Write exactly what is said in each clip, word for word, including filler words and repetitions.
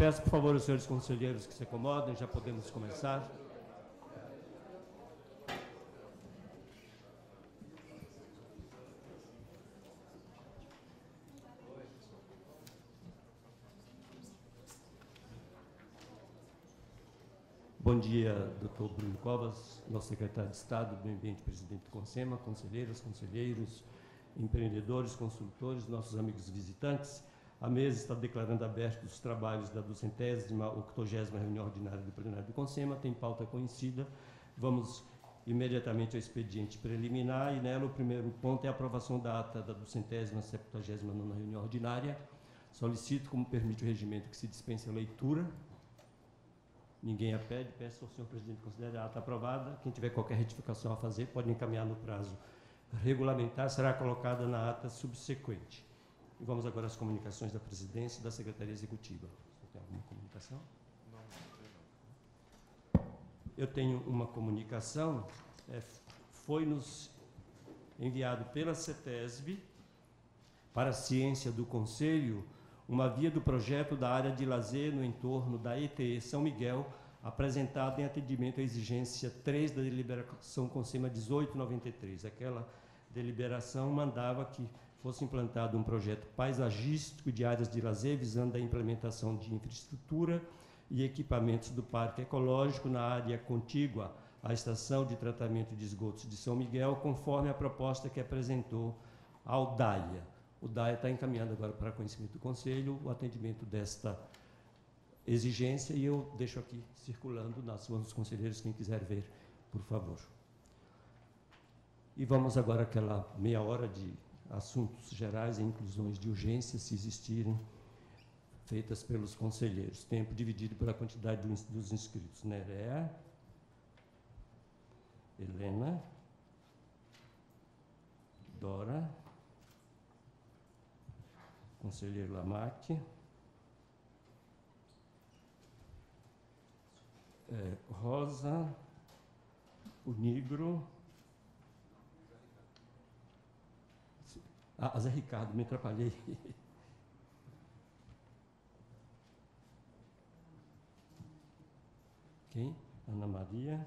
Peço, por favor, aos senhores conselheiros que se acomodem, já podemos começar. Bom dia, doutor Bruno Covas, nosso secretário de Estado do Meio Ambiente, presidente do CONSEMA, conselheiras, conselheiros, empreendedores, consultores, nossos amigos visitantes. A mesa está declarando abertos os trabalhos da duzentésima, octogésima reunião ordinária do plenário do CONSEMA, tem pauta conhecida. Vamos imediatamente ao expediente preliminar, e nela o primeiro ponto é a aprovação da ata da duzentésima, septuagésima nona reunião ordinária. Solicito, como permite o regimento, que se dispense a leitura. Ninguém a pede, peço ao senhor presidente considerar a ata aprovada. Quem tiver qualquer retificação a fazer, pode encaminhar no prazo regulamentar, será colocada na ata subsequente. E vamos agora às comunicações da presidência e da Secretaria Executiva. Você tem alguma comunicação? Não, não tenho. Eu tenho uma comunicação, é, foi-nos enviado pela CETESB para a ciência do Conselho uma via do projeto da área de lazer no entorno da E T E São Miguel, apresentada em atendimento à exigência três da deliberação CONSEMA dezoito noventa e três. Aquela deliberação mandava que fosse implantado um projeto paisagístico de áreas de lazer, visando a implementação de infraestrutura e equipamentos do Parque Ecológico na área contígua à Estação de Tratamento de Esgotos de São Miguel, conforme a proposta que apresentou ao DAIA. O DAIA está encaminhando agora para conhecimento do Conselho o atendimento desta exigência, e eu deixo aqui circulando nas mãos dos conselheiros, quem quiser ver, por favor. E vamos agora àquela meia hora de assuntos gerais e inclusões de urgência, se existirem, feitas pelos conselheiros. Tempo dividido pela quantidade dos inscritos. Nerea, Helena, Dora, conselheiro Lamaque, é, Rosa, o Negro, ah, Zé Ricardo, me atrapalhei. Quem? Ana Maria.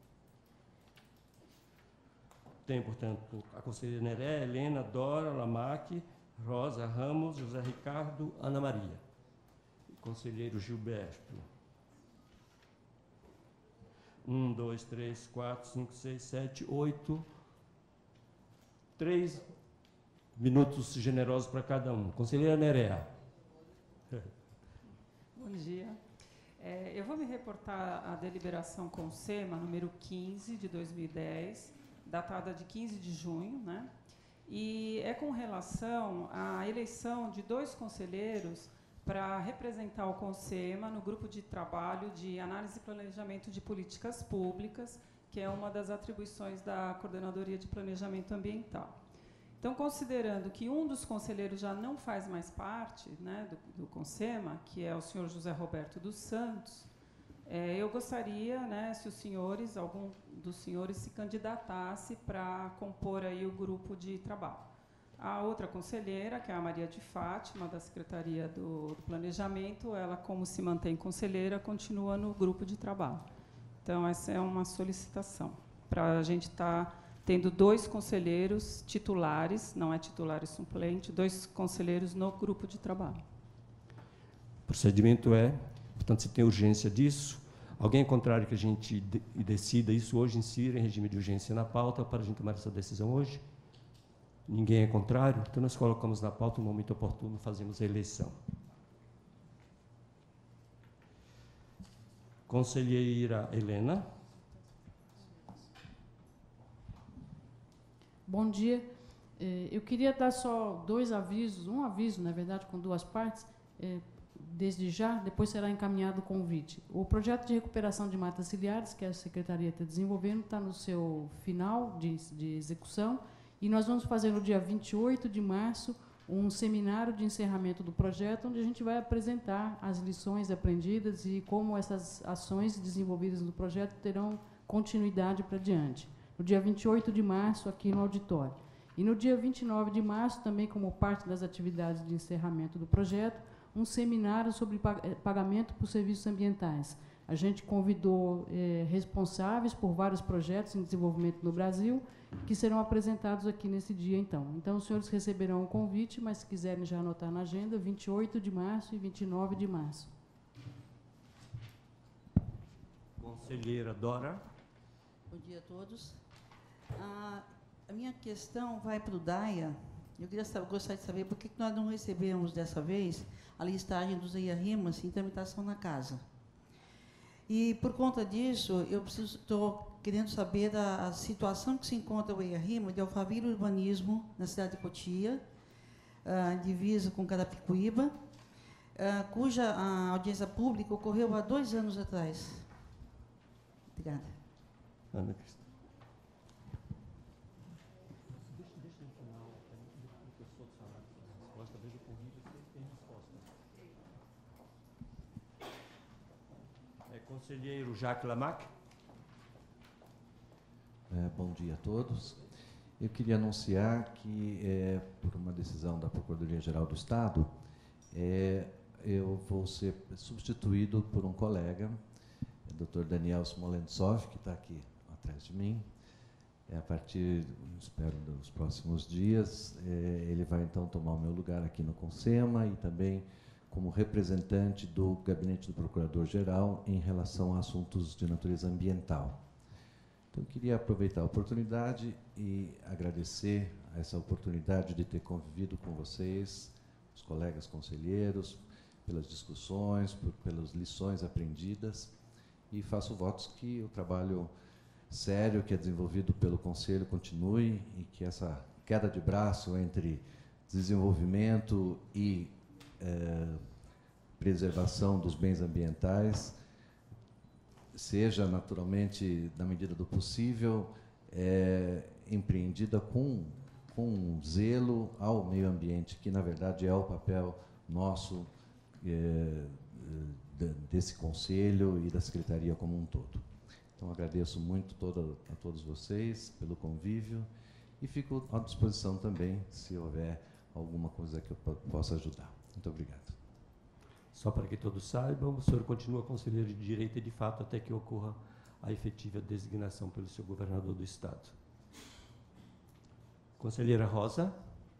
Tem, portanto, a conselheira Neré, Helena, Dora, Lamaque, Rosa Ramos, José Ricardo, Ana Maria. Conselheiro Gilberto. Um, dois, três, quatro, cinco, seis, sete, oito. Três minutos generosos para cada um. Conselheira Nerea. Bom dia. É, eu vou me reportar à deliberação CONSEMA, número quinze, de dois mil e dez, datada de quinze de junho, né? E é com relação à eleição de dois conselheiros para representar o CONSEMA no grupo de trabalho de análise e planejamento de políticas públicas, que é uma das atribuições da Coordenadoria de Planejamento Ambiental. Então, considerando que um dos conselheiros já não faz mais parte, né, do, do CONSEMA, que é o senhor José Roberto dos Santos, é, eu gostaria, né, se os senhores, algum dos senhores se candidatasse para compor aí o grupo de trabalho. A outra conselheira, que é a Maria de Fátima, da Secretaria do, do Planejamento, ela, como se mantém conselheira, continua no grupo de trabalho. Então, essa é uma solicitação, para a gente estar... Tá tendo dois conselheiros titulares, não é titular e suplente, dois conselheiros no grupo de trabalho. O procedimento é, portanto, se tem urgência disso, alguém é contrário que a gente de, decida isso hoje, insira em regime de urgência na pauta para a gente tomar essa decisão hoje? Ninguém é contrário? Então, nós colocamos na pauta, no momento oportuno, fazemos a eleição. Conselheira Helena. Bom dia. Eu queria dar só dois avisos, um aviso, na verdade, com duas partes, desde já, depois será encaminhado o convite. O projeto de recuperação de matas ciliares, que a Secretaria está desenvolvendo, está no seu final de, de execução, e nós vamos fazer no dia vinte e oito de março um seminário de encerramento do projeto, onde a gente vai apresentar as lições aprendidas e como essas ações desenvolvidas no projeto terão continuidade para diante. No dia vinte e oito de março, aqui no auditório. E no dia vinte e nove de março, também como parte das atividades de encerramento do projeto, um seminário sobre pagamento por serviços ambientais. A gente convidou eh, responsáveis por vários projetos em desenvolvimento no Brasil, que serão apresentados aqui nesse dia, então. Então, os senhores receberão o convite, mas se quiserem já anotar na agenda, vinte e oito de março e vinte e nove de março. Conselheira Dora. Bom dia a todos. A, a minha questão vai para o DAIA. Eu queria saber, gostaria de saber por que nós não recebemos dessa vez a listagem dos EIA-RIMAS em tramitação na casa. E, por conta disso, eu estou querendo saber da a situação que se encontra o EIA-RIMA de Alphaville Urbanismo, na cidade de Cotia, a divisa com Carapicuíba, a, cuja a audiência pública ocorreu há dois anos atrás. Obrigada. Ana Cristina. Conselheiro Jacques Lamac. É, bom dia a todos. Eu queria anunciar que, é, por uma decisão da Procuradoria-Geral do Estado, é, eu vou ser substituído por um colega, o doutor Daniel Smolentsov, que está aqui atrás de mim. É, a partir, espero, dos próximos dias, é, ele vai, então, tomar o meu lugar aqui no CONSEMA e também como representante do Gabinete do Procurador-Geral em relação a assuntos de natureza ambiental. Então, eu queria aproveitar a oportunidade e agradecer essa oportunidade de ter convivido com vocês, os colegas conselheiros, pelas discussões, por, pelas lições aprendidas, e faço votos que o trabalho sério que é desenvolvido pelo Conselho continue e que essa queda de braço entre desenvolvimento e É, preservação dos bens ambientais seja naturalmente, na medida do possível, é, empreendida com, com zelo ao meio ambiente, que na verdade é o papel nosso, é, desse Conselho e da Secretaria como um todo. Então, agradeço muito toda, a todos vocês pelo convívio e fico à disposição também, se houver alguma coisa que eu possa ajudar. Muito obrigado. Só para que todos saibam, o senhor continua conselheiro de Direito e de Fato até que ocorra a efetiva designação pelo seu governador do Estado. Conselheira Rosa.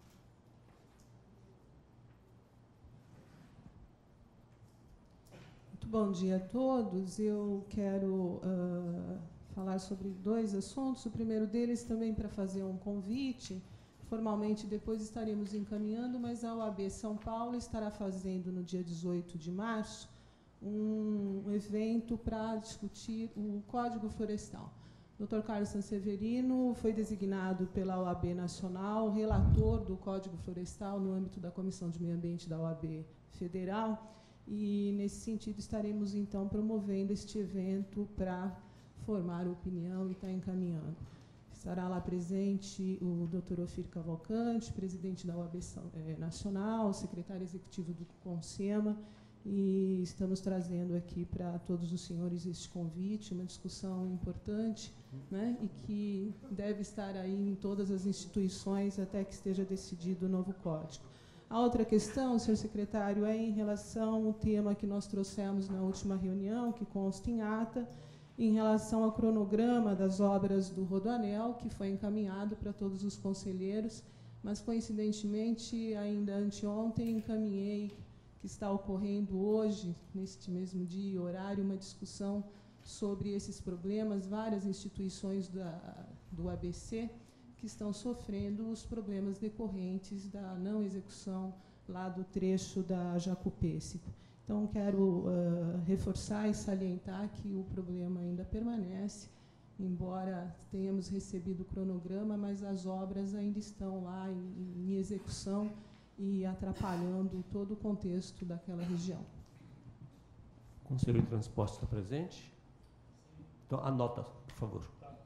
Muito bom dia a todos. Eu quero uh, falar sobre dois assuntos. O primeiro deles também para fazer um convite. Formalmente, depois estaremos encaminhando, mas a O A B São Paulo estará fazendo, no dia dezoito de março, um evento para discutir o Código Florestal. O doutor Carlos Sanseverino foi designado pela O A B Nacional relator do Código Florestal no âmbito da Comissão de Meio Ambiente da O A B Federal, e, nesse sentido, estaremos, então, promovendo este evento para formar opinião e estar encaminhando. Estará lá presente o doutor Ofir Cavalcante, presidente da O A B Nacional, secretário executivo do CONSEMA, e estamos trazendo aqui para todos os senhores este convite, uma discussão importante, né, e que deve estar aí em todas as instituições até que esteja decidido o novo código. A outra questão, senhor secretário, é em relação ao tema que nós trouxemos na última reunião, que consta em ata, em relação ao cronograma das obras do Rodoanel, que foi encaminhado para todos os conselheiros, mas, coincidentemente, ainda anteontem encaminhei, que está ocorrendo hoje, neste mesmo dia e horário, uma discussão sobre esses problemas, várias instituições da, do A B C que estão sofrendo os problemas decorrentes da não execução lá do trecho da Jacupêssego. Então, quero uh, reforçar e salientar que o problema ainda permanece, embora tenhamos recebido o cronograma, mas as obras ainda estão lá em, em execução e atrapalhando todo o contexto daquela região. O Conselho de Transporte está presente? Então, anota, por favor.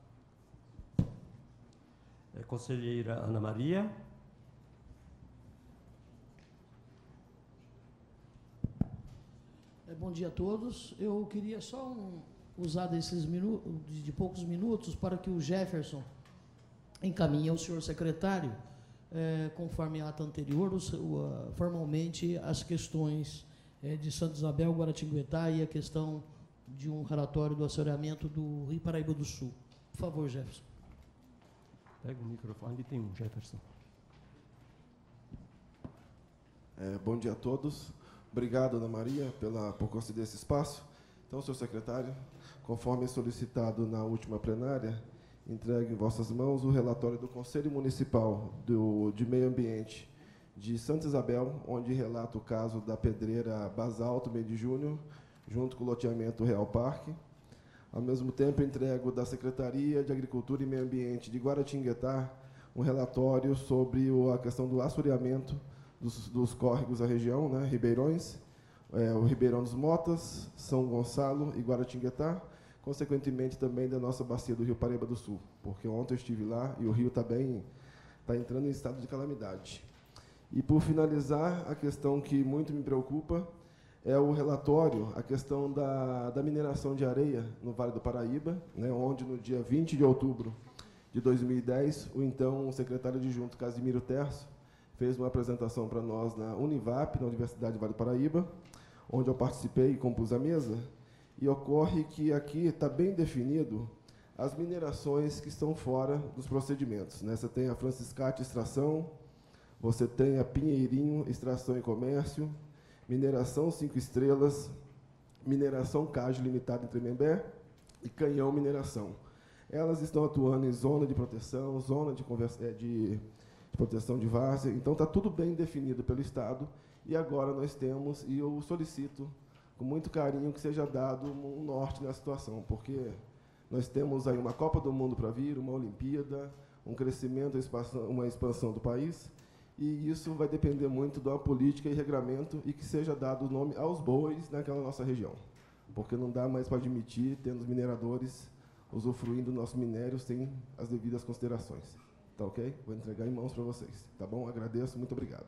É, conselheira Ana Maria. Bom dia a todos. Eu queria só um, usar desses minutos, de, de poucos minutos para que o Jefferson encaminhe ao senhor secretário é, conforme a ata anterior, o, o, formalmente as questões é, de Santa Isabel, Guaratinguetá e a questão de um relatório do assoreamento do Rio Paraíba do Sul. Por favor, Jefferson. Pega o microfone, ali tem um Jefferson. É, bom dia a todos. Obrigado, Ana Maria, pela, por conceder esse espaço. Então, senhor secretário, conforme solicitado na última plenária, entregue em vossas mãos o relatório do Conselho Municipal do, de Meio Ambiente de Santa Isabel, onde relata o caso da pedreira Basalto Mendes Júnior, junto com o loteamento Real Parque. Ao mesmo tempo, entrego da Secretaria de Agricultura e Meio Ambiente de Guaratinguetá um relatório sobre o, a questão do assoreamento dos, dos córregos da região, né, Ribeirões, é, o Ribeirão dos Motas, São Gonçalo e Guaratinguetá, consequentemente também da nossa bacia do Rio Paraíba do Sul, porque ontem eu estive lá e o rio está bem, está entrando em estado de calamidade. E, por finalizar, a questão que muito me preocupa é o relatório, a questão da, da mineração de areia no Vale do Paraíba, né, onde no dia vinte de outubro de dois mil e dez, o então secretário adjunto Casimiro Terço fez uma apresentação para nós na Univap, na Universidade do Vale do Paraíba, onde eu participei e compus a mesa, e ocorre que aqui está bem definido as minerações que estão fora dos procedimentos, né? Você tem a Franciscate Extração, você tem a Pinheirinho Extração e Comércio, Mineração Cinco Estrelas, Mineração Cage Limitada em Tremembé e Canhão Mineração. Elas estão atuando em zona de proteção, zona de, conversa, de, de proteção de várzea, então está tudo bem definido pelo Estado, e agora nós temos, e eu solicito com muito carinho que seja dado um norte na situação, porque nós temos aí uma Copa do Mundo para vir, uma Olimpíada, um crescimento, uma expansão do país, e isso vai depender muito da política e regramento, e que seja dado o nome aos bois naquela nossa região, porque não dá mais para admitir, tendo os mineradores usufruindo do nosso minério sem as devidas considerações. Tá ok? Vou entregar em mãos para vocês. Tá bom? Agradeço, muito obrigado.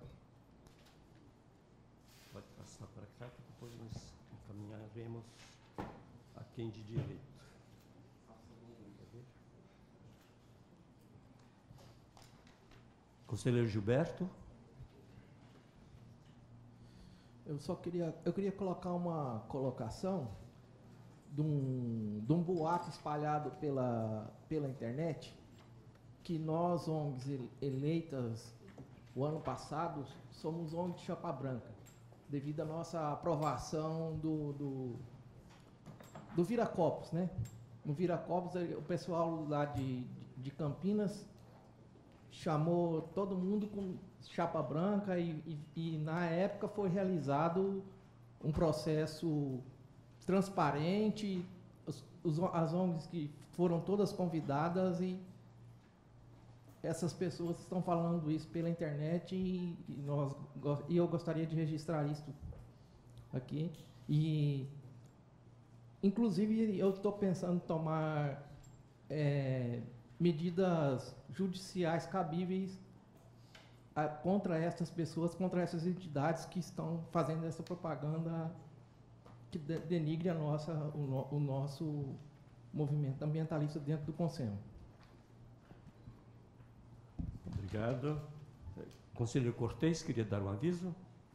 Pode passar para cá, que depois nós encaminharemos a quem de direito. Conselheiro Gilberto. Eu só queria, eu queria colocar uma colocação de um, de um boato espalhado pela, pela internet, que nós, O N Gs eleitas o ano passado, somos O N G de chapa branca, devido à nossa aprovação do, do, do Viracopos, né? No Viracopos, o pessoal lá de, de Campinas chamou todo mundo com chapa branca e, e, e, na época, foi realizado um processo transparente, os, os, as O N Gs que foram todas convidadas, e essas pessoas estão falando isso pela internet, e, e, nós, e eu gostaria de registrar isso aqui. E, inclusive, eu estou pensando em tomar é, medidas judiciais cabíveis a, contra essas pessoas, contra essas entidades que estão fazendo essa propaganda que de, denigre a nossa, o, no, o nosso movimento ambientalista dentro do Conselho. Obrigado. Conselheiro Cortez, queria dar um aviso.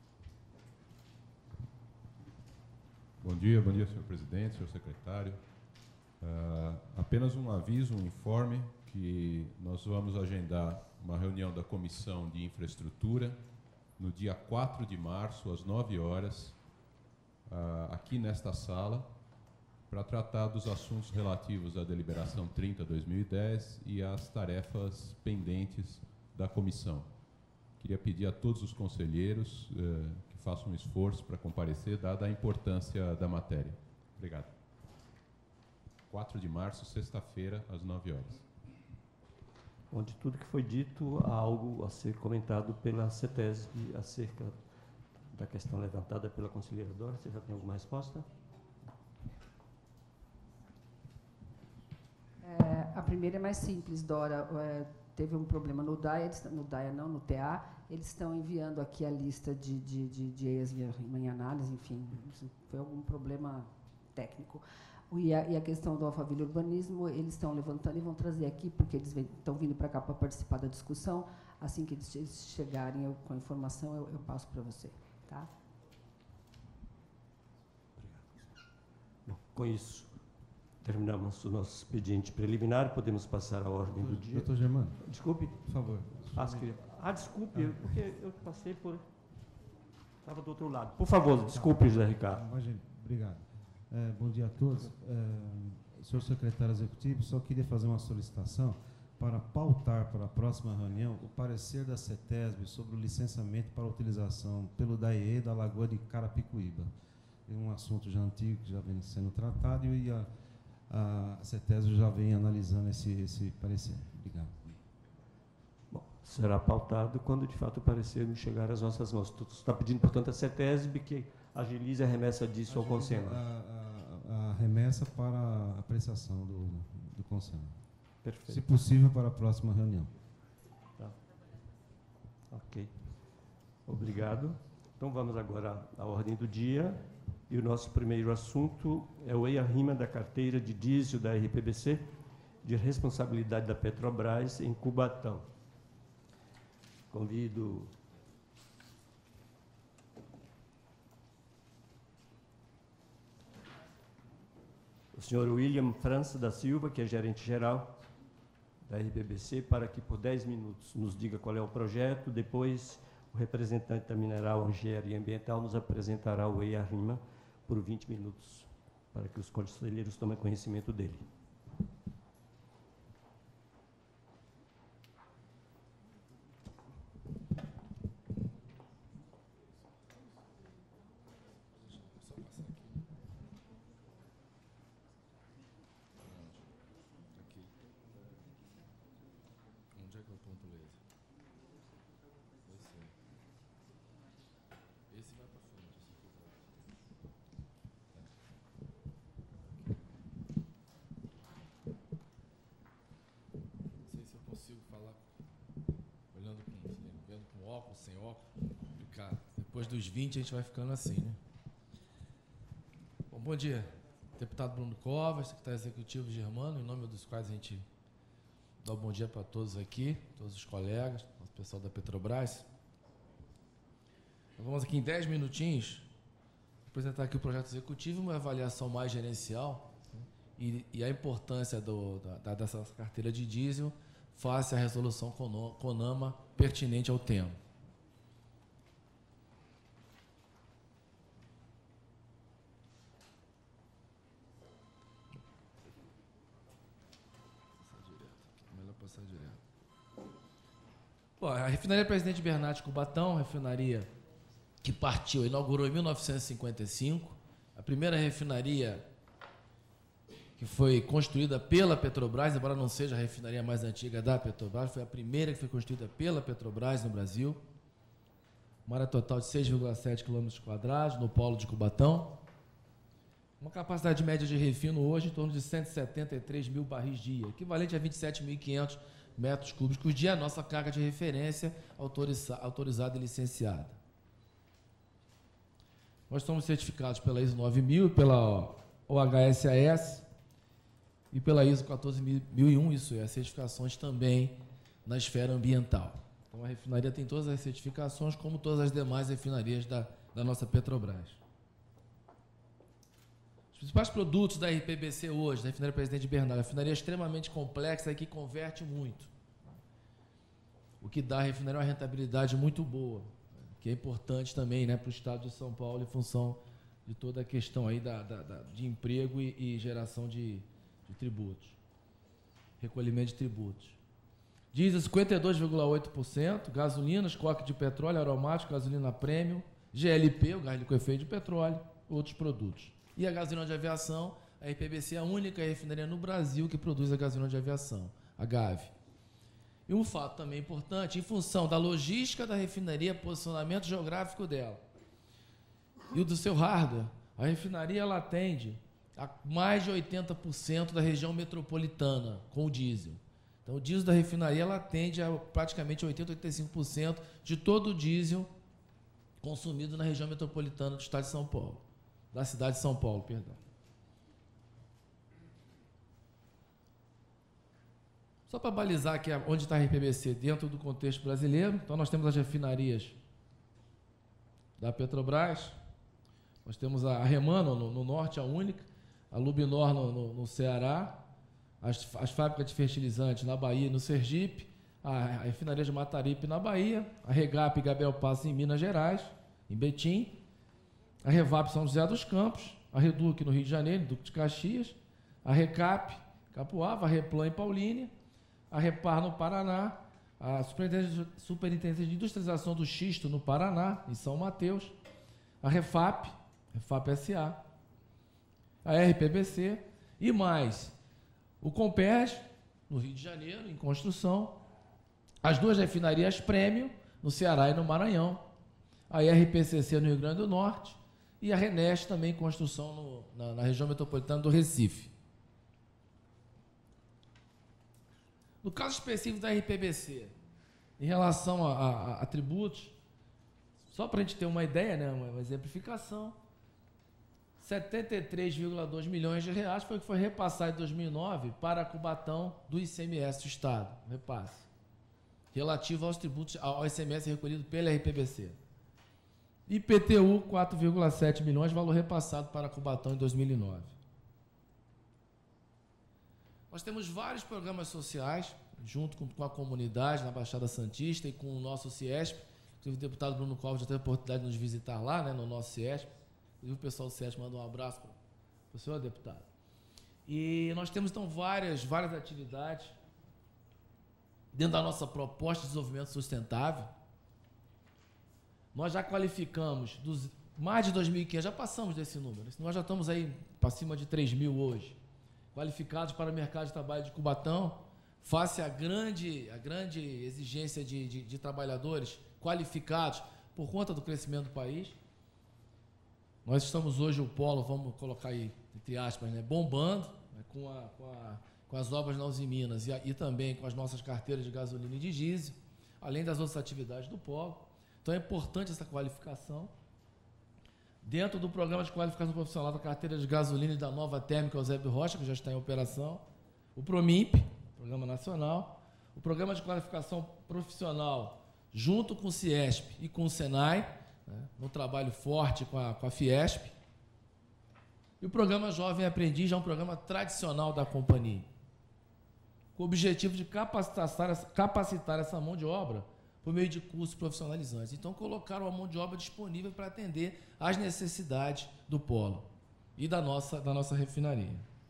Bom dia, bom dia, senhor presidente, senhor secretário. Uh, apenas um aviso, um informe, que nós vamos agendar uma reunião da Comissão de Infraestrutura no dia quatro de março, às nove horas, uh, aqui nesta sala, para tratar dos assuntos relativos à deliberação trinta barra dois mil e dez e às tarefas pendentes da comissão. Queria pedir a todos os conselheiros uh, que façam um esforço para comparecer, dada a importância da matéria. Obrigado. quatro de março, sexta-feira, às nove horas. Onde tudo que foi dito, há algo a ser comentado pela CETESB acerca da questão levantada pela conselheira Dora. Você já tem alguma resposta? É, a primeira é mais simples, Dora. É, teve um problema no D A I, eles, no D A I não, no T A. Eles estão enviando aqui a lista de, de, de, de E I As em análise, enfim, foi algum problema técnico. E a, e a questão do Alphaville Urbanismo, eles estão levantando e vão trazer aqui, porque eles estão vindo para cá para participar da discussão. Assim que eles, eles chegarem eu, com a informação, eu, eu passo para você. Tá? Bom, com isso, terminamos o nosso expediente preliminar. Podemos passar à ordem do dia. Doutor Germano. Desculpe. Por favor. Ah, ah desculpe, ah. porque eu passei por... Estava do outro lado. Por favor, desculpe, José Ricardo. Imagina, obrigado. É, bom dia a todos. É, senhor secretário executivo, só queria fazer uma solicitação para pautar para a próxima reunião o parecer da CETESB sobre o licenciamento para a utilização pelo D A E E da Lagoa de Carapicuíba. É um assunto já antigo que já vem sendo tratado e a, a CETESB já vem analisando esse, esse parecer. Obrigado. Bom, será pautado quando, de fato, o parecer não chegar às nossas mãos. Você está pedindo, portanto, a CETESB que agilize a remessa disso ao Consema. A, a, a remessa para a apreciação do, do Consema. Perfeito. Se possível, para a próxima reunião. Tá. Ok. Obrigado. Então, vamos agora à ordem do dia. E o nosso primeiro assunto é o EIA-RIMA da carteira de diesel da R P B C, de responsabilidade da Petrobras, em Cubatão. Convido o senhor William França da Silva, que é gerente-geral da R P B C, para que por dez minutos nos diga qual é o projeto. Depois, o representante da Mineral Engenharia Ambiental nos apresentará o EIA-RIMA por vinte minutos, para que os conselheiros tomem conhecimento dele. Sem óculos, complicado. Depois dos vinte a gente vai ficando assim, né? Bom, bom dia, deputado Bruno Covas, secretário executivo Germano, em nome dos quais a gente dá um bom dia para todos aqui, todos os colegas, o pessoal da Petrobras. Nós vamos aqui em dez minutinhos apresentar aqui o projeto executivo, uma avaliação mais gerencial, né? e, e a importância do, da, dessa carteira de diesel face à resolução CONAMA pertinente ao tema. Passar direto. Bom, a refinaria Presidente Bernardes Cubatão, refinaria que partiu, inaugurou em mil novecentos e cinquenta e cinco, a primeira refinaria que foi construída pela Petrobras, embora não seja a refinaria mais antiga da Petrobras, foi a primeira que foi construída pela Petrobras no Brasil. Uma área total de seis vírgula sete quilômetros quadrados, no polo de Cubatão. Uma capacidade média de refino hoje em torno de cento e setenta e três mil barris dia, equivalente a vinte e sete mil e quinhentos metros cúbicos dia, a nossa carga de referência autoriza, autorizada e licenciada. Nós somos certificados pela I S O nove mil, pela O H S A S e pela I S O quatorze mil e um, isso é, certificações também na esfera ambiental. Então a refinaria tem todas as certificações, como todas as demais refinarias da, da nossa Petrobras. Os principais produtos da R P B C hoje, da refinaria Presidente Bernardo, a refinaria extremamente complexa e que converte muito. O que dá à refinaria uma rentabilidade muito boa, que é importante também, né, para o estado de São Paulo, em função de toda a questão aí da, da, da, de emprego e, e geração de, de tributos, recolhimento de tributos. Diesel cinquenta e dois vírgula oito por cento, gasolinas, coque de petróleo, aromático, gasolina premium, G L P, o gás liquefeito de petróleo, outros produtos. E a gasolina de aviação, a R P B C é a única refinaria no Brasil que produz a gasolina de aviação, a Gavi. E um fato também importante, em função da logística da refinaria, posicionamento geográfico dela e o do seu hardware, a refinaria ela atende a mais de oitenta por cento da região metropolitana com o diesel. Então, o diesel da refinaria ela atende a praticamente oitenta, oitenta e cinco por cento de todo o diesel consumido na região metropolitana do estado de São Paulo. Da cidade de São Paulo, perdão. Só para balizar aqui onde está a R P B C dentro do contexto brasileiro, então nós temos as refinarias da Petrobras, nós temos a Remano no, no norte, a única, a Lubinor no, no, no Ceará, as, as fábricas de fertilizantes na Bahia e no Sergipe, a, a refinaria de Mataripe na Bahia, a Regap Gabriel Passo em Minas Gerais, em Betim, a Revap São José dos Campos, a Reduc no Rio de Janeiro, Duque de Caxias, a Recap Capuava, a Replan em Paulínia, a Repar no Paraná, a Superintendência, Superintendência de Industrialização do Xisto no Paraná, em São Mateus, a Refap, Refap S A, a R P B C e mais o Comperj, no Rio de Janeiro, em construção, as duas refinarias Prêmio, no Ceará e no Maranhão, a R P C C no Rio Grande do Norte e a Renest também em construção no, na, na região metropolitana do Recife. No caso específico da R P B C, em relação a, a, a tributos, só para a gente ter uma ideia, né, uma, uma exemplificação, setenta e três vírgula dois milhões de reais foi o que foi repassado em dois mil e nove para Cubatão do I C M S do Estado, repasse, relativo aos tributos, ao I C M S recolhido pela R P B C. I P T U, quatro vírgula sete milhões, valor repassado para Cubatão em dois mil e nove. Nós temos vários programas sociais, junto com, com a comunidade, na Baixada Santista e com o nosso CIESP. O deputado Bruno Covas já teve a oportunidade de nos visitar lá, né, no nosso CIESP. E o pessoal do CIESP manda um abraço para o senhor, deputado. E nós temos, então, várias, várias atividades dentro da nossa proposta de desenvolvimento sustentável. Nós já qualificamos dos, mais de dois mil e quinhentos, já passamos desse número. Nós já estamos aí para cima de três mil hoje, qualificados para o mercado de trabalho de Cubatão, face à grande, à grande exigência de, de, de trabalhadores qualificados por conta do crescimento do país. Nós estamos hoje, o polo, vamos colocar aí, entre aspas, né, bombando, né, com, a, com, a, com as obras na Uzi Minas e, a, e também com as nossas carteiras de gasolina e de diesel, além das outras atividades do polo. Então é importante essa qualificação. Dentro do programa de qualificação profissional da carteira de gasolina e da nova térmica Eusébio Rocha, que já está em operação, o PROMIMP, Programa Nacional, o Programa de Qualificação Profissional, junto com o CIESP e com o SENAI, né, no trabalho forte com a, com a Fiesp, e o Programa Jovem Aprendiz, já é um programa tradicional da companhia, com o objetivo de capacitar, capacitar essa mão de obra por meio de cursos profissionalizantes. Então, colocaram a mão de obra disponível para atender às necessidades do polo e da nossa, da nossa refinaria.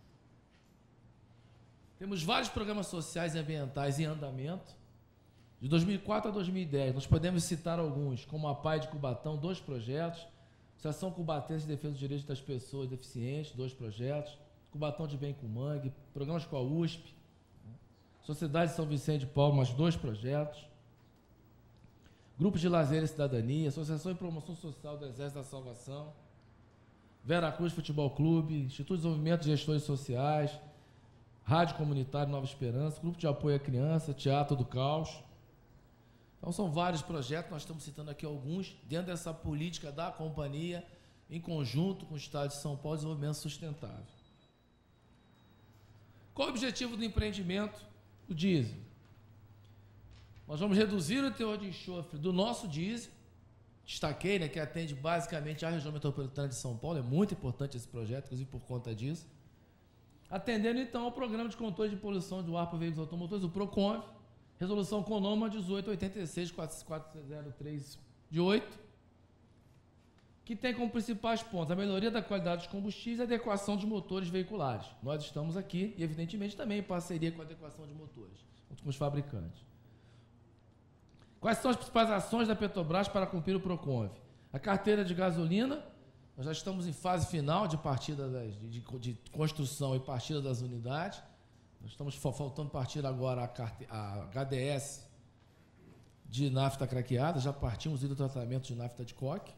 Temos vários programas sociais e ambientais em andamento. De dois mil e quatro a dois mil e dez, nós podemos citar alguns, como a P A I de Cubatão, dois projetos, Associação Cubatense de Defesa dos Direitos das Pessoas Deficientes, dois projetos, Cubatão de Bem com Mangue, programas com a U S P, Sociedade de São Vicente de Paulo, mais dois projetos, Grupos de Lazer e Cidadania, Associação de Promoção Social do Exército da Salvação, Vera Cruz Futebol Clube, Instituto de Desenvolvimento de Gestores Sociais, Rádio Comunitário Nova Esperança, Grupo de Apoio à Criança, Teatro do Caos. Então são vários projetos, nós estamos citando aqui alguns, dentro dessa política da companhia, em conjunto com o Estado de São Paulo, desenvolvimento sustentável. Qual o objetivo do empreendimento do diesel? Nós vamos reduzir o teor de enxofre do nosso diesel, destaquei, né, que atende basicamente a região metropolitana de São Paulo, é muito importante esse projeto, inclusive por conta disso, atendendo então ao Programa de Controle de Poluição do Ar por Veículos Automotores, o PROCONV, Resolução CONOMA dezoito oitenta e seis, quatro quatro zero três de oito, que tem como principais pontos a melhoria da qualidade dos combustíveis e a adequação dos motores veiculares. Nós estamos aqui, e evidentemente também em parceria com a adequação de motores, junto com os fabricantes. Quais são as principais ações da Petrobras para cumprir o PROCONV? A carteira de gasolina, nós já estamos em fase final de partida das, de, de construção e partida das unidades. Nós estamos faltando partir agora a, carte, a H D S de nafta craqueada, já partimos do tratamento de nafta de coque.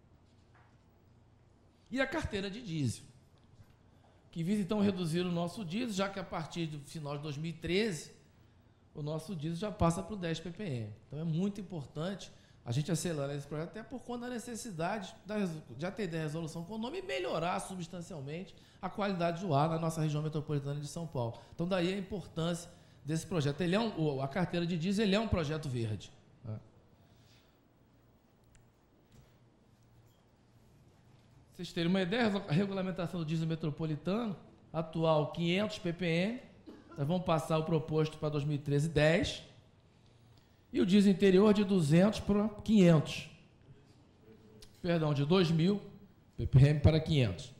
E a carteira de diesel, que visa então reduzir o nosso diesel, já que a partir do final de dois mil e treze, o nosso diesel já passa para o dez ppm. Então é muito importante a gente acelerar esse projeto, até por conta da necessidade de atender a resolução CONOMA e melhorar substancialmente a qualidade do ar na nossa região metropolitana de São Paulo. Então daí a importância desse projeto. Ele é um, a carteira de diesel ele é um projeto verde. Né? Vocês terem uma ideia, a regulamentação do diesel metropolitano, atual quinhentos ppm, nós vamos passar o proposto para dois mil e treze dez, e o diesel interior de duzentos para quinhentos. Perdão, de dois mil ppm para quinhentos.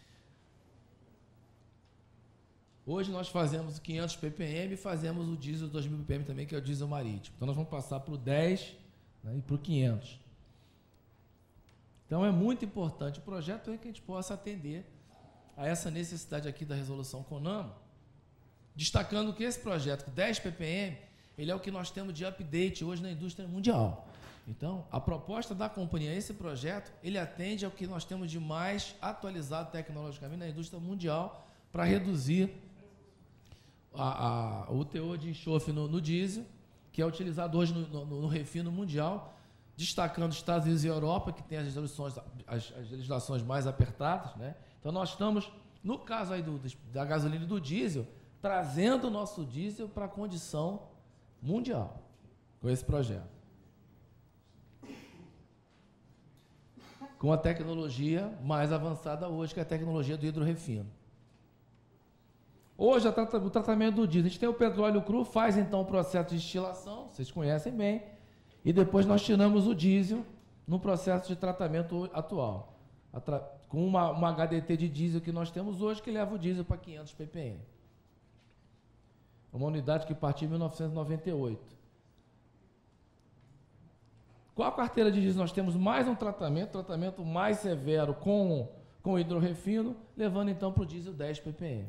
Hoje nós fazemos o quinhentos ppm e fazemos o diesel dois mil ppm também, que é o diesel marítimo. Então nós vamos passar para o dez, né, e para o quinhentos. Então é muito importante o projeto para que a gente possa atender a essa necessidade aqui da resolução CONAMA, destacando que esse projeto dez ppm, ele é o que nós temos de update hoje na indústria mundial. Então, a proposta da companhia, esse projeto, ele atende ao que nós temos de mais atualizado tecnologicamente na indústria mundial para reduzir a, a, o teor de enxofre no, no diesel, que é utilizado hoje no, no, no refino mundial, destacando Estados Unidos e Europa, que tem as legislações, as, as legislações mais apertadas, né? Então, nós estamos, no caso aí do, da gasolina e do diesel, trazendo o nosso diesel para a condição mundial, com esse projeto. Com a tecnologia mais avançada hoje, que é a tecnologia do hidrorefino. Hoje, a trata, o tratamento do diesel, a gente tem o petróleo cru, faz então o processo de destilação, vocês conhecem bem, e depois nós tiramos o diesel no processo de tratamento atual, com uma, uma H D T de diesel que nós temos hoje, que leva o diesel para quinhentos ppm. Uma unidade que partiu em mil novecentos e noventa e oito. Com a carteira de diesel, nós temos mais um tratamento, tratamento mais severo com, com hidrorefino, levando então para o diesel dez ppm.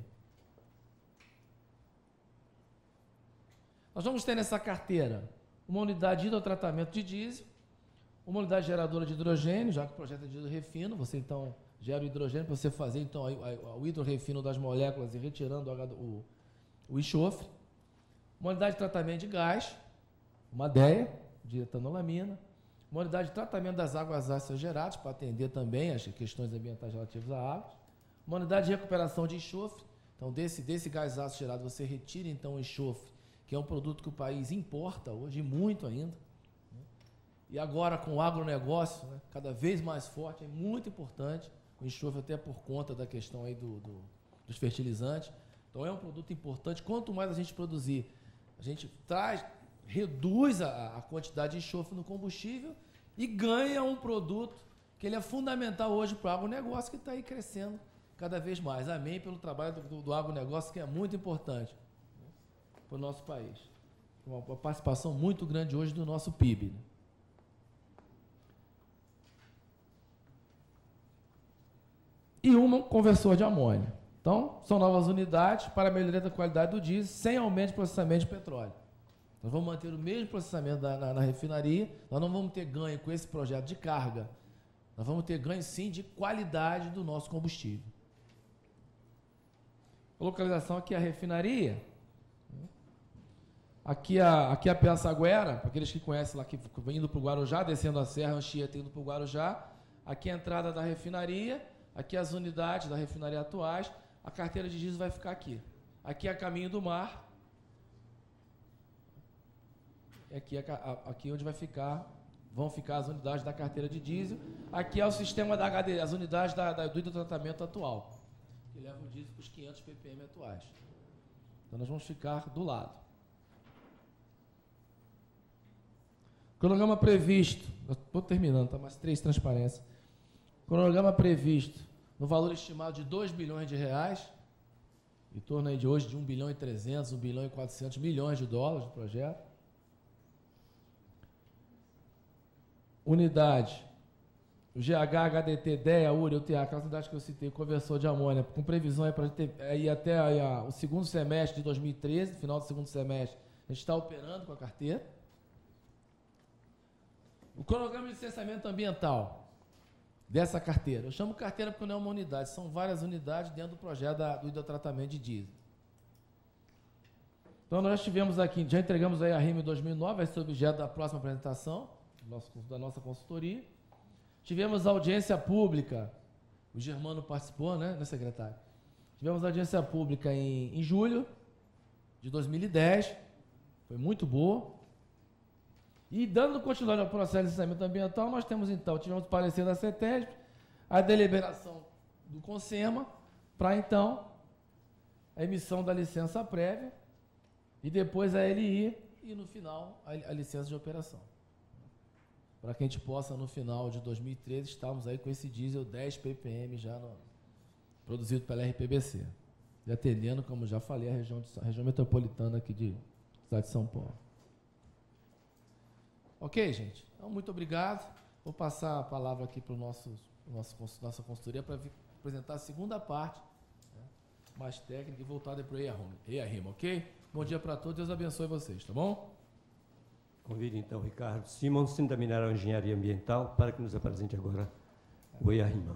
Nós vamos ter nessa carteira uma unidade de hidrotratamento de diesel, uma unidade geradora de hidrogênio, já que o projeto é de hidrorefino, você então gera o hidrogênio para você fazer então o hidrorefino das moléculas e retirando o, o enxofre, uma unidade de tratamento de gás, uma D E A, de etanolamina, uma unidade de tratamento das águas ácidas geradas, para atender também as questões ambientais relativas à água, uma unidade de recuperação de enxofre, então desse, desse gás ácido gerado você retira então o enxofre, que é um produto que o país importa hoje, muito ainda, né? E agora com o agronegócio, né, cada vez mais forte, é muito importante, o enxofre até por conta da questão aí do, do, dos fertilizantes, então é um produto importante, quanto mais a gente produzir, a gente traz, reduz a, a quantidade de enxofre no combustível e ganha um produto que ele é fundamental hoje para o agronegócio, que está aí crescendo cada vez mais. Amém pelo trabalho do, do, do agronegócio, que é muito importante para o nosso país. Uma, uma participação muito grande hoje do nosso P I B. Né? E um conversor de amônia. Então, são novas unidades para a melhoria da qualidade do diesel, sem aumento de processamento de petróleo. Nós vamos manter o mesmo processamento da, na, na refinaria, nós não vamos ter ganho com esse projeto de carga, nós vamos ter ganho, sim, de qualidade do nosso combustível. A localização aqui é a refinaria, aqui a, aqui a Piaçaguera, para aqueles que conhecem lá, que indo para o Guarujá, descendo a Serra Anchieta, indo para o Guarujá, aqui a entrada da refinaria, aqui as unidades da refinaria atuais, a carteira de diesel vai ficar aqui. Aqui é a caminho do mar, aqui, é, aqui onde vai ficar, vão ficar as unidades da carteira de diesel. Aqui é o sistema da H D, as unidades da, da, do hidrotratamento atual, que leva o diesel para os quinhentos ppm atuais. Então nós vamos ficar do lado. Cronograma previsto, estou terminando, tá? Mais três transparências. Cronograma previsto no valor estimado de dois bilhões de reais, em torno aí de hoje de um bilhão e trezentos, um bilhão e quatrocentos milhões de dólares do projeto. Unidade, o G H, H D T, D E A, U R E, U T A, aquelas unidades que eu citei, conversor de amônia, com previsão para ir até aí, a, o segundo semestre de dois mil e treze, final do segundo semestre, a gente está operando com a carteira. O cronograma de licenciamento ambiental dessa carteira, eu chamo carteira porque não é uma unidade, são várias unidades dentro do projeto da, do hidrotratamento de diesel. Então nós tivemos aqui, já entregamos aí a R I M dois mil e nove, vai ser objeto da próxima apresentação, da nossa consultoria. Tivemos audiência pública, o Germano participou, né, né secretário? Tivemos audiência pública em, em julho, de dois mil e dez, foi muito boa. E dando continuidade ao processo de licenciamento ambiental, nós temos então, tivemos o parecer da CETESB, a deliberação do CONSEMA, para então a emissão da licença prévia e depois a L I e no final a, a licença de operação. Para que a gente possa no final de dois mil e treze estarmos aí com esse diesel dez P P M já no, produzido pela R P B C. E atendendo, como já falei, a região, de, a região metropolitana aqui de cidade de São Paulo. Ok, gente? Então, muito obrigado. Vou passar a palavra aqui para o nosso, nosso, nossa consultoria para apresentar a segunda parte, né, mais técnica e voltada para o E A RIMA, ok? Bom dia para todos, Deus abençoe vocês, tá bom? Convido então o Ricardo Simonsen, da Mineral Engenharia Ambiental, para que nos apresente agora o E A RIMA.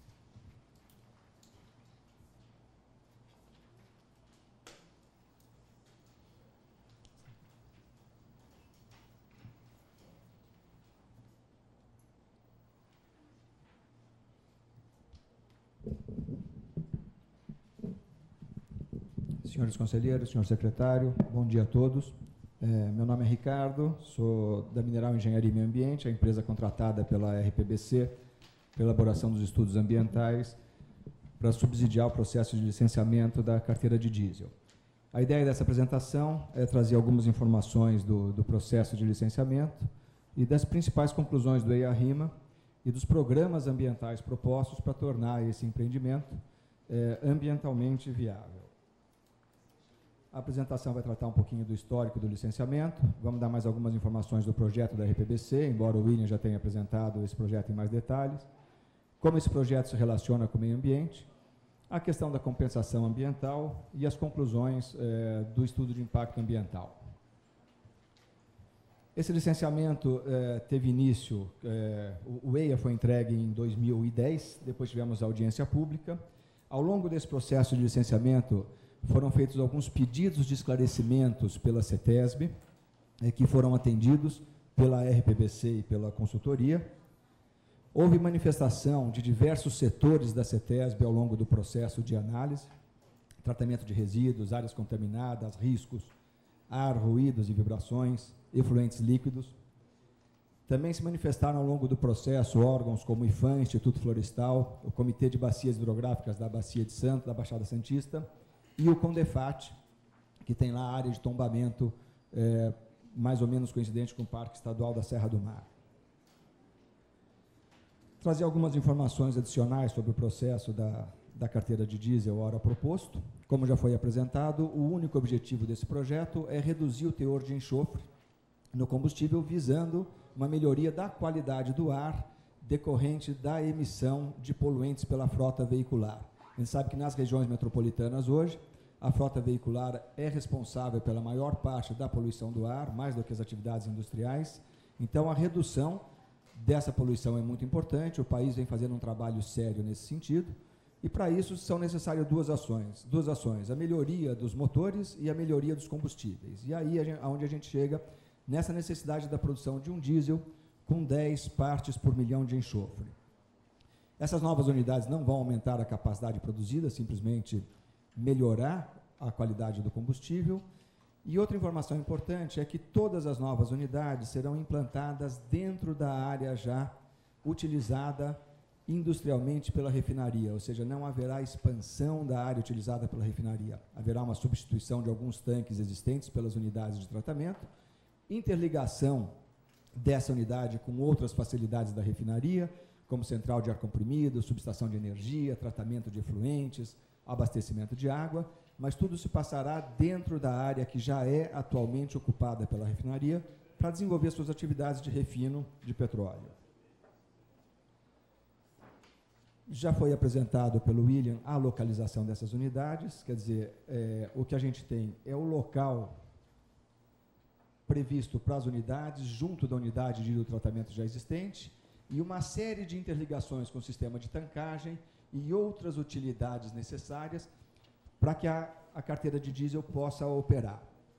Senhores conselheiros, senhor secretário, bom dia a todos. É, meu nome é Ricardo, sou da Mineral Engenharia e Meio Ambiente, a empresa contratada pela R P B C para elaboração dos estudos ambientais para subsidiar o processo de licenciamento da carteira de diesel. A ideia dessa apresentação é trazer algumas informações do, do processo de licenciamento e das principais conclusões do E A RIMA e dos programas ambientais propostos para tornar esse empreendimento é, ambientalmente viável. A apresentação vai tratar um pouquinho do histórico do licenciamento, vamos dar mais algumas informações do projeto da R P B C, embora o William já tenha apresentado esse projeto em mais detalhes, como esse projeto se relaciona com o meio ambiente, a questão da compensação ambiental e as conclusões eh, do estudo de impacto ambiental. Esse licenciamento eh, teve início, eh, o, o E I A foi entregue em dois mil e dez, depois tivemos a audiência pública. Ao longo desse processo de licenciamento, foram feitos alguns pedidos de esclarecimentos pela CETESB, eh, que foram atendidos pela R P B C e pela consultoria. Houve manifestação de diversos setores da CETESB ao longo do processo de análise, tratamento de resíduos, áreas contaminadas, riscos, ar, ruídos e vibrações, efluentes líquidos. Também se manifestaram ao longo do processo órgãos como o IFAM, Instituto Florestal, o Comitê de Bacias Hidrográficas da Bacia de Santo, da Baixada Santista, e o CONDEFAT, que tem lá a área de tombamento é, mais ou menos coincidente com o Parque Estadual da Serra do Mar. Trazer algumas informações adicionais sobre o processo da, da carteira de diesel hora proposto. Como já foi apresentado, o único objetivo desse projeto é reduzir o teor de enxofre no combustível, visando uma melhoria da qualidade do ar decorrente da emissão de poluentes pela frota veicular. A gente sabe que nas regiões metropolitanas hoje, a frota veicular é responsável pela maior parte da poluição do ar, mais do que as atividades industriais. Então, a redução dessa poluição é muito importante. O país vem fazendo um trabalho sério nesse sentido. E, para isso, são necessárias duas ações. Duas ações, a melhoria dos motores e a melhoria dos combustíveis. E aí é onde a gente chega nessa necessidade da produção de um diesel com dez partes por milhão de enxofre. Essas novas unidades não vão aumentar a capacidade produzida, simplesmente melhorar a qualidade do combustível. E outra informação importante é que todas as novas unidades serão implantadas dentro da área já utilizada industrialmente pela refinaria, ou seja, não haverá expansão da área utilizada pela refinaria. Haverá uma substituição de alguns tanques existentes pelas unidades de tratamento, interligação dessa unidade com outras facilidades da refinaria, como central de ar comprimido, subestação de energia, tratamento de efluentes, abastecimento de água, mas tudo se passará dentro da área que já é atualmente ocupada pela refinaria para desenvolver suas atividades de refino de petróleo. Já foi apresentado pelo William a localização dessas unidades, quer dizer, é, o que a gente tem é o local previsto para as unidades, junto da unidade de hidrotratamento já existente, e uma série de interligações com o sistema de tancagem e outras utilidades necessárias para que a, a carteira de diesel possa operar.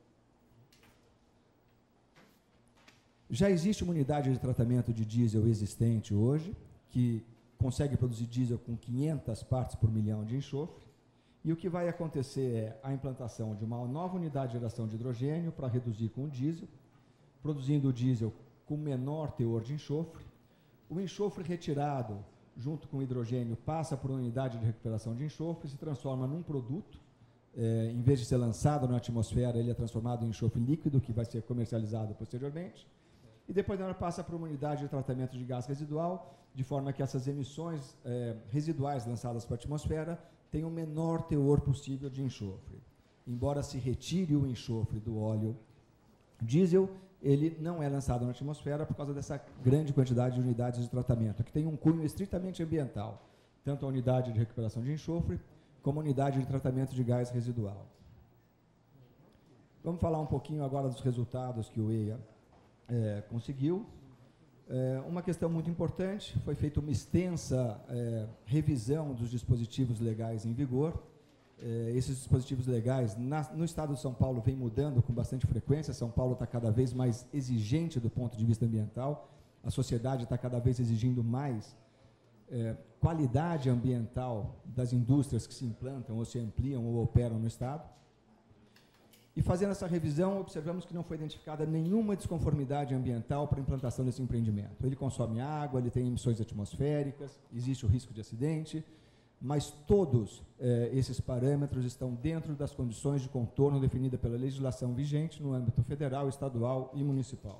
Já existe uma unidade de tratamento de diesel existente hoje, que consegue produzir diesel com quinhentas partes por milhão de enxofre, E o que vai acontecer é a implantação de uma nova unidade de geração de hidrogênio para reduzir com o diesel, produzindo o diesel com menor teor de enxofre. O enxofre retirado, junto com o hidrogênio, passa por uma unidade de recuperação de enxofre e se transforma num produto. É, em vez de ser lançado na atmosfera, ele é transformado em enxofre líquido, que vai ser comercializado posteriormente. E depois ela passa para uma unidade de tratamento de gás residual, de forma que essas emissões é, residuais lançadas para a atmosfera tenham o menor teor possível de enxofre. Embora se retire o enxofre do óleo diesel, ele não é lançado na atmosfera por causa dessa grande quantidade de unidades de tratamento, que tem um cunho estritamente ambiental, tanto a unidade de recuperação de enxofre, como a unidade de tratamento de gás residual. Vamos falar um pouquinho agora dos resultados que o E I A é, conseguiu. É, uma questão muito importante, foi feita uma extensa é, revisão dos dispositivos legais em vigor. É, esses dispositivos legais, na, no estado de São Paulo, vem mudando com bastante frequência. São Paulo está cada vez mais exigente do ponto de vista ambiental, a sociedade está cada vez exigindo mais é, qualidade ambiental das indústrias que se implantam ou se ampliam ou operam no estado. E fazendo essa revisão, observamos que não foi identificada nenhuma desconformidade ambiental para a implantação desse empreendimento. Ele consome água, ele tem emissões atmosféricas, existe o risco de acidente, mas todos eh, esses parâmetros estão dentro das condições de contorno definidas pela legislação vigente no âmbito federal, estadual e municipal.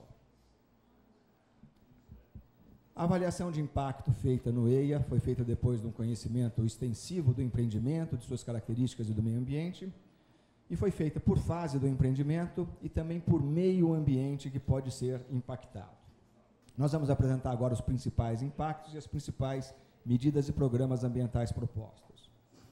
A avaliação de impacto feita no E I A foi feita depois de um conhecimento extensivo do empreendimento, de suas características e do meio ambiente, e foi feita por fase do empreendimento e também por meio ambiente que pode ser impactado. Nós vamos apresentar agora os principais impactos e as principais medidas e programas ambientais propostos.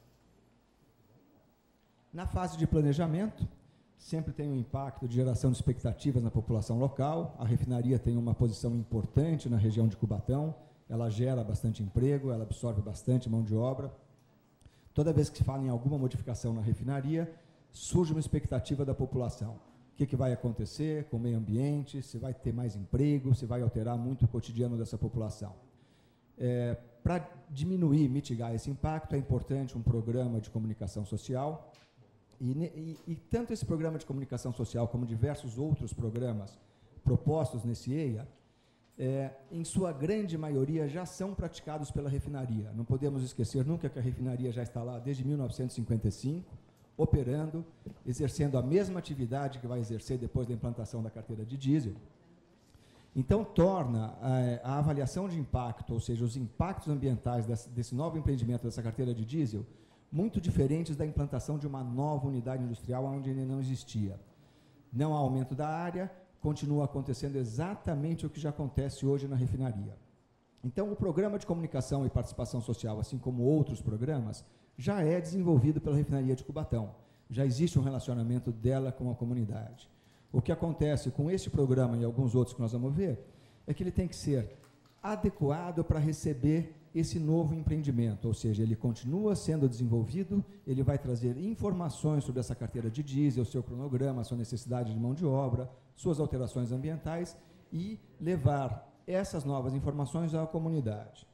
Na fase de planejamento, sempre tem um impacto de geração de expectativas na população local. A refinaria tem uma posição importante na região de Cubatão, ela gera bastante emprego, ela absorve bastante mão de obra. Toda vez que se fala em alguma modificação na refinaria, surge uma expectativa da população. O que, que vai acontecer com o meio ambiente, se vai ter mais emprego, se vai alterar muito o cotidiano dessa população. É, para diminuir, mitigar esse impacto, é importante um programa de comunicação social, e, e, e tanto esse programa de comunicação social como diversos outros programas propostos nesse E I A, é, em sua grande maioria já são praticados pela refinaria. Não podemos esquecer nunca que a refinaria já está lá desde mil novecentos e cinquenta e cinco, operando, exercendo a mesma atividade que vai exercer depois da implantação da carteira de diesel. Então, torna a, a avaliação de impacto, ou seja, os impactos ambientais desse, desse novo empreendimento, dessa carteira de diesel, muito diferentes da implantação de uma nova unidade industrial onde ele não existia. Não há aumento da área, continua acontecendo exatamente o que já acontece hoje na refinaria. Então, o programa de comunicação e participação social, assim como outros programas, já é desenvolvido pela refinaria de Cubatão. Já existe um relacionamento dela com a comunidade. O que acontece com este programa e alguns outros que nós vamos ver, é que ele tem que ser adequado para receber esse novo empreendimento, ou seja, ele continua sendo desenvolvido, ele vai trazer informações sobre essa carteira de diesel, seu cronograma, sua necessidade de mão de obra, suas alterações ambientais e levar essas novas informações à comunidade.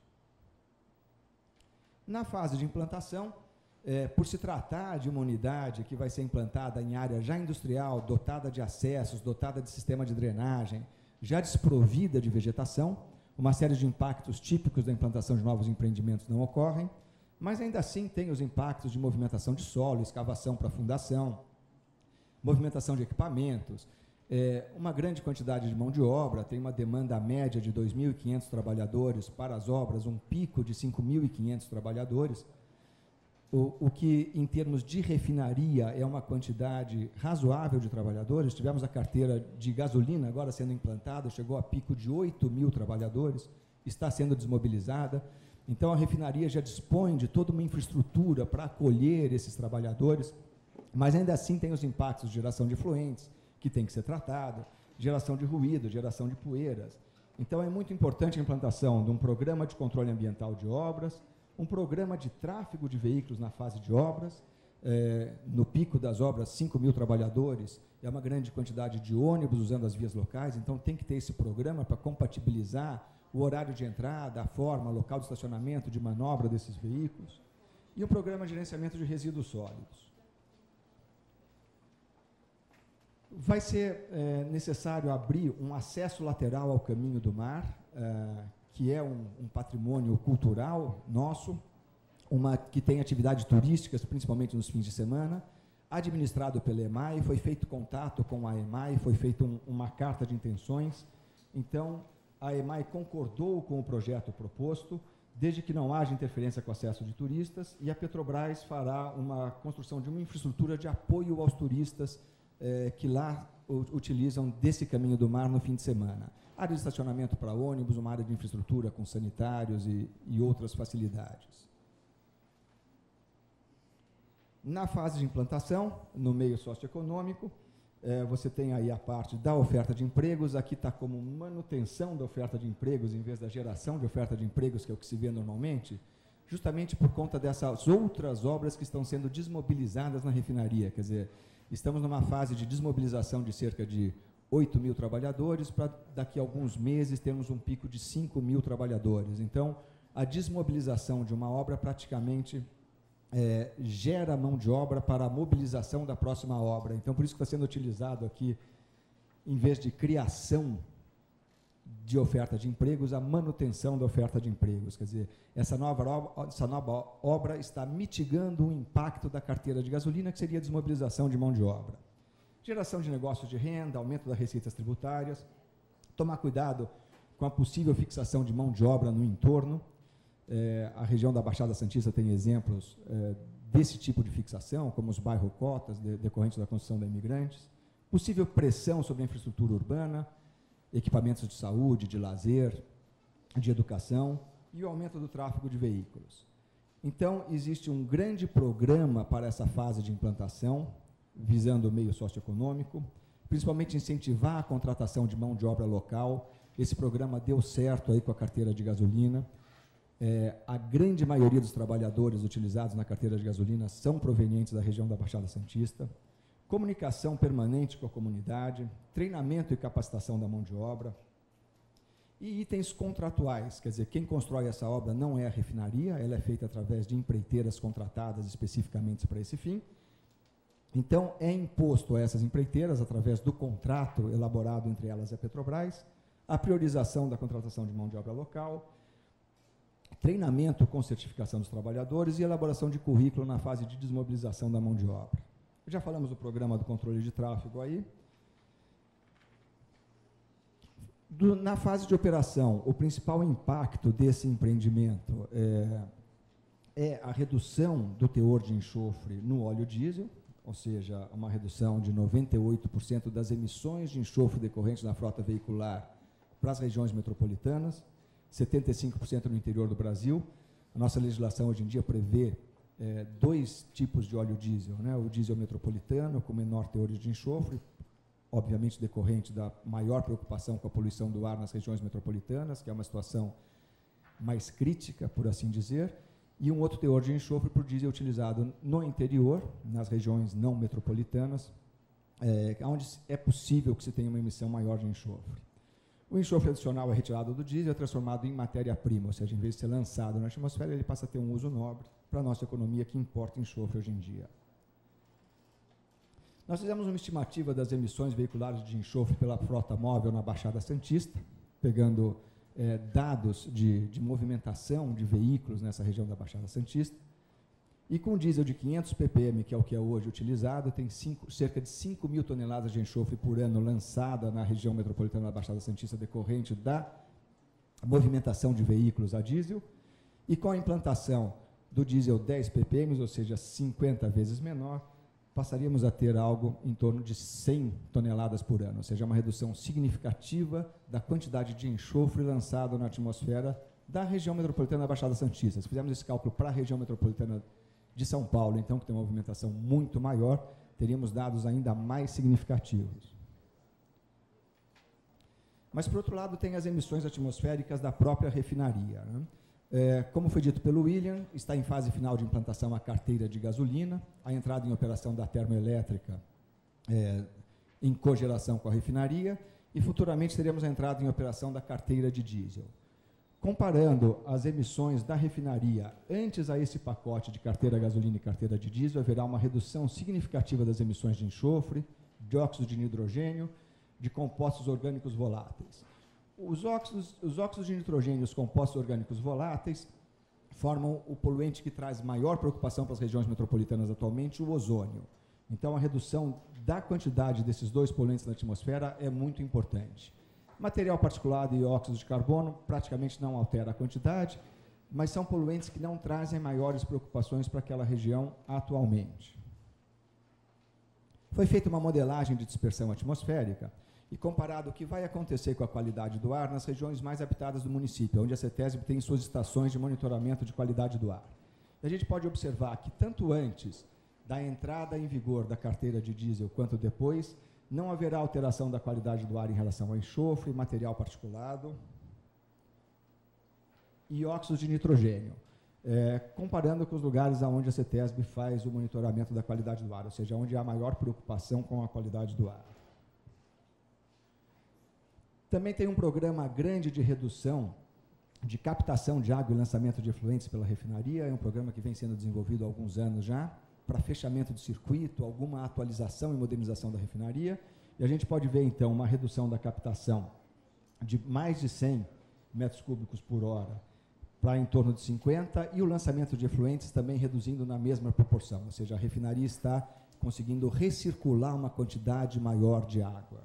Na fase de implantação, é, por se tratar de uma unidade que vai ser implantada em área já industrial, dotada de acessos, dotada de sistema de drenagem, já desprovida de vegetação, uma série de impactos típicos da implantação de novos empreendimentos não ocorrem, mas ainda assim tem os impactos de movimentação de solo, escavação para fundação, movimentação de equipamentos, é, uma grande quantidade de mão de obra, tem uma demanda média de dois mil e quinhentos trabalhadores para as obras, um pico de cinco mil e quinhentos trabalhadores, o, o que, em termos de refinaria, é uma quantidade razoável de trabalhadores. Tivemos a carteira de gasolina agora sendo implantada, chegou a pico de oito mil trabalhadores, está sendo desmobilizada. Então, a refinaria já dispõe de toda uma infraestrutura para acolher esses trabalhadores, mas ainda assim tem os impactos de geração de efluentes, que tem que ser tratado, geração de ruído, geração de poeiras. Então, é muito importante a implantação de um programa de controle ambiental de obras, um programa de tráfego de veículos na fase de obras, é, no pico das obras, cinco mil trabalhadores, é uma grande quantidade de ônibus usando as vias locais, então tem que ter esse programa para compatibilizar o horário de entrada, a forma, local de estacionamento, de manobra desses veículos. e um programa de gerenciamento de resíduos sólidos. Vai ser é, necessário abrir um acesso lateral ao caminho do mar, é, que é um, um patrimônio cultural nosso, uma, que tem atividades turísticas, principalmente nos fins de semana, administrado pela EMAI, foi feito contato com a EMAI, foi feita um, uma carta de intenções. Então, a EMAI concordou com o projeto proposto, desde que não haja interferência com o acesso de turistas, e a Petrobras fará uma construção de uma infraestrutura de apoio aos turistas eh, que lá o, utilizam desse caminho do mar no fim de semana. Área de estacionamento para ônibus, uma área de infraestrutura com sanitários e, e outras facilidades. Na fase de implantação, no meio socioeconômico, eh, você tem aí a parte da oferta de empregos, aqui está como manutenção da oferta de empregos, em vez da geração de oferta de empregos, que é o que se vê normalmente, justamente por conta dessas outras obras que estão sendo desmobilizadas na refinaria. Quer dizer, estamos numa fase de desmobilização de cerca de oito mil trabalhadores, para daqui a alguns meses termos um pico de cinco mil trabalhadores. Então, a desmobilização de uma obra praticamente É, gera mão de obra para a mobilização da próxima obra. Então, por isso que está sendo utilizado aqui, em vez de criação de oferta de empregos, a manutenção da oferta de empregos. Quer dizer, essa nova obra, essa nova obra está mitigando o impacto da carteira de gasolina, que seria a desmobilização de mão de obra. Geração de negócios de renda, aumento das receitas tributárias, tomar cuidado com a possível fixação de mão de obra no entorno. É, a região da Baixada Santista tem exemplos é, desse tipo de fixação, como os bairro-cotas de, decorrentes da construção da imigrantes, possível pressão sobre a infraestrutura urbana, equipamentos de saúde, de lazer, de educação e o aumento do tráfego de veículos. Então, existe um grande programa para essa fase de implantação, visando o meio socioeconômico, principalmente incentivar a contratação de mão de obra local. Esse programa deu certo aí com a carteira de gasolina. É, a grande maioria dos trabalhadores utilizados na carteira de gasolina são provenientes da região da Baixada Santista. Comunicação permanente com a comunidade, treinamento e capacitação da mão de obra e itens contratuais, quer dizer, quem constrói essa obra não é a refinaria, ela é feita através de empreiteiras contratadas especificamente para esse fim. Então, é imposto a essas empreiteiras, através do contrato elaborado entre elas e a Petrobras, a priorização da contratação de mão de obra local, treinamento com certificação dos trabalhadores e elaboração de currículo na fase de desmobilização da mão de obra. Já falamos do programa do controle de tráfego aí. Do, na fase de operação, o principal impacto desse empreendimento é, é a redução do teor de enxofre no óleo diesel, ou seja, uma redução de noventa e oito por cento das emissões de enxofre decorrentes da frota veicular para as regiões metropolitanas, setenta e cinco por cento no interior do Brasil. A nossa legislação hoje em dia prevê é, dois tipos de óleo diesel, né? O diesel metropolitano, com menor teor de enxofre, obviamente decorrente da maior preocupação com a poluição do ar nas regiões metropolitanas, que é uma situação mais crítica, por assim dizer, e um outro teor de enxofre para o diesel utilizado no interior, nas regiões não metropolitanas, é, onde é possível que se tenha uma emissão maior de enxofre. O enxofre adicional é retirado do diesel e é transformado em matéria-prima, ou seja, em vez de ser lançado na atmosfera, ele passa a ter um uso nobre para a nossa economia, que importa enxofre hoje em dia. Nós fizemos uma estimativa das emissões veiculares de enxofre pela frota móvel na Baixada Santista, pegando é, dados de, de movimentação de veículos nessa região da Baixada Santista, e com diesel de quinhentos ppm, que é o que é hoje utilizado, tem cinco, cerca de cinco mil toneladas de enxofre por ano lançada na região metropolitana da Baixada Santista, decorrente da movimentação de veículos a diesel, e com a implantação do diesel dez ppm, ou seja, cinquenta vezes menor, passaríamos a ter algo em torno de cem toneladas por ano, ou seja, uma redução significativa da quantidade de enxofre lançado na atmosfera da região metropolitana da Baixada Santista. Se fizermos esse cálculo para a região metropolitana de São Paulo, então, que tem uma movimentação muito maior, teríamos dados ainda mais significativos. Mas, por outro lado, tem as emissões atmosféricas da própria refinaria, né? É, como foi dito pelo William, está em fase final de implantação a carteira de gasolina, a entrada em operação da termoelétrica é, em cogeração com a refinaria, e futuramente teremos a entrada em operação da carteira de diesel. Comparando as emissões da refinaria antes a esse pacote de carteira gasolina e carteira de diesel, haverá uma redução significativa das emissões de enxofre, dióxido de nitrogênio, de compostos orgânicos voláteis. Os óxidos, os óxidos de nitrogênio e os compostos orgânicos voláteis formam o poluente que traz maior preocupação para as regiões metropolitanas atualmente, o ozônio. Então, a redução da quantidade desses dois poluentes na atmosfera é muito importante. Material particulado e óxido de carbono praticamente não altera a quantidade, mas são poluentes que não trazem maiores preocupações para aquela região atualmente. Foi feita uma modelagem de dispersão atmosférica e comparado o que vai acontecer com a qualidade do ar nas regiões mais habitadas do município, onde a CETESB tem suas estações de monitoramento de qualidade do ar. E a gente pode observar que tanto antes da entrada em vigor da carteira de diesel quanto depois, não haverá alteração da qualidade do ar em relação ao enxofre, material particulado e óxidos de nitrogênio, é, comparando com os lugares onde a CETESB faz o monitoramento da qualidade do ar, ou seja, onde há maior preocupação com a qualidade do ar. Também tem um programa grande de redução de captação de água e lançamento de efluentes pela refinaria, é um programa que vem sendo desenvolvido há alguns anos já, para fechamento de circuito, alguma atualização e modernização da refinaria, e a gente pode ver, então, uma redução da captação de mais de cem metros cúbicos por hora para em torno de cinquenta, e o lançamento de efluentes também reduzindo na mesma proporção, ou seja, a refinaria está conseguindo recircular uma quantidade maior de água.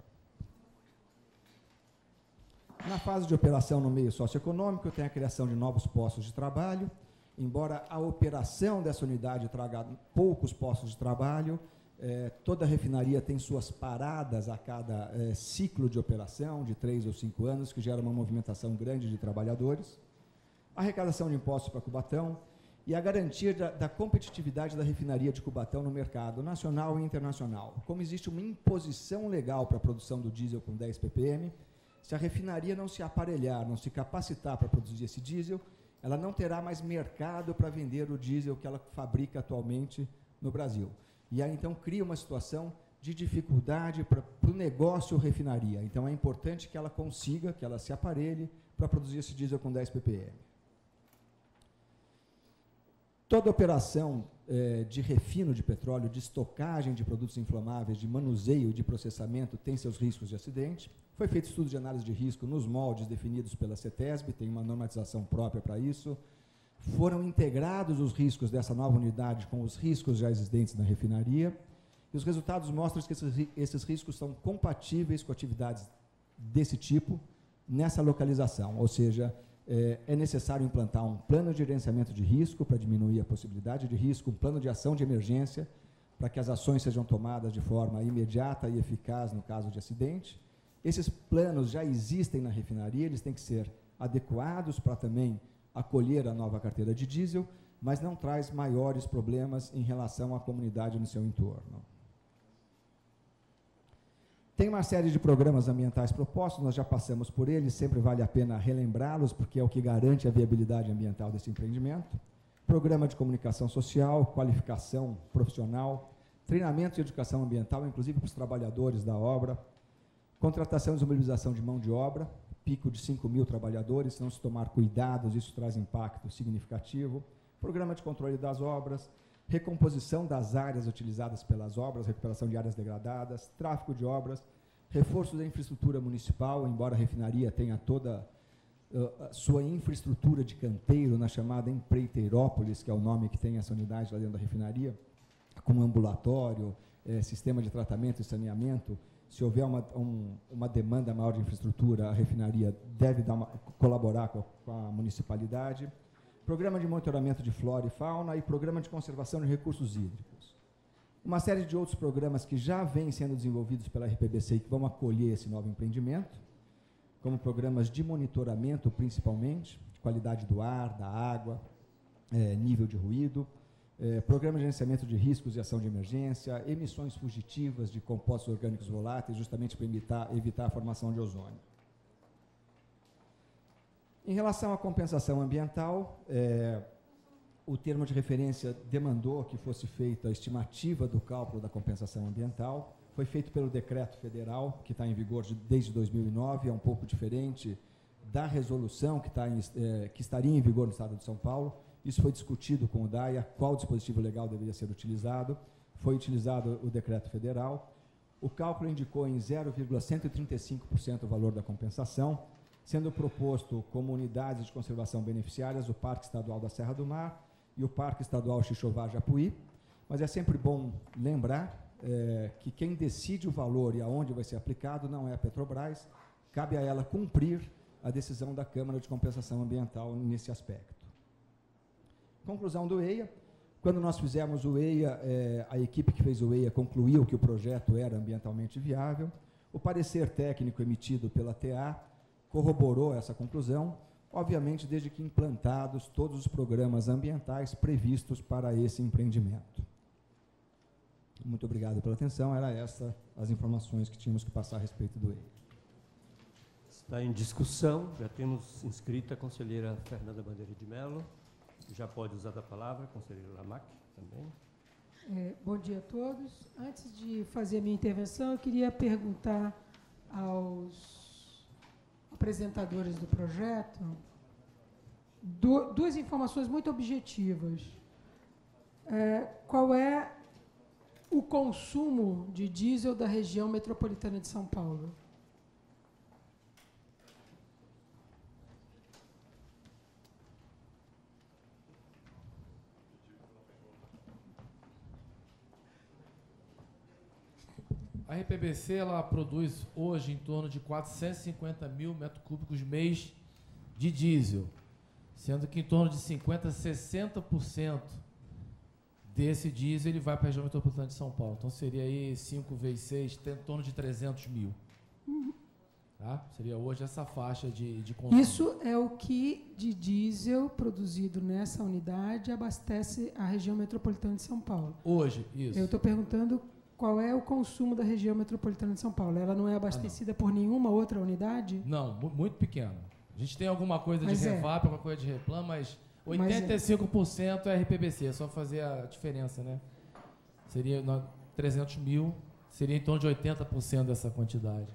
Na fase de operação no meio socioeconômico, tem a criação de novos postos de trabalho. Embora a operação dessa unidade traga poucos postos de trabalho, eh, toda a refinaria tem suas paradas a cada eh, ciclo de operação, de três ou cinco anos, que gera uma movimentação grande de trabalhadores. A arrecadação de impostos para Cubatão e a garantia da, da competitividade da refinaria de Cubatão no mercado nacional e internacional. Como existe uma imposição legal para a produção do diesel com dez ppm, se a refinaria não se aparelhar, não se capacitar para produzir esse diesel, ela não terá mais mercado para vender o diesel que ela fabrica atualmente no Brasil. E aí, então, cria uma situação de dificuldade para o negócio refinaria. Então, é importante que ela consiga, que ela se aparelhe para produzir esse diesel com dez ppm. Toda operação eh, de refino de petróleo, de estocagem de produtos inflamáveis, de manuseio, de processamento, tem seus riscos de acidente. Foi feito estudo de análise de risco nos moldes definidos pela CETESB, tem uma normatização própria para isso. Foram integrados os riscos dessa nova unidade com os riscos já existentes na refinaria, e os resultados mostram que esses, esses riscos são compatíveis com atividades desse tipo nessa localização, ou seja, é, é necessário implantar um plano de gerenciamento de risco para diminuir a possibilidade de risco, um plano de ação de emergência para que as ações sejam tomadas de forma imediata e eficaz no caso de acidente. Esses planos já existem na refinaria, eles têm que ser adequados para também acolher a nova carteira de diesel, mas não traz maiores problemas em relação à comunidade no seu entorno. Tem uma série de programas ambientais propostos, nós já passamos por eles, sempre vale a pena relembrá-los, porque é o que garante a viabilidade ambiental desse empreendimento. Programa de comunicação social, qualificação profissional, treinamento e educação ambiental, inclusive para os trabalhadores da obra, contratação e desmobilização de mão de obra, pico de cinco mil trabalhadores, se não se tomar cuidados, isso traz impacto significativo. Programa de controle das obras, recomposição das áreas utilizadas pelas obras, recuperação de áreas degradadas, tráfego de obras, reforço da infraestrutura municipal, embora a refinaria tenha toda uh, a sua infraestrutura de canteiro na chamada Empreiteirópolis, que é o nome que tem essa unidade lá dentro da refinaria, com ambulatório, eh, sistema de tratamento e saneamento. Se houver uma, um, uma demanda maior de infraestrutura, a refinaria deve dar uma, colaborar com a, com a municipalidade. Programa de monitoramento de flora e fauna e programa de conservação de recursos hídricos. Uma série de outros programas que já vêm sendo desenvolvidos pela R P B C e que vão acolher esse novo empreendimento, como programas de monitoramento, principalmente, de qualidade do ar, da água, é, nível de ruído, é, programa de gerenciamento de riscos e ação de emergência, emissões fugitivas de compostos orgânicos voláteis, justamente para evitar, evitar a formação de ozônio. Em relação à compensação ambiental, é, o termo de referência demandou que fosse feita a estimativa do cálculo da compensação ambiental. Foi feito pelo decreto federal, que está em vigor de, desde dois mil e nove, é um pouco diferente da resolução que, tá em, eh, que estaria em vigor no Estado de São Paulo. Isso foi discutido com o DAIA, qual dispositivo legal deveria ser utilizado. Foi utilizado o decreto federal. O cálculo indicou em zero vírgula cento e trinta e cinco por cento o valor da compensação, sendo proposto como unidades de conservação beneficiárias o Parque Estadual da Serra do Mar e o Parque Estadual Xixová-Japuí. Mas é sempre bom lembrar é, que quem decide o valor e aonde vai ser aplicado não é a Petrobras, cabe a ela cumprir a decisão da Câmara de Compensação Ambiental nesse aspecto. Conclusão do EIA. Quando nós fizemos o EIA, é, a equipe que fez o EIA concluiu que o projeto era ambientalmente viável. O parecer técnico emitido pela T A corroborou essa conclusão, obviamente desde que implantados todos os programas ambientais previstos para esse empreendimento. Muito obrigado pela atenção, era essa as informações que tínhamos que passar a respeito do EIA. Está em discussão, já temos inscrita a conselheira Fernanda Bandeira de Mello. Já pode usar a palavra, conselheiro Lamac, também. É, bom dia a todos. Antes de fazer a minha intervenção, eu queria perguntar aos apresentadores do projeto do, duas informações muito objetivas. É, qual é o consumo de diesel da região metropolitana de São Paulo? A R P B C ela produz hoje em torno de quatrocentos e cinquenta mil metros cúbicos mês de diesel, sendo que em torno de cinquenta por cento, sessenta por cento desse diesel ele vai para a região metropolitana de São Paulo. Então seria aí cinco vezes seis, tem em torno de trezentos mil. Uhum. Tá? Seria hoje essa faixa de, de consumo. Isso é o que de diesel produzido nessa unidade abastece a região metropolitana de São Paulo. Hoje, isso. Eu estou perguntando qual é o consumo da região metropolitana de São Paulo. Ela não é abastecida ah, não. por nenhuma outra unidade? Não, muito pequeno. A gente tem alguma coisa mas de é. revap, alguma coisa de replan, mas oitenta e cinco por cento é R P B C, é só fazer a diferença, né? Seria trezentos mil, seria em torno de oitenta por cento dessa quantidade.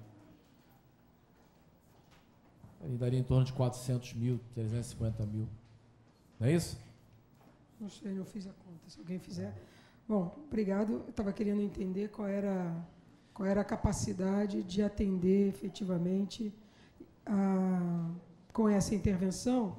Aí daria em torno de quatrocentos mil, trezentos e cinquenta mil. Não é isso? Não sei, não fiz a conta. Se alguém fizer... Bom, obrigado. Eu estava querendo entender qual era, qual era a capacidade de atender efetivamente, a, com essa intervenção,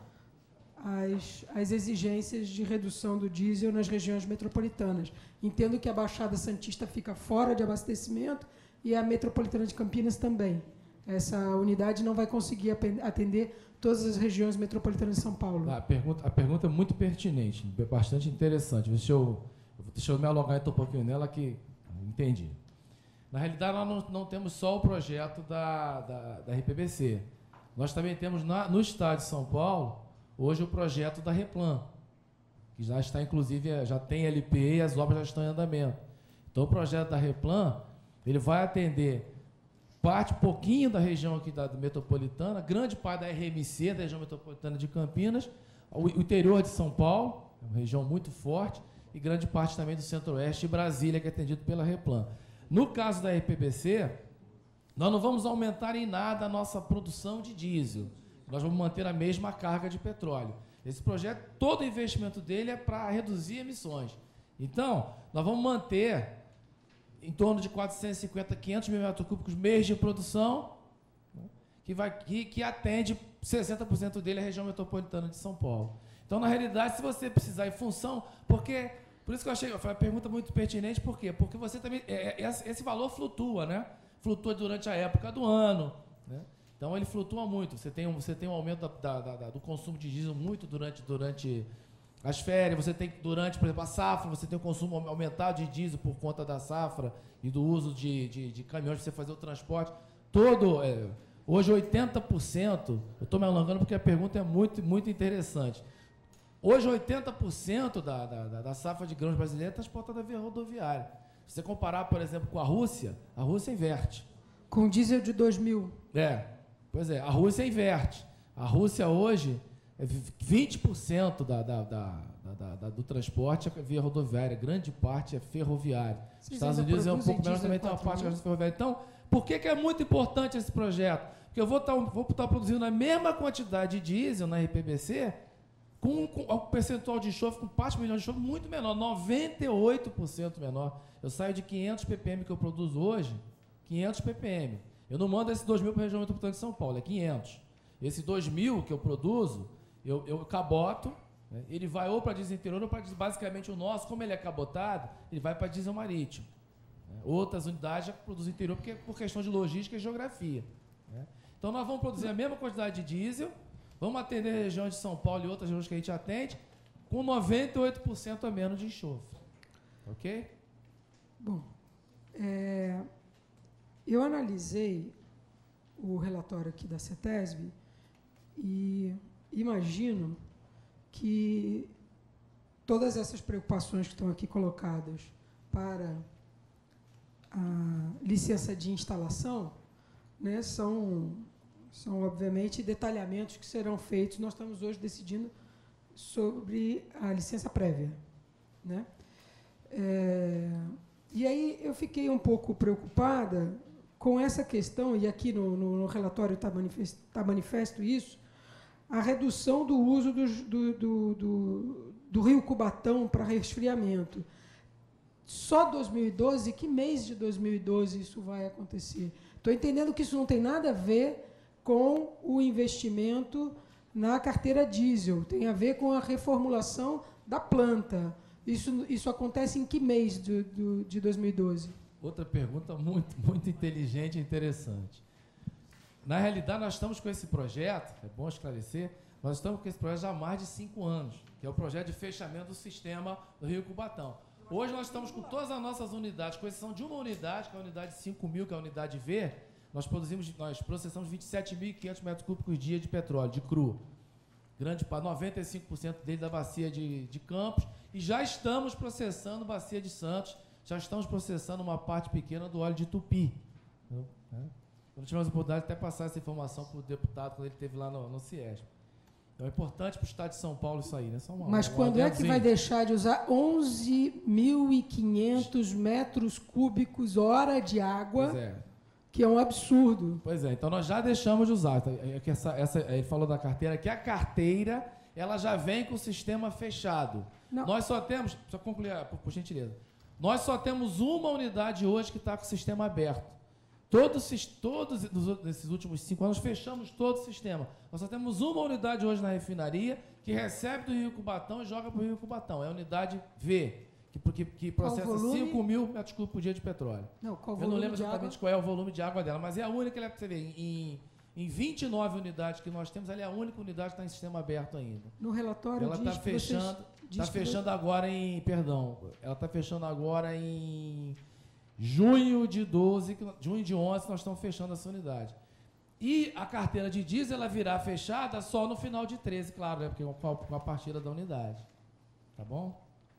as, as exigências de redução do diesel nas regiões metropolitanas. Entendo que a Baixada Santista fica fora de abastecimento e a Metropolitana de Campinas também. Essa unidade não vai conseguir atender todas as regiões metropolitanas de São Paulo. A pergunta, a pergunta é muito pertinente, bastante interessante. Deixa eu... Deixa eu me alongar então um pouquinho nela que entendi. Na realidade, nós não, não temos só o projeto da, da, da R P B C. Nós também temos na, no estado de São Paulo, hoje o projeto da Replan, que já está, inclusive, já tem L P E e as obras já estão em andamento. Então, o projeto da Replan, ele vai atender parte, pouquinho da região aqui da, da metropolitana, grande parte da R M C, da região metropolitana de Campinas, o, o interior de São Paulo, uma região muito forte, e grande parte também do Centro-Oeste e Brasília, que é atendido pela Replan. No caso da R P B C, nós não vamos aumentar em nada a nossa produção de diesel. Nós vamos manter a mesma carga de petróleo. Esse projeto, todo o investimento dele é para reduzir emissões. Então, nós vamos manter em torno de quatrocentos e cinquenta, quinhentos mil metros cúbicos mês de produção, que, vai, que, que atende sessenta por cento dele à região metropolitana de São Paulo. Então, na realidade, se você precisar em função, porque, por isso que eu achei, foi uma pergunta muito pertinente, por quê? Porque você também, é, é, esse valor flutua, né? Flutua durante a época do ano, né? Então, ele flutua muito. Você tem um, você tem um aumento da, da, da, do consumo de diesel muito durante, durante as férias, você tem, durante, por exemplo, a safra, você tem o consumo aumentado de diesel por conta da safra e do uso de, de, de caminhões para você fazer o transporte. Todo, é, hoje, oitenta por cento, eu estou me alongando porque a pergunta é muito, muito interessante. Hoje, oitenta por cento da, da, da safra de grãos brasileira é transportada via rodoviária. Se você comparar, por exemplo, com a Rússia, a Rússia inverte. Com diesel de dois mil. É, pois é, a Rússia inverte. A Rússia hoje, é vinte por cento da, da, da, da, da, do transporte é via rodoviária, grande parte é ferroviária. Os Estados Unidos é um pouco menos, também tem uma parte que é ferroviária. Então, por que, que é muito importante esse projeto? Porque eu vou estar vou estar produzindo a mesma quantidade de diesel na R P B C com, com um percentual de enxofre, com parte de milhão de enxofre muito menor, noventa e oito por cento menor. Eu saio de quinhentos ppm que eu produzo hoje, quinhentos ppm. Eu não mando esse dois mil para a região metropolitana de São Paulo, é quinhentos. Esse dois mil que eu produzo, eu, eu caboto, né? Ele vai ou para diesel interior ou para diesel, basicamente o nosso, como ele é cabotado, ele vai para diesel marítimo. Né? Outras unidades já produzem interior porque, por questão de logística e geografia. Né? Então nós vamos produzir a mesma quantidade de diesel, vamos atender a região de São Paulo e outras regiões que a gente atende, com noventa e oito por cento a menos de enxofre. Ok? Bom, é, eu analisei o relatório aqui da CETESB e imagino que todas essas preocupações que estão aqui colocadas para a licença de instalação, né, são, são, obviamente, detalhamentos que serão feitos. Nós estamos hoje decidindo sobre a licença prévia. Né? É, e aí eu fiquei um pouco preocupada com essa questão, e aqui no, no, no relatório está manifesto, tá manifesto isso, a redução do uso dos, do, do, do, do rio Cubatão para resfriamento. Só dois mil e doze, que mês de dois mil e doze isso vai acontecer? Estou entendendo que isso não tem nada a ver com o investimento na carteira diesel, tem a ver com a reformulação da planta. Isso, isso acontece em que mês do, do, de dois mil e doze? Outra pergunta muito, muito inteligente e interessante. Na realidade, nós estamos com esse projeto, é bom esclarecer, nós estamos com esse projeto já há mais de cinco anos, que é o projeto de fechamento do sistema do Rio Cubatão. Hoje nós estamos com todas as nossas unidades, com exceção de uma unidade, que é a unidade cinco mil, que é a unidade V, nós produzimos, nós processamos vinte e sete mil e quinhentos metros cúbicos dia de petróleo, de cru. Grande parte, noventa e cinco por cento dele da bacia de, de Campos, e já estamos processando bacia de Santos, já estamos processando uma parte pequena do óleo de Tupi. Então, né? Quando tivemos a oportunidade de até passar essa informação para o deputado, quando ele esteve lá no, no CIESP. Então é importante para o Estado de São Paulo isso aí, né? Só uma, Mas uma quando é que vai deixar de usar onze mil e quinhentos metros cúbicos hora de água? Pois é. Que é um absurdo. Pois é, então nós já deixamos de usar. É que essa, essa, ele falou da carteira, que a carteira ela já vem com o sistema fechado. Não. Nós só temos, só concluir, por, por gentileza, nós só temos uma unidade hoje que está com o sistema aberto. Todos, todos nesses últimos cinco anos fechamos todo o sistema. Nós só temos uma unidade hoje na refinaria que recebe do Rio Cubatão e joga para o Rio Cubatão. É a unidade V, que, que, que processa cinco mil metros cúbicos por dia de petróleo. Não, qual Eu não lembro exatamente qual é o volume de água dela, mas é a única, que você vê, em, em vinte e nove unidades que nós temos, ela é a única unidade que está em sistema aberto ainda. No relatório ela está fechando, está fechando agora em, perdão, ela está fechando agora em junho de doze, junho de onze, nós estamos fechando essa unidade. E a carteira de diesel ela virá fechada só no final de treze, claro, né, porque com a, com a partida da unidade. Tá bom?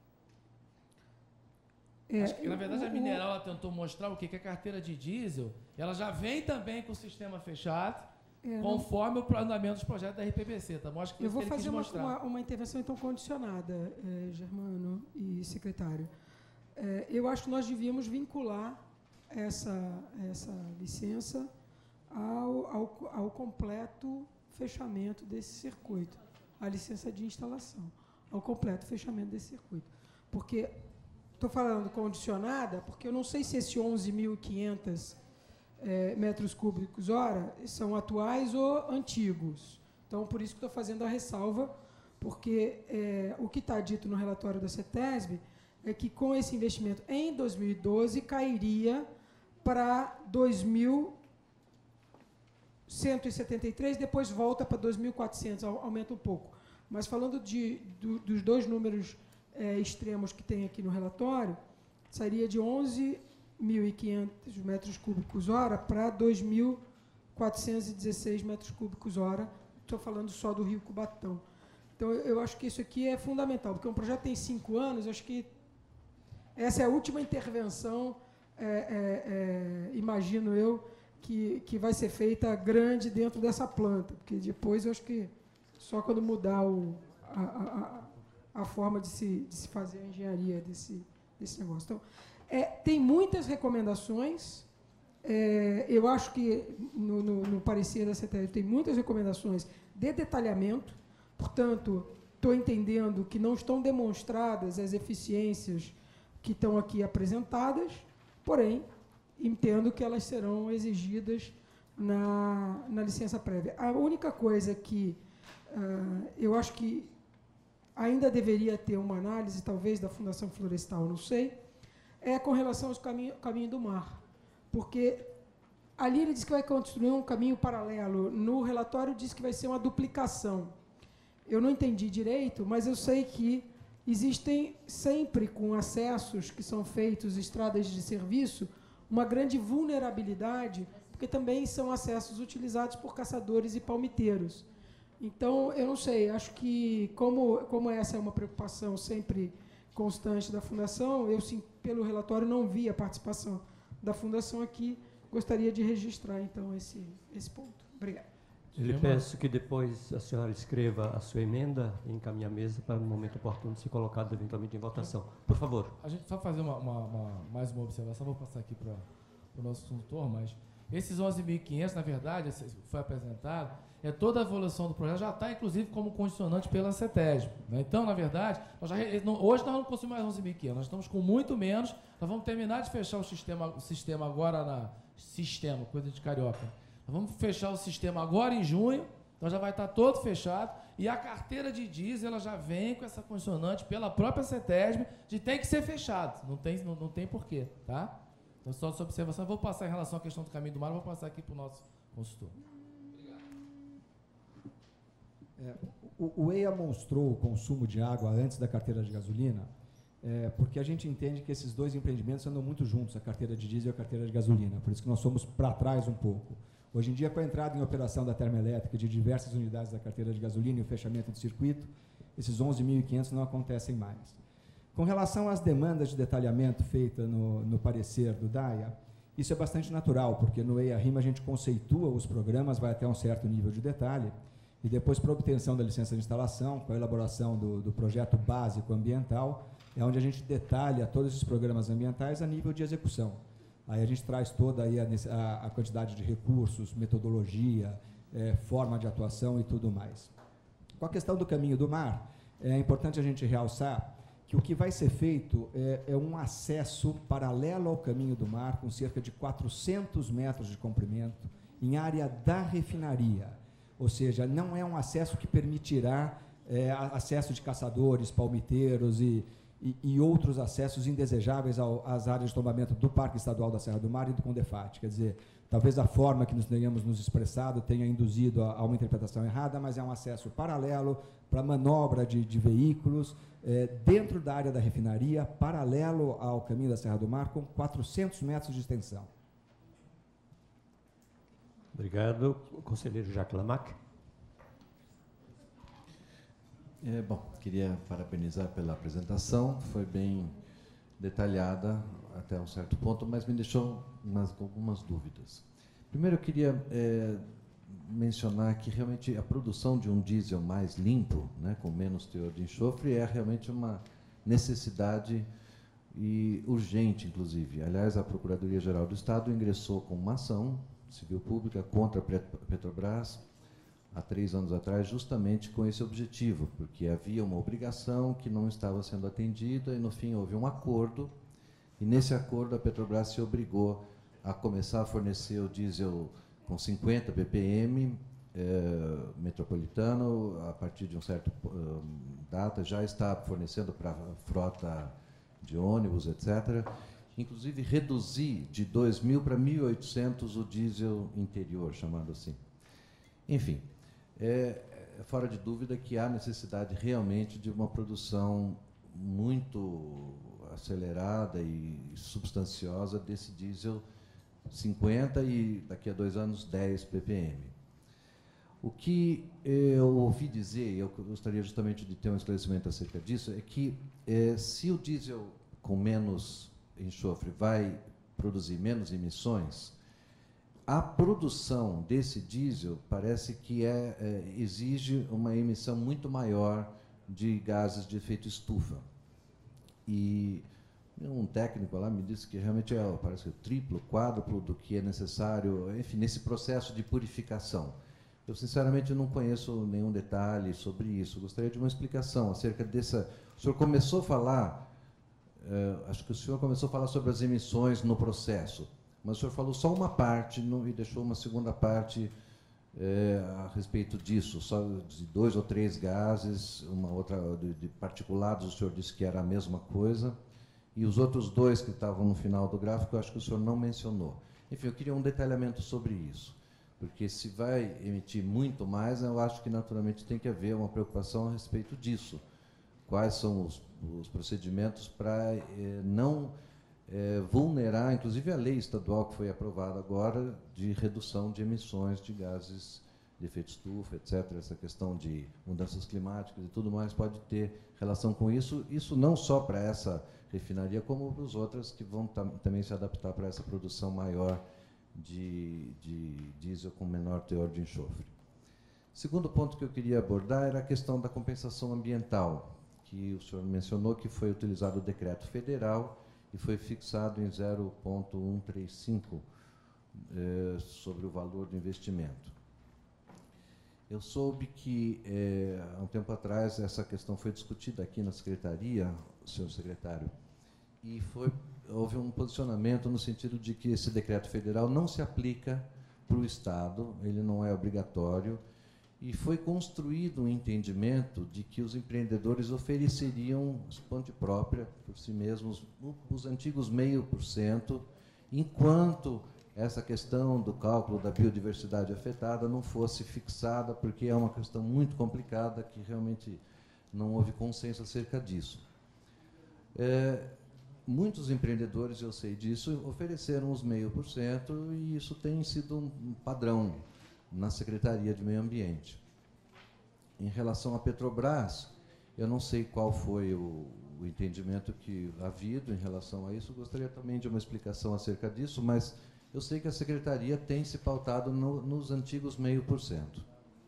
É, Acho que, na verdade, a Mineral ela tentou mostrar o que, que a carteira de diesel ela já vem também com o sistema fechado, é, conforme não... o andamento dos projetos da R P B C. Tá? Acho que Eu vou que fazer uma, uma, uma intervenção então condicionada, eh, Germano e secretário. É, eu acho que nós devíamos vincular essa, essa licença ao, ao, ao completo fechamento desse circuito, a licença de instalação, ao completo fechamento desse circuito. Porque, estou falando condicionada, porque eu não sei se esses onze mil e quinhentos é, metros cúbicos hora são atuais ou antigos. Então, por isso que estou fazendo a ressalva, porque é, o que está dito no relatório da CETESB é que com esse investimento em dois mil e doze cairia para dois mil cento e setenta e três, depois volta para dois mil e quatrocentos, aumenta um pouco. Mas falando de, do, dos dois números é, extremos que tem aqui no relatório, sairia de onze mil e quinhentos metros cúbicos hora para dois mil quatrocentos e dezesseis metros cúbicos hora. Estou falando só do Rio Cubatão. Então, eu, eu acho que isso aqui é fundamental, porque um projeto tem cinco anos, eu acho que essa é a última intervenção, é, é, é, imagino eu, que, que vai ser feita grande dentro dessa planta, porque depois eu acho que só quando mudar o, a, a, a forma de se, de se fazer a engenharia desse, desse negócio. Então, é, tem muitas recomendações É, eu acho que no, no, no parecer da CETESB tem muitas recomendações de detalhamento, portanto, estou entendendo que não estão demonstradas as eficiências que estão aqui apresentadas, porém, entendo que elas serão exigidas na, na licença prévia. A única coisa que uh, eu acho que ainda deveria ter uma análise, talvez, da Fundação Florestal, não sei, é com relação ao caminho, caminho do mar. Porque ali ele diz que vai construir um caminho paralelo, no relatório diz que vai ser uma duplicação. Eu não entendi direito, mas eu sei que existem sempre, com acessos que são feitos, estradas de serviço, uma grande vulnerabilidade, porque também são acessos utilizados por caçadores e palmiteiros. Então, eu não sei, acho que, como, como essa é uma preocupação sempre constante da Fundação, eu, sim, pelo relatório, não vi a participação da Fundação aqui, gostaria de registrar, então, esse, esse ponto. Obrigado. Eu lhe peço que depois a senhora escreva a sua emenda e encaminhe a mesa para, no momento oportuno, ser colocada eventualmente em votação. Por favor. A gente só fazer uma, uma, uma, mais uma observação, vou passar aqui para o nosso consultor, mas esses onze mil e quinhentos, na verdade, foi apresentado, é toda a evolução do projeto já está, inclusive, como condicionante pela CETESB. Né? Então, na verdade, nós já, hoje nós não consumimos mais onze mil e quinhentos, nós estamos com muito menos, nós vamos terminar de fechar o sistema, o sistema agora na... Sistema, coisa de carioca. Nós vamos fechar o sistema agora em junho, então já vai estar todo fechado, e a carteira de diesel ela já vem com essa condicionante pela própria CETESB de tem que ser fechado, não tem, não, não tem porquê, tá? Então, só essa observação, eu vou passar em relação à questão do caminho do mar, eu vou passar aqui para o nosso consultor. É, o, o E I A mostrou o consumo de água antes da carteira de gasolina, é, porque a gente entende que esses dois empreendimentos andam muito juntos, a carteira de diesel e a carteira de gasolina, por isso que nós somos para trás um pouco. Hoje em dia, com a entrada em operação da termoelétrica de diversas unidades da carteira de gasolina e o fechamento do circuito, esses onze mil e quinhentos não acontecem mais. Com relação às demandas de detalhamento feitas no, no parecer do D A I A, isso é bastante natural, porque no E I A RIMA a gente conceitua os programas, vai até um certo nível de detalhe, e depois, para a obtenção da licença de instalação, com a elaboração do, do projeto básico ambiental, é onde a gente detalha todos esses programas ambientais a nível de execução. Aí a gente traz toda aí a, a, a quantidade de recursos, metodologia, é, forma de atuação e tudo mais. Com a questão do caminho do mar, é importante a gente realçar que o que vai ser feito é, é um acesso paralelo ao caminho do mar, com cerca de quatrocentos metros de comprimento, em área da refinaria. Ou seja, não é um acesso que permitirá é, acesso de caçadores, palmiteiros e, e, e outros acessos indesejáveis ao, às áreas de tombamento do Parque Estadual da Serra do Mar e do Condefat. Quer dizer, talvez a forma que nós tenhamos nos expressado tenha induzido a, a uma interpretação errada, mas é um acesso paralelo para manobra de, de veículos é, dentro da área da refinaria, paralelo ao caminho da Serra do Mar, com quatrocentos metros de extensão. Obrigado. O conselheiro Jacques Lamac. É, bom, queria parabenizar pela apresentação, foi bem detalhada até um certo ponto, mas me deixou umas, algumas dúvidas. Primeiro, eu queria é, mencionar que realmente a produção de um diesel mais limpo, né, com menos teor de enxofre, é realmente uma necessidade e urgente, inclusive. Aliás, a Procuradoria-Geral do Estado ingressou com uma ação civil pública contra a Petrobras há três anos atrás, justamente com esse objetivo, porque havia uma obrigação que não estava sendo atendida e, no fim, houve um acordo, e nesse acordo a Petrobras se obrigou a começar a fornecer o diesel com cinquenta B P M eh, metropolitano, a partir de um certo uh, data, já está fornecendo para a frota de ônibus, etcétera, inclusive reduzir de dois mil para mil e oitocentos o diesel interior, chamado assim. Enfim, é, é fora de dúvida que há necessidade realmente de uma produção muito acelerada e substanciosa desse diesel cinquenta e daqui a dois anos dez P P M. O que eu ouvi dizer, e eu gostaria justamente de ter um esclarecimento acerca disso, é que é, se o diesel com menos enxofre vai produzir menos emissões, a produção desse diesel parece que é, é, exige uma emissão muito maior de gases de efeito estufa. E Um técnico lá me disse que realmente é, parece que o triplo, quádruplo do que é necessário, enfim, nesse processo de purificação. Eu, sinceramente, não conheço nenhum detalhe sobre isso. Gostaria de uma explicação acerca dessa... O senhor começou a falar, eh, acho que o senhor começou a falar sobre as emissões no processo, mas o senhor falou só uma parte no, e deixou uma segunda parte eh, a respeito disso, só de dois ou três gases, uma outra de, de particulados, o senhor disse que era a mesma coisa, e os outros dois que estavam no final do gráfico, eu acho que o senhor não mencionou. Enfim, eu queria um detalhamento sobre isso. Porque se vai emitir muito mais, eu acho que naturalmente tem que haver uma preocupação a respeito disso. Quais são os, os procedimentos para eh, não eh, vulnerar, inclusive a lei estadual que foi aprovada agora, de redução de emissões de gases de efeito estufa, etcétera. Essa questão de mudanças climáticas e tudo mais pode ter relação com isso. Isso não só para essa refinaria, como para as outras que vão tam, também se adaptar para essa produção maior De, de diesel com menor teor de enxofre. Segundo ponto que eu queria abordar era a questão da compensação ambiental, que o senhor mencionou que foi utilizado o decreto federal e foi fixado em zero vírgula cento e trinta e cinco eh, sobre o valor do investimento. Eu soube que, eh, há um tempo atrás, essa questão foi discutida aqui na Secretaria, senhor secretário, e foi... houve um posicionamento no sentido de que esse decreto federal não se aplica para o Estado, ele não é obrigatório, e foi construído um entendimento de que os empreendedores ofereceriam, ponte própria, por si mesmos, os antigos meio por cento, enquanto essa questão do cálculo da biodiversidade afetada não fosse fixada, porque é uma questão muito complicada, que realmente não houve consenso acerca disso. É, Muitos empreendedores, eu sei disso, ofereceram os meio por cento e isso tem sido um padrão na Secretaria de Meio Ambiente. Em relação à Petrobras, eu não sei qual foi o, o entendimento que ha havido em relação a isso, gostaria também de uma explicação acerca disso, mas eu sei que a Secretaria tem se pautado no, nos antigos meio por cento.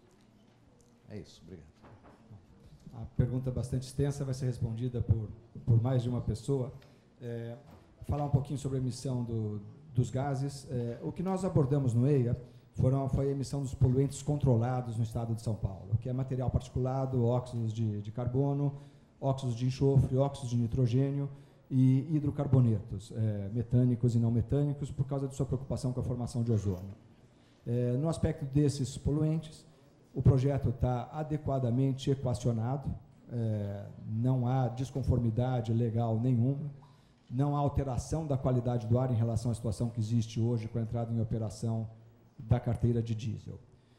É isso, obrigado. A pergunta é bastante extensa, vai ser respondida por, por mais de uma pessoa. É, falar um pouquinho sobre a emissão do, dos gases. É, o que nós abordamos no E I A foram, foi a emissão dos poluentes controlados no estado de São Paulo, que é material particulado, óxidos de, de carbono, óxidos de enxofre, óxidos de nitrogênio e hidrocarbonetos, é, metânicos e não metânicos, por causa de sua preocupação com a formação de ozônio. É, no aspecto desses poluentes, o projeto está adequadamente equacionado, é, não há desconformidade legal nenhuma, não há alteração da qualidade do ar em relação à situação que existe hoje com a entrada em operação da carteira de diesel.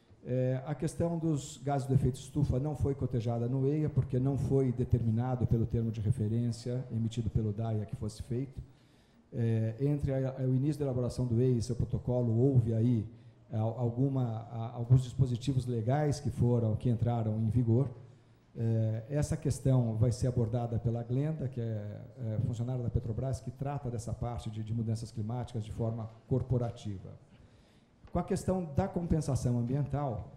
É, a questão dos gases do efeito estufa não foi cotejada no E I A, porque não foi determinado pelo termo de referência emitido pelo D A I A que fosse feito. É, entre a, a, o início da elaboração do E I A e seu protocolo, houve aí a, alguma, a, alguns dispositivos legais que foram, que entraram em vigor. É, essa questão vai ser abordada pela Glenda, que é, é funcionária da Petrobras, que trata dessa parte de, de mudanças climáticas de forma corporativa. Com a questão da compensação ambiental,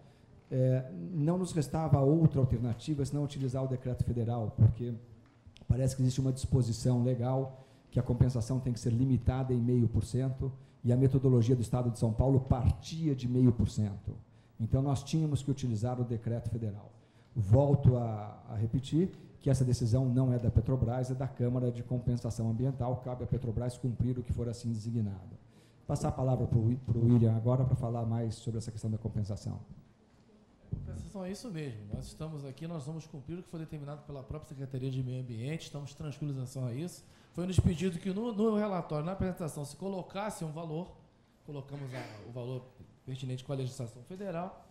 é, não nos restava outra alternativa senão utilizar o decreto federal, porque parece que existe uma disposição legal que a compensação tem que ser limitada em meio por cento, e a metodologia do Estado de São Paulo partia de meio por cento. Então, nós tínhamos que utilizar o decreto federal. Volto a, a repetir que essa decisão não é da Petrobras, é da Câmara de Compensação Ambiental, cabe à Petrobras cumprir o que for assim designado. Passar a palavra para o William agora para falar mais sobre essa questão da compensação. Compensação é isso mesmo, nós estamos aqui, nós vamos cumprir o que foi determinado pela própria Secretaria de Meio Ambiente, estamos tranquilos em relação a isso. Foi nos pedido que no, no relatório, na apresentação, se colocasse um valor, colocamos a, o valor pertinente com a legislação federal,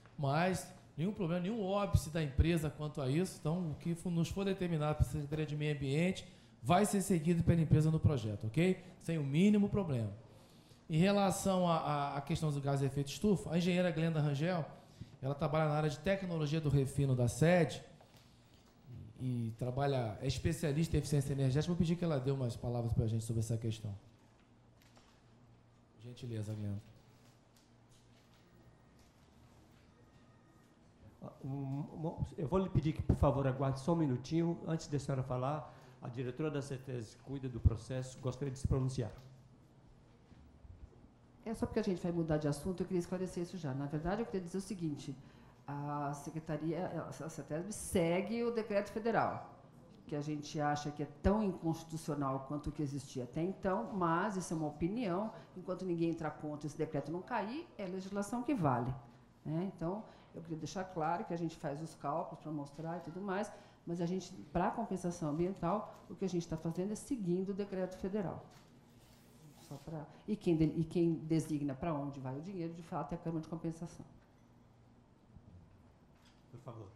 mas nenhum problema, nenhum óbice da empresa quanto a isso. Então, o que nos for determinado pela Secretaria de Meio Ambiente vai ser seguido pela empresa no projeto, ok? Sem o mínimo problema. Em relação à questão do gás de efeito estufa, a engenheira Glenda Rangel, ela trabalha na área de tecnologia do refino da sede e, e trabalha, é especialista em eficiência energética. Vou pedir que ela dê umas palavras para a gente sobre essa questão. Gentileza, Glenda. Um, um, eu vou lhe pedir que, por favor, aguarde só um minutinho, antes da senhora falar, A diretora da CETESB, que cuida do processo, gostaria de se pronunciar. É só porque a gente vai mudar de assunto, eu queria esclarecer isso já. Na verdade, eu queria dizer o seguinte, a Secretaria, a CETESB segue o decreto federal, que a gente acha que é tão inconstitucional quanto o que existia até então, mas isso é uma opinião, enquanto ninguém entrar contra esse decreto não cair, é a legislação que vale. Né? Então, eu queria deixar claro que a gente faz os cálculos para mostrar e tudo mais, mas a gente, para a compensação ambiental, o que a gente está fazendo é seguindo o decreto federal. Só pra, e, quem de, e quem designa para onde vai o dinheiro, de fato, é a Câmara de Compensação. Por favor.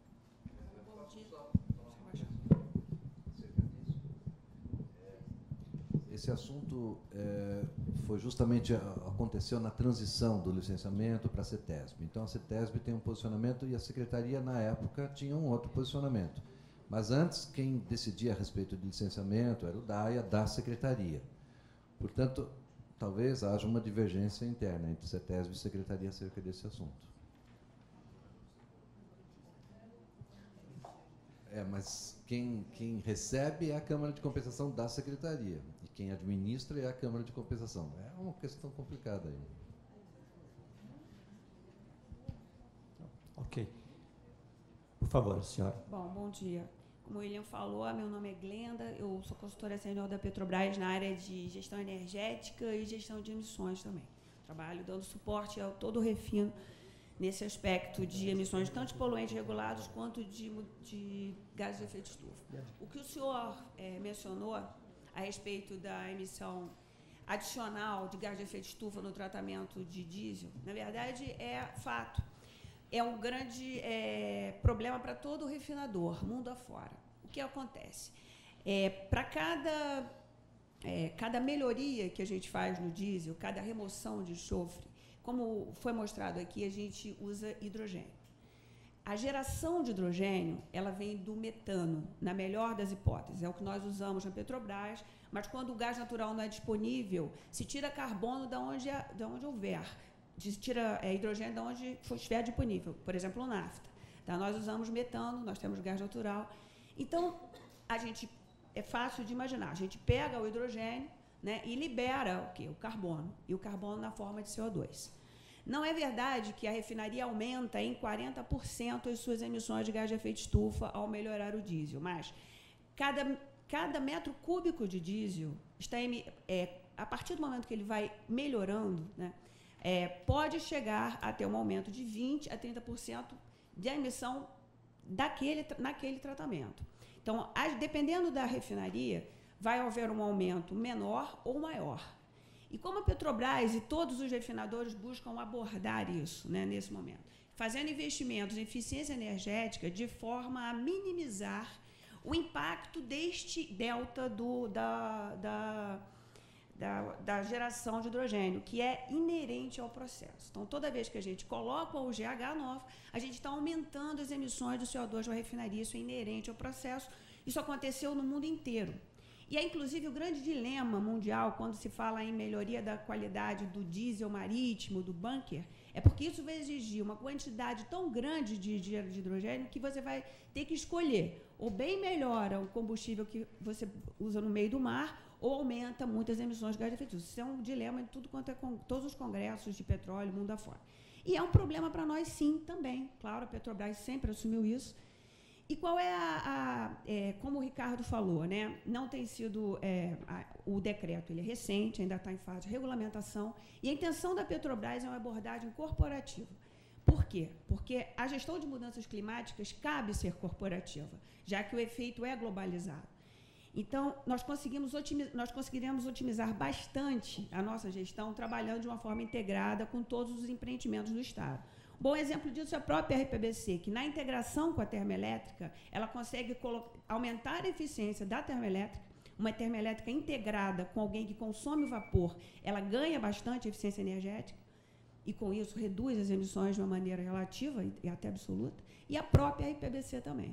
Esse assunto é, foi justamente, aconteceu na transição do licenciamento para a CETESB. Então, a CETESB tem um posicionamento e a Secretaria, na época, tinha um outro posicionamento. Mas antes, quem decidia a respeito de licenciamento era o DAIA, da Secretaria. Portanto, talvez haja uma divergência interna entre CETESB e Secretaria acerca desse assunto. É, mas quem, quem recebe é a Câmara de Compensação da Secretaria. E quem administra é a Câmara de Compensação. É uma questão complicada aí. Ok. Por favor, senhora. Bom, bom dia. Como o William falou, meu nome é Glenda, eu sou consultora sênior da Petrobras na área de gestão energética e gestão de emissões também. Trabalho dando suporte a todo o refino nesse aspecto de emissões tanto de poluentes regulados quanto de, de gases de efeito estufa. O que o senhor é, mencionou a respeito da emissão adicional de gás de efeito estufa no tratamento de diesel, na verdade, é fato. É um grande é, problema para todo o refinador, mundo afora. O que acontece? É, para cada, é, cada melhoria que a gente faz no diesel, cada remoção de enxofre, como foi mostrado aqui, a gente usa hidrogênio. A geração de hidrogênio, ela vem do metano, na melhor das hipóteses. É o que nós usamos na Petrobras, mas quando o gás natural não é disponível, se tira carbono de onde, de onde houver. Se tira é, hidrogênio de onde estiver disponível, por exemplo, o nafta. Tá? Nós usamos metano, nós temos gás natural. Então, a gente, é fácil de imaginar, a gente pega o hidrogênio, né, e libera o quê? O carbono, e o carbono na forma de C O dois. Não é verdade que a refinaria aumenta em quarenta por cento as suas emissões de gás de efeito estufa ao melhorar o diesel, mas cada, cada metro cúbico de diesel, está, é, a partir do momento que ele vai melhorando, né, É, pode chegar a ter um aumento de vinte por cento a trinta por cento de emissão daquele, naquele tratamento. Então, as, dependendo da refinaria, vai haver um aumento menor ou maior. E como a Petrobras e todos os refinadores buscam abordar isso, né, nesse momento, fazendo investimentos em eficiência energética de forma a minimizar o impacto deste delta do, da, da Da, da geração de hidrogênio, que é inerente ao processo. Então, toda vez que a gente coloca o G H novo, a gente está aumentando as emissões do C O dois da refinaria, isso é inerente ao processo. Isso aconteceu no mundo inteiro. E é, inclusive, o grande dilema mundial, quando se fala em melhoria da qualidade do diesel marítimo, do bunker, é porque isso vai exigir uma quantidade tão grande de, de, de hidrogênio que você vai ter que escolher, ou bem melhora o combustível que você usa no meio do mar, ou aumenta muitas emissões de gás de efeito estufa. Isso é um dilema em tudo quanto é com todos os congressos de petróleo, mundo afora. E é um problema para nós, sim, também. Claro, a Petrobras sempre assumiu isso. E qual é a... a é, como o Ricardo falou, né, não tem sido... É, a, o decreto ele é recente, ainda está em fase de regulamentação, e a intenção da Petrobras é uma abordagem corporativa. Por quê? Porque a gestão de mudanças climáticas cabe ser corporativa, já que o efeito é globalizado. Então, nós, conseguimos otimizar, nós conseguiremos otimizar bastante a nossa gestão trabalhando de uma forma integrada com todos os empreendimentos do Estado. Bom exemplo disso é a própria R P B C, que na integração com a termoelétrica, ela consegue aumentar a eficiência da termoelétrica, uma termoelétrica integrada com alguém que consome o vapor, ela ganha bastante eficiência energética, e com isso reduz as emissões de uma maneira relativa e até absoluta, e a própria R P B C também.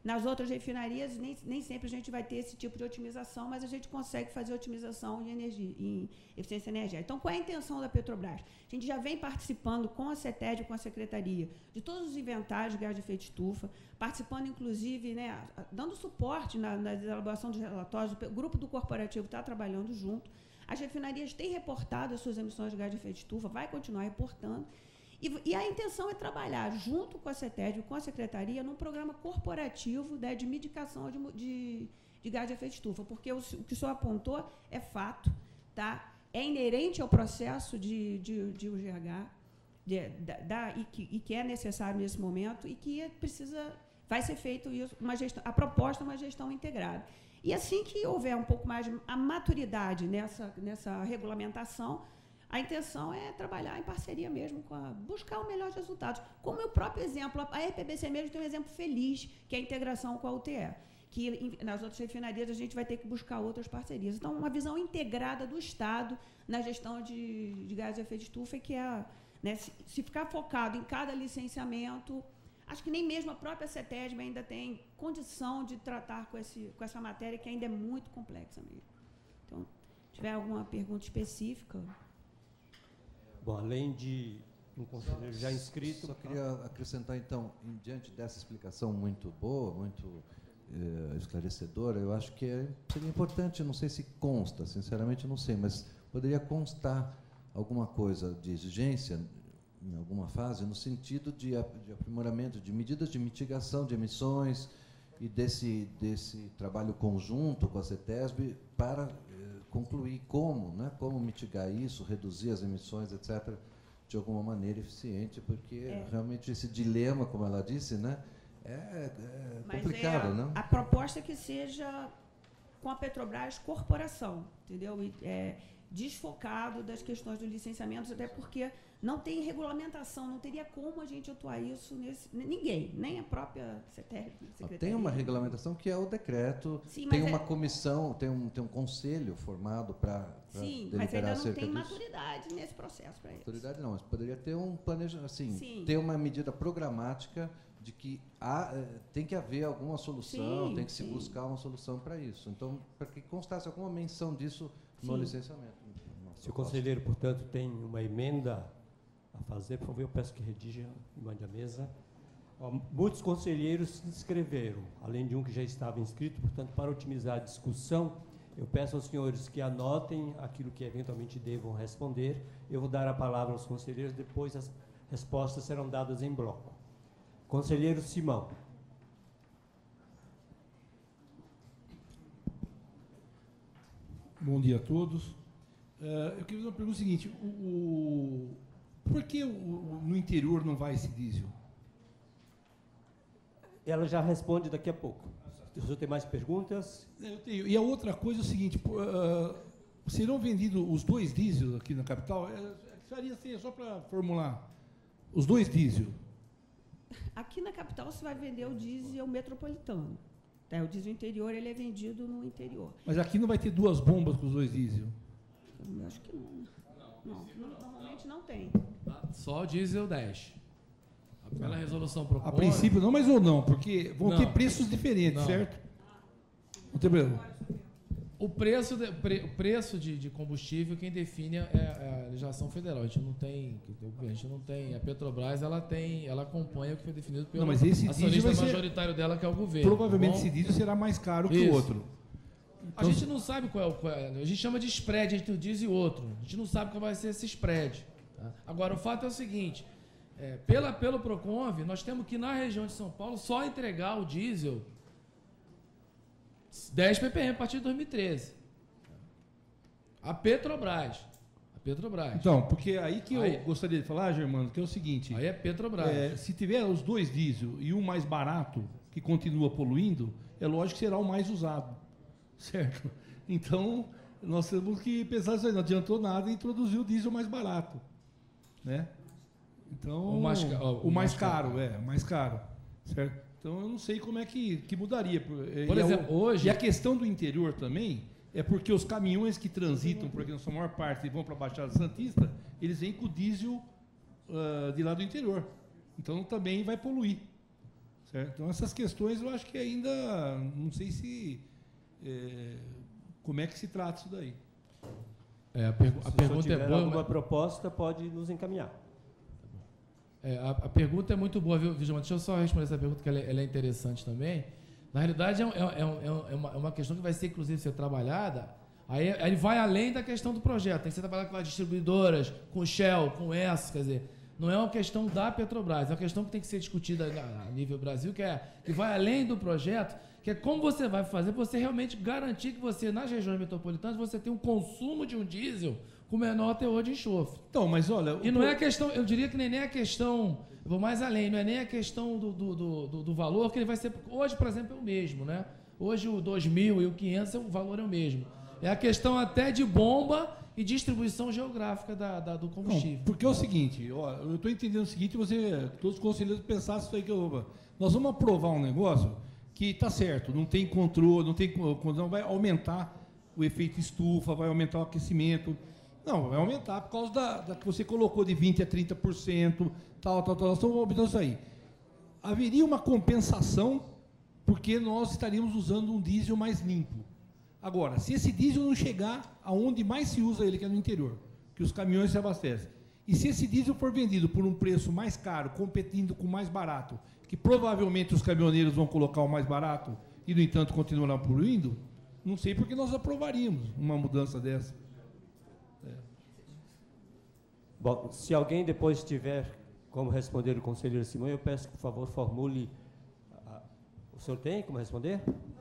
Nas outras refinarias, nem, nem sempre a gente vai ter esse tipo de otimização, mas a gente consegue fazer otimização em, energia, em eficiência energética. Então, qual é a intenção da Petrobras? A gente já vem participando com a CETESB, com a Secretaria, de todos os inventários de gás de efeito de estufa, participando, inclusive, né, dando suporte na, na elaboração dos relatórios. O grupo do corporativo está trabalhando junto. As refinarias têm reportado as suas emissões de gás de efeito de estufa, vai continuar reportando. E, e a intenção é trabalhar junto com a CETESB, com a Secretaria, num programa corporativo, né, de mitigação de, de, de gás de efeito de estufa, porque o, o que o senhor apontou é fato, tá? É inerente ao processo de, de, de U G H, de, da, da, e, que, e que é necessário nesse momento, e que precisa, vai ser feito isso, uma gestão, a proposta é uma gestão integrada. E assim que houver um pouco mais de a maturidade nessa, nessa regulamentação, a intenção é trabalhar em parceria mesmo, com a, buscar o melhor resultado. Como o próprio exemplo, a R P B C mesmo tem um exemplo feliz, que é a integração com a U T E, que em, nas outras refinarias a gente vai ter que buscar outras parcerias. Então, uma visão integrada do Estado na gestão de, de gás de efeito de estufa, que é, né, se, se ficar focado em cada licenciamento, acho que nem mesmo a própria CETESB ainda tem condição de tratar com, esse, com essa matéria, que ainda é muito complexa mesmo. Então, se tiver alguma pergunta específica... Bom, além de um conselheiro já inscrito... Só queria acrescentar, então, em diante dessa explicação muito boa, muito eh, esclarecedora, eu acho que é, seria importante, não sei se consta, sinceramente não sei, mas poderia constar alguma coisa de exigência, em alguma fase, no sentido de, de aprimoramento, de medidas de mitigação de emissões e desse, desse trabalho conjunto com a CETESB para... concluir como, né, como mitigar isso, reduzir as emissões, etcétera, de alguma maneira eficiente, porque é. realmente esse dilema, como ela disse, né, é, é complicado, é a, né? A proposta é que seja com a Petrobras corporação, entendeu? E, é, desfocado das questões dos licenciamentos, até porque não tem regulamentação, não teria como a gente atuar isso nesse... Ninguém, nem a própria Secretaria. Tem uma regulamentação que é o decreto, Sim, tem uma é... comissão, tem um, tem um conselho formado para Sim, mas ainda não tem disso. maturidade nesse processo para isso. Maturidade não, mas poderia ter um planejamento, assim, Sim. ter uma medida programática de que há, tem que haver alguma solução, sim, tem que sim. se buscar uma solução para isso. Então, para que constasse alguma menção disso no sim. licenciamento. Se o conselheiro, portanto, tem uma emenda a fazer, por favor, eu peço que redija e mande à mesa. Ó, muitos conselheiros se inscreveram, além de um que já estava inscrito, portanto, para otimizar a discussão, eu peço aos senhores que anotem aquilo que eventualmente devam responder. Eu vou dar a palavra aos conselheiros, depois as respostas serão dadas em bloco. Conselheiro Simão. Bom dia a todos. Uh, eu queria fazer uma pergunta seguinte: o, o, por que o, o, no interior não vai esse diesel? Ela já responde daqui a pouco. Se você tem mais perguntas? Eu tenho. E a outra coisa é o seguinte: uh, serão vendidos os dois diesels aqui na capital? É, seria assim, só para formular. Os dois diesel. Aqui na capital você vai vender o diesel metropolitano. Tá? O diesel interior ele é vendido no interior. Mas aqui não vai ter duas bombas com os dois diesel? Eu acho que não. Não, não, normalmente não tem. Só o diesel dez. Pela resolução proposta. A princípio não, mas ou não, porque vão não, ter preços diferentes, não. certo? Não tem problema. O preço de, pre, o preço de, de combustível, quem define é, é a legislação federal. A gente não tem, a gente não tem. A Petrobras ela tem, ela acompanha o que foi definido pelo não, mas esse acionista ser, majoritário dela, que é o governo. Provavelmente tá esse diesel será mais caro que Isso. o outro. Então, a gente não sabe qual é, qual é. A gente chama de spread entre um diesel e outro. A gente não sabe qual vai ser esse spread. Tá? Agora, o fato é o seguinte: é, pela, pelo Proconv, nós temos que, na região de São Paulo, só entregar o diesel dez ppm a partir de dois mil e treze. A Petrobras. A Petrobras. Então, porque aí que aí, eu gostaria de falar, Germano, que é o seguinte... Aí é Petrobras. É, se tiver os dois diesel e um mais barato, que continua poluindo, é lógico que será o mais usado. Certo? Então, nós temos que pensar isso aí. Não adiantou nada introduzir o diesel mais barato. Né? Então, o mais, ó, o o mais mais caro, caro. é, mais caro. Certo? Então, eu não sei como é que, que mudaria. Por e exemplo, a, hoje... E a questão do interior também é porque os caminhões que transitam, porque na sua maior parte vão para a Baixada Santista, eles vêm com o diesel uh, de lá do interior. Então, também vai poluir. Certo? Então, essas questões eu acho que ainda, não sei se, é, como é que se trata isso daí. É, a, pergu a Se pergunta tiver é boa. alguma mas... proposta, pode nos encaminhar. É, a, a pergunta é muito boa, viu, Vigilante? Deixa eu só responder essa pergunta, que ela é, ela é interessante também. Na realidade, é, é, é, é, uma, é uma questão que vai ser, inclusive, ser trabalhada. Aí ele vai além da questão do projeto. Tem que ser trabalhado com as distribuidoras, com o Shell, com o E S, quer dizer, não é uma questão da Petrobras, é uma questão que tem que ser discutida a nível Brasil, que, é, que vai além do projeto, que é como você vai fazer para você realmente garantir que você, nas regiões metropolitanas, você tem um consumo de um diesel com menor teor de enxofre. Então, mas olha... E não é a questão, eu diria que nem, nem a questão, eu vou mais além, não é nem a questão do, do, do, do valor, que ele vai ser, hoje, por exemplo, é o mesmo, né? Hoje o dois mil e o quinhentos, o valor é o mesmo. É a questão até de bomba e distribuição geográfica da, da, do combustível. Não, porque é o seguinte, ó, eu estou entendendo o seguinte, você, todos os conselheiros pensassem isso aí que eu, nós vamos aprovar um negócio que está certo, não tem controle, não tem controle, vai aumentar o efeito estufa, vai aumentar o aquecimento. Não, vai aumentar por causa da, da que você colocou de vinte a trinta por cento, tal, tal, tal, nós estamos aumentando isso aí. Haveria uma compensação porque nós estaríamos usando um diesel mais limpo. Agora, se esse diesel não chegar aonde mais se usa ele, que é no interior, que os caminhões se abastecem, e se esse diesel for vendido por um preço mais caro, competindo com o mais barato, que provavelmente os caminhoneiros vão colocar o mais barato e, no entanto, continuarão poluindo, não sei porque nós aprovaríamos uma mudança dessa. É. Bom, se alguém depois tiver como responder o conselheiro Simão, eu peço que, por favor, formule... A... O senhor tem como responder?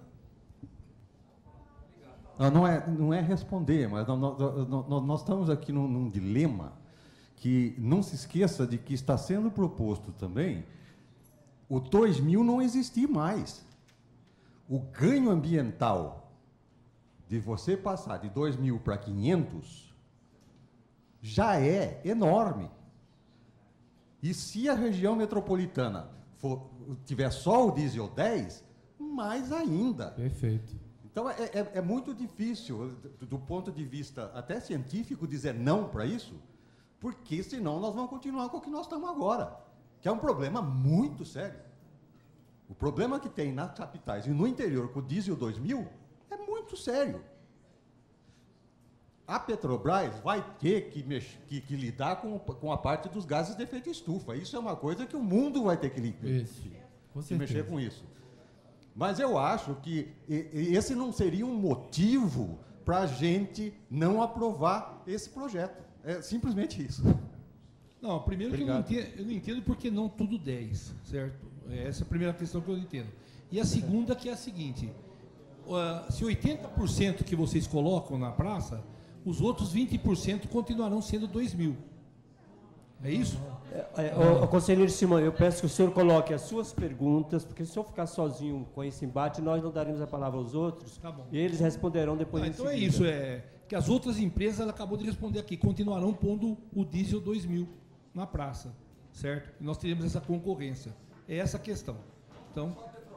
Não, não, é, não é responder, mas nós, nós, nós estamos aqui num, num dilema que não se esqueça de que está sendo proposto também o dois mil não existir mais. O ganho ambiental de você passar de dois mil para quinhentos já é enorme. E se a região metropolitana for, tiver só o diesel dez, mais ainda. Perfeito. Então, é, é, é muito difícil, do, do ponto de vista até científico, dizer não para isso, porque senão nós vamos continuar com o que nós estamos agora, que é um problema muito sério. O problema que tem nas capitais e no interior com o diesel dois mil é muito sério. A Petrobras vai ter que, mexer, que, que lidar com, com a parte dos gases de efeito estufa. Isso é uma coisa que o mundo vai ter que, isso, com que mexer com isso. Mas eu acho que esse não seria um motivo para a gente não aprovar esse projeto. É simplesmente isso. Não, primeiro Obrigado. que eu não, entendo, eu não entendo porque não tudo dez, certo? Essa é a primeira questão que eu não entendo. E a segunda que é a seguinte, uh, se oitenta por cento que vocês colocam na praça, os outros vinte por cento continuarão sendo dois mil. É isso? É, é, o, o conselheiro Simão, eu peço que o senhor coloque as suas perguntas, porque se o senhor ficar sozinho com esse embate, nós não daremos a palavra aos outros, tá bom. E eles responderão depois. Ah, então é isso, é que as outras empresas, ela acabou de responder aqui, continuarão pondo o diesel dois mil na praça, certo? E nós teremos essa concorrência. É essa a questão. Então...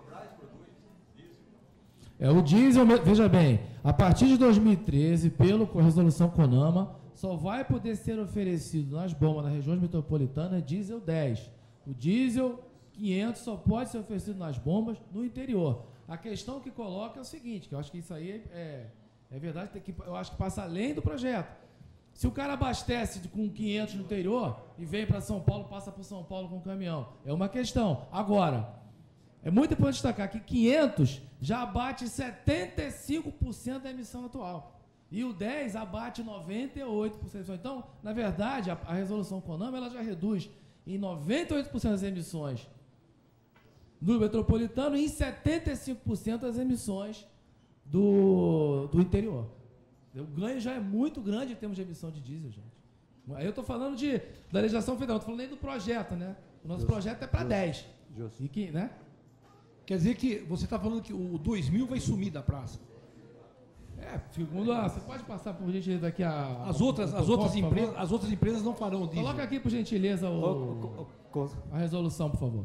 É, o diesel, veja bem, a partir de dois mil e treze, pela resolução CONAMA, só vai poder ser oferecido nas bombas das regiões metropolitanas diesel dez. O diesel quinhentos só pode ser oferecido nas bombas no interior. A questão que coloca é o seguinte, que eu acho que isso aí é, é verdade, tem que, eu acho que passa além do projeto. Se o cara abastece com quinhentos no interior e vem para São Paulo, passa por São Paulo com caminhão, é uma questão. Agora, é muito importante destacar que quinhentos já abate setenta e cinco por cento da emissão atual. E o dez abate noventa e oito por cento. Então, na verdade, a, a resolução CONAMA ela já reduz em noventa e oito por cento das emissões do metropolitano e em setenta e cinco por cento das emissões do, do interior. O ganho já é muito grande em termos de emissão de diesel, gente. Aí eu estou falando de, da legislação federal, estou falando nem do projeto, né? O nosso Justo. projeto é para dez. Justo. E que, né? Quer dizer que você está falando que o dois mil vai sumir da praça? É, segundo a... Você pode passar, por gentileza, aqui a... As outras, as outras, empresas, as outras empresas não farão diesel. Coloca aqui, por gentileza, o, a resolução, por favor.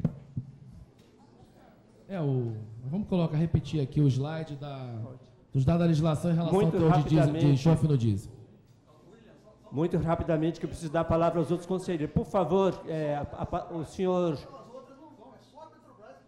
É, o... Vamos colocar, repetir aqui o slide da, dos dados da legislação em relação Muito ao teor de, diesel, de enxofre no diesel. Muito rapidamente, que eu preciso dar a palavra aos outros conselheiros. Por favor, é, a, a, o senhor...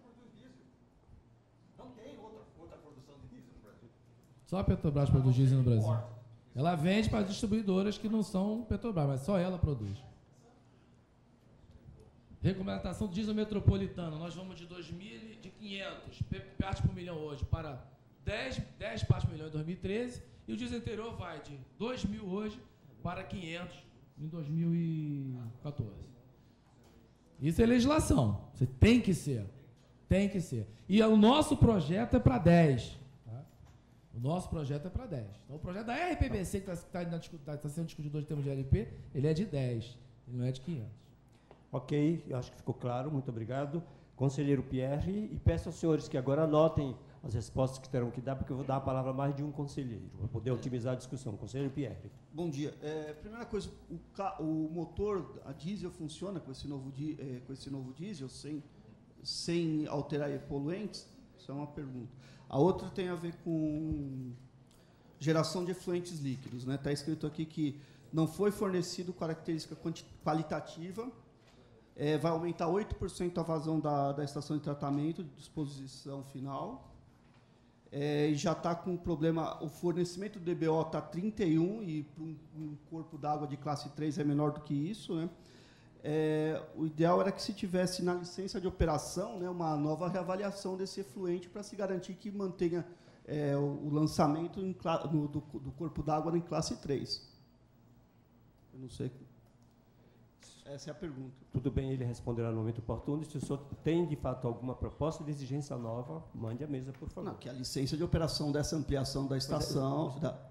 Só a Petrobras produz diesel no Brasil. Ela vende para distribuidoras que não são Petrobras, mas só ela produz. Regulamentação do diesel metropolitano. Nós vamos de dois mil, de quinhentos partes por milhão hoje para dez, dez partes por milhão em dois mil e treze, e o diesel interior vai de dois mil hoje para quinhentos em dois mil e quatorze. Isso é legislação. Você tem que ser. Tem que ser. E o nosso projeto é para dez. Tá? O nosso projeto é para dez. Então, o projeto da R P B C, que está tá, tá sendo discutido hoje em termos de L P, ele é de dez, ele não é de quinhentos. Ok, eu acho que ficou claro, muito obrigado. Conselheiro Pierre, e peço aos senhores que agora anotem as respostas que terão que dar, porque eu vou dar a palavra a mais de um conselheiro, para poder otimizar a discussão. Conselheiro Pierre. Bom dia. É, primeira coisa, o, ca, o motor a diesel funciona com esse novo, di, é, com esse novo diesel sem, sem alterar poluentes? Isso é uma pergunta. A outra tem a ver com geração de efluentes líquidos. Está, né? Tá escrito aqui que não foi fornecido característica qualitativa. É, vai aumentar oito por cento a vazão da, da estação de tratamento de disposição final. É, e já está com um problema, o fornecimento do D B O está trinta e um, e para um, um corpo d'água de classe três é menor do que isso. Né? É, o ideal era que se tivesse na licença de operação, né, uma nova reavaliação desse efluente para se garantir que mantenha é, o, o lançamento em, no, do, do corpo d'água em classe três. Eu não sei... Essa é a pergunta. Tudo bem, ele responderá no momento oportuno. Se o senhor tem, de fato, alguma proposta de exigência nova, mande à mesa, por favor. Não, que a licença de operação dessa ampliação da estação... É, da...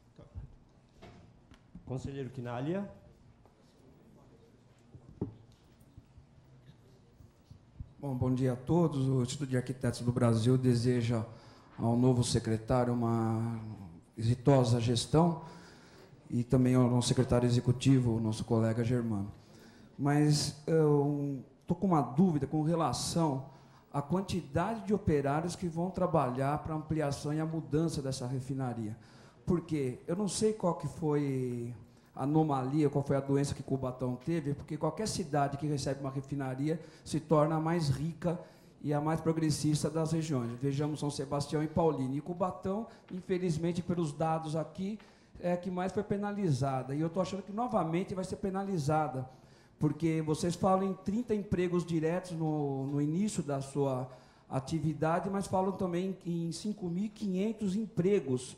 Conselheiro Quinalha. Bom, bom dia a todos. O Instituto de Arquitetos do Brasil deseja ao novo secretário uma exitosa gestão e também ao nosso secretário executivo, o nosso colega Germano. Mas eu estou com uma dúvida com relação à quantidade de operários que vão trabalhar para a ampliação e a mudança dessa refinaria. Porque eu não sei qual que foi a anomalia, qual foi a doença que Cubatão teve, porque qualquer cidade que recebe uma refinaria se torna a mais rica e a mais progressista das regiões. Vejamos São Sebastião e Paulínia. E Cubatão, infelizmente, pelos dados aqui, é a que mais foi penalizada. E eu estou achando que, novamente, vai ser penalizada, porque vocês falam em trinta empregos diretos no, no início da sua atividade, mas falam também em cinco mil e quinhentos empregos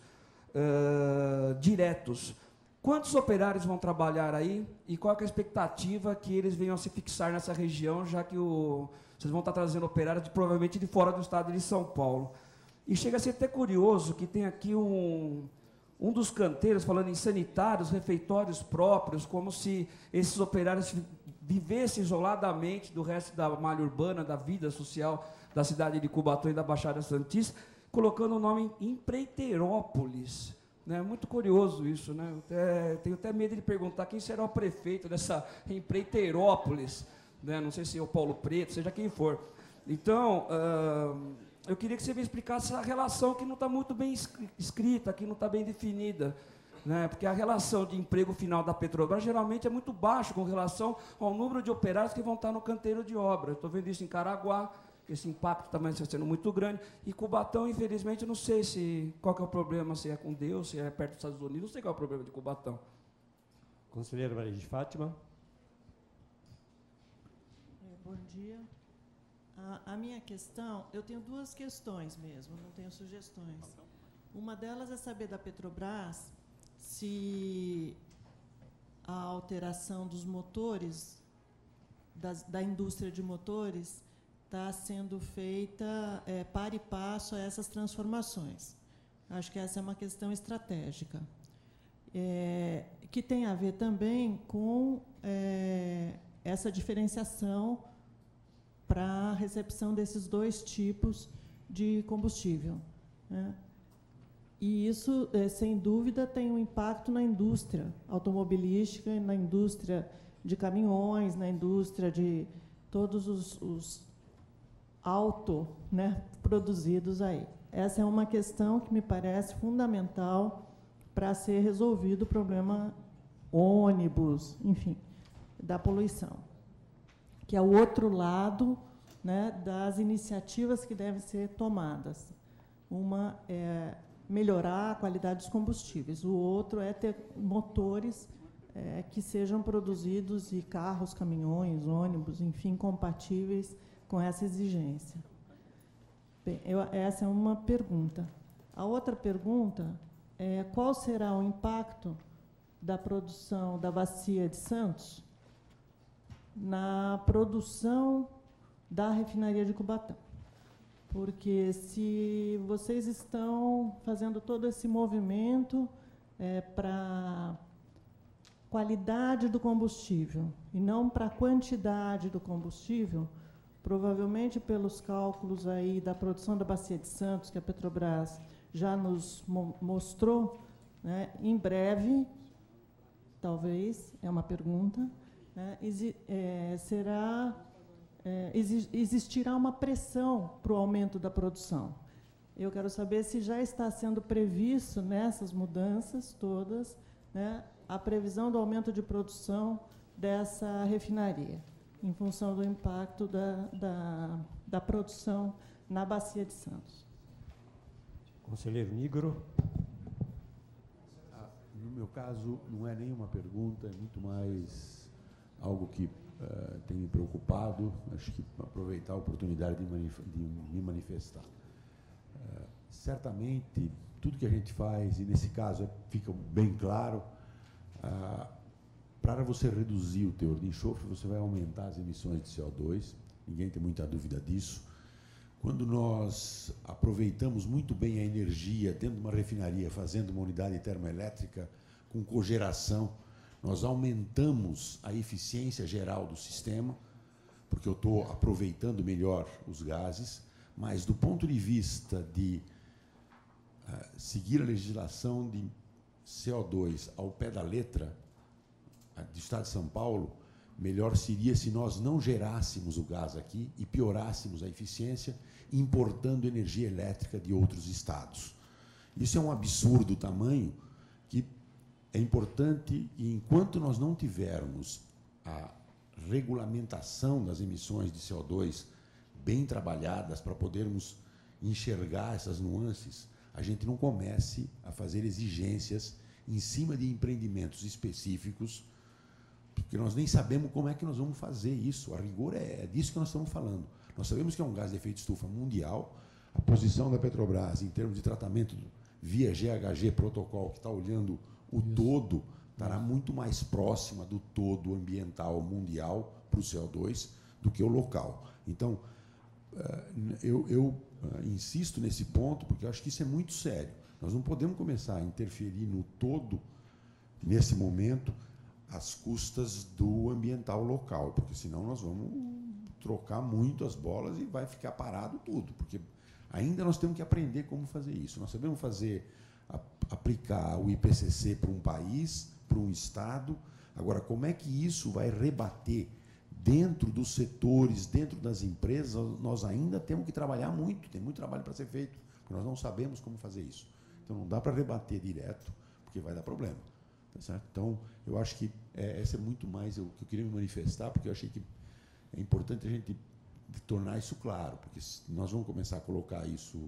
uh, diretos. Quantos operários vão trabalhar aí e qual é a expectativa que eles venham a se fixar nessa região, já que o, vocês vão estar trazendo operários de, provavelmente de fora do estado de São Paulo? E chega a ser até curioso que tem aqui um... Um dos canteiros, falando em sanitários, refeitórios próprios, como se esses operários vivessem isoladamente do resto da malha urbana, da vida social da cidade de Cubatão e da Baixada Santista, colocando o nome Empreiteirópolis. É muito curioso isso, né? Eu até, tenho até medo de perguntar quem será o prefeito dessa Empreiteirópolis. Né? Não sei se é o Paulo Preto, seja quem for. Então... Uh, eu queria que você me explicasse essa relação que não está muito bem escrita, que não está bem definida. Né? Porque a relação de emprego final da Petrobras geralmente é muito baixa com relação ao número de operários que vão estar no canteiro de obra. Estou vendo isso em Caraguá, esse impacto também está sendo muito grande. E Cubatão, infelizmente, não sei se, qual que é o problema, se é com Deus, se é perto dos Estados Unidos, não sei qual é o problema de Cubatão. Conselheira Maria de Fátima. É, bom dia. A, a minha questão, eu tenho duas questões mesmo, não tenho sugestões. Uma delas é saber da Petrobras se a alteração dos motores, das, da indústria de motores, está sendo feita é, par e passo a essas transformações. Acho que essa é uma questão estratégica. É, que tem a ver também com é, essa diferenciação para a recepção desses dois tipos de combustível. Né? E isso, é, sem dúvida, tem um impacto na indústria automobilística, na indústria de caminhões, na indústria de todos os, os auto, né, produzidos aí. Essa é uma questão que me parece fundamental para ser resolvido o problema ônibus, enfim, da poluição, que é o outro lado, né, das iniciativas que devem ser tomadas. Uma é melhorar a qualidade dos combustíveis. O outro é ter motores é, que sejam produzidos e carros, caminhões, ônibus, enfim, compatíveis com essa exigência. Bem, eu, essa é uma pergunta. A outra pergunta é qual será o impacto da produção da bacia de Santos na produção da refinaria de Cubatão. Porque se vocês estão fazendo todo esse movimento é, para qualidade do combustível e não para a quantidade do combustível, provavelmente pelos cálculos aí da produção da bacia de Santos, que a Petrobras já nos mo mostrou, né, em breve, talvez, é uma pergunta, né, é, será, é, exi existirá uma pressão para o aumento da produção. Eu quero saber se já está sendo previsto nessas mudanças todas, né, a previsão do aumento de produção dessa refinaria, em função do impacto da, da, da produção na Bacia de Santos. Conselheiro Nigro. Ah, no meu caso, não é nenhuma pergunta, é muito mais algo que uh, tem me preocupado. Acho que aproveitar a oportunidade de, manif de me manifestar. Uh, certamente, tudo que a gente faz, e nesse caso fica bem claro, uh, para você reduzir o teor de enxofre, você vai aumentar as emissões de C O dois, ninguém tem muita dúvida disso. Quando nós aproveitamos muito bem a energia dentro de uma refinaria, fazendo uma unidade termoelétrica com cogeração, nós aumentamos a eficiência geral do sistema, porque eu estou aproveitando melhor os gases, mas do ponto de vista de uh, seguir a legislação de C O dois ao pé da letra, do Estado de São Paulo, melhor seria se nós não gerássemos o gás aqui e piorássemos a eficiência importando energia elétrica de outros estados. Isso é um absurdo tamanho que é importante, e enquanto nós não tivermos a regulamentação das emissões de C O dois bem trabalhadas para podermos enxergar essas nuances, a gente não comece a fazer exigências em cima de empreendimentos específicos, porque nós nem sabemos como é que nós vamos fazer isso. A rigor é, é disso que nós estamos falando. Nós sabemos que é um gás de efeito estufa mundial. A posição da Petrobras, em termos de tratamento via G H G protocolo, que está olhando o isso. todo, estará muito mais próxima do todo ambiental mundial para o C O dois do que o local. Então, eu, eu insisto nesse ponto, porque eu acho que isso é muito sério. Nós não podemos começar a interferir no todo, nesse momento, às custas do ambiental local, porque senão nós vamos trocar muito as bolas e vai ficar parado tudo, porque ainda nós temos que aprender como fazer isso. Nós sabemos fazer, a, aplicar o I P C C para um país, para um estado. Agora, como é que isso vai rebater dentro dos setores, dentro das empresas? Nós ainda temos que trabalhar muito, tem muito trabalho para ser feito, porque nós não sabemos como fazer isso. Então, não dá para rebater direto, porque vai dar problema. Tá certo? Então, eu acho que é, essa é muito mais o que eu queria me manifestar, porque eu achei que é importante a gente tornar isso claro, porque se nós vamos começar a colocar isso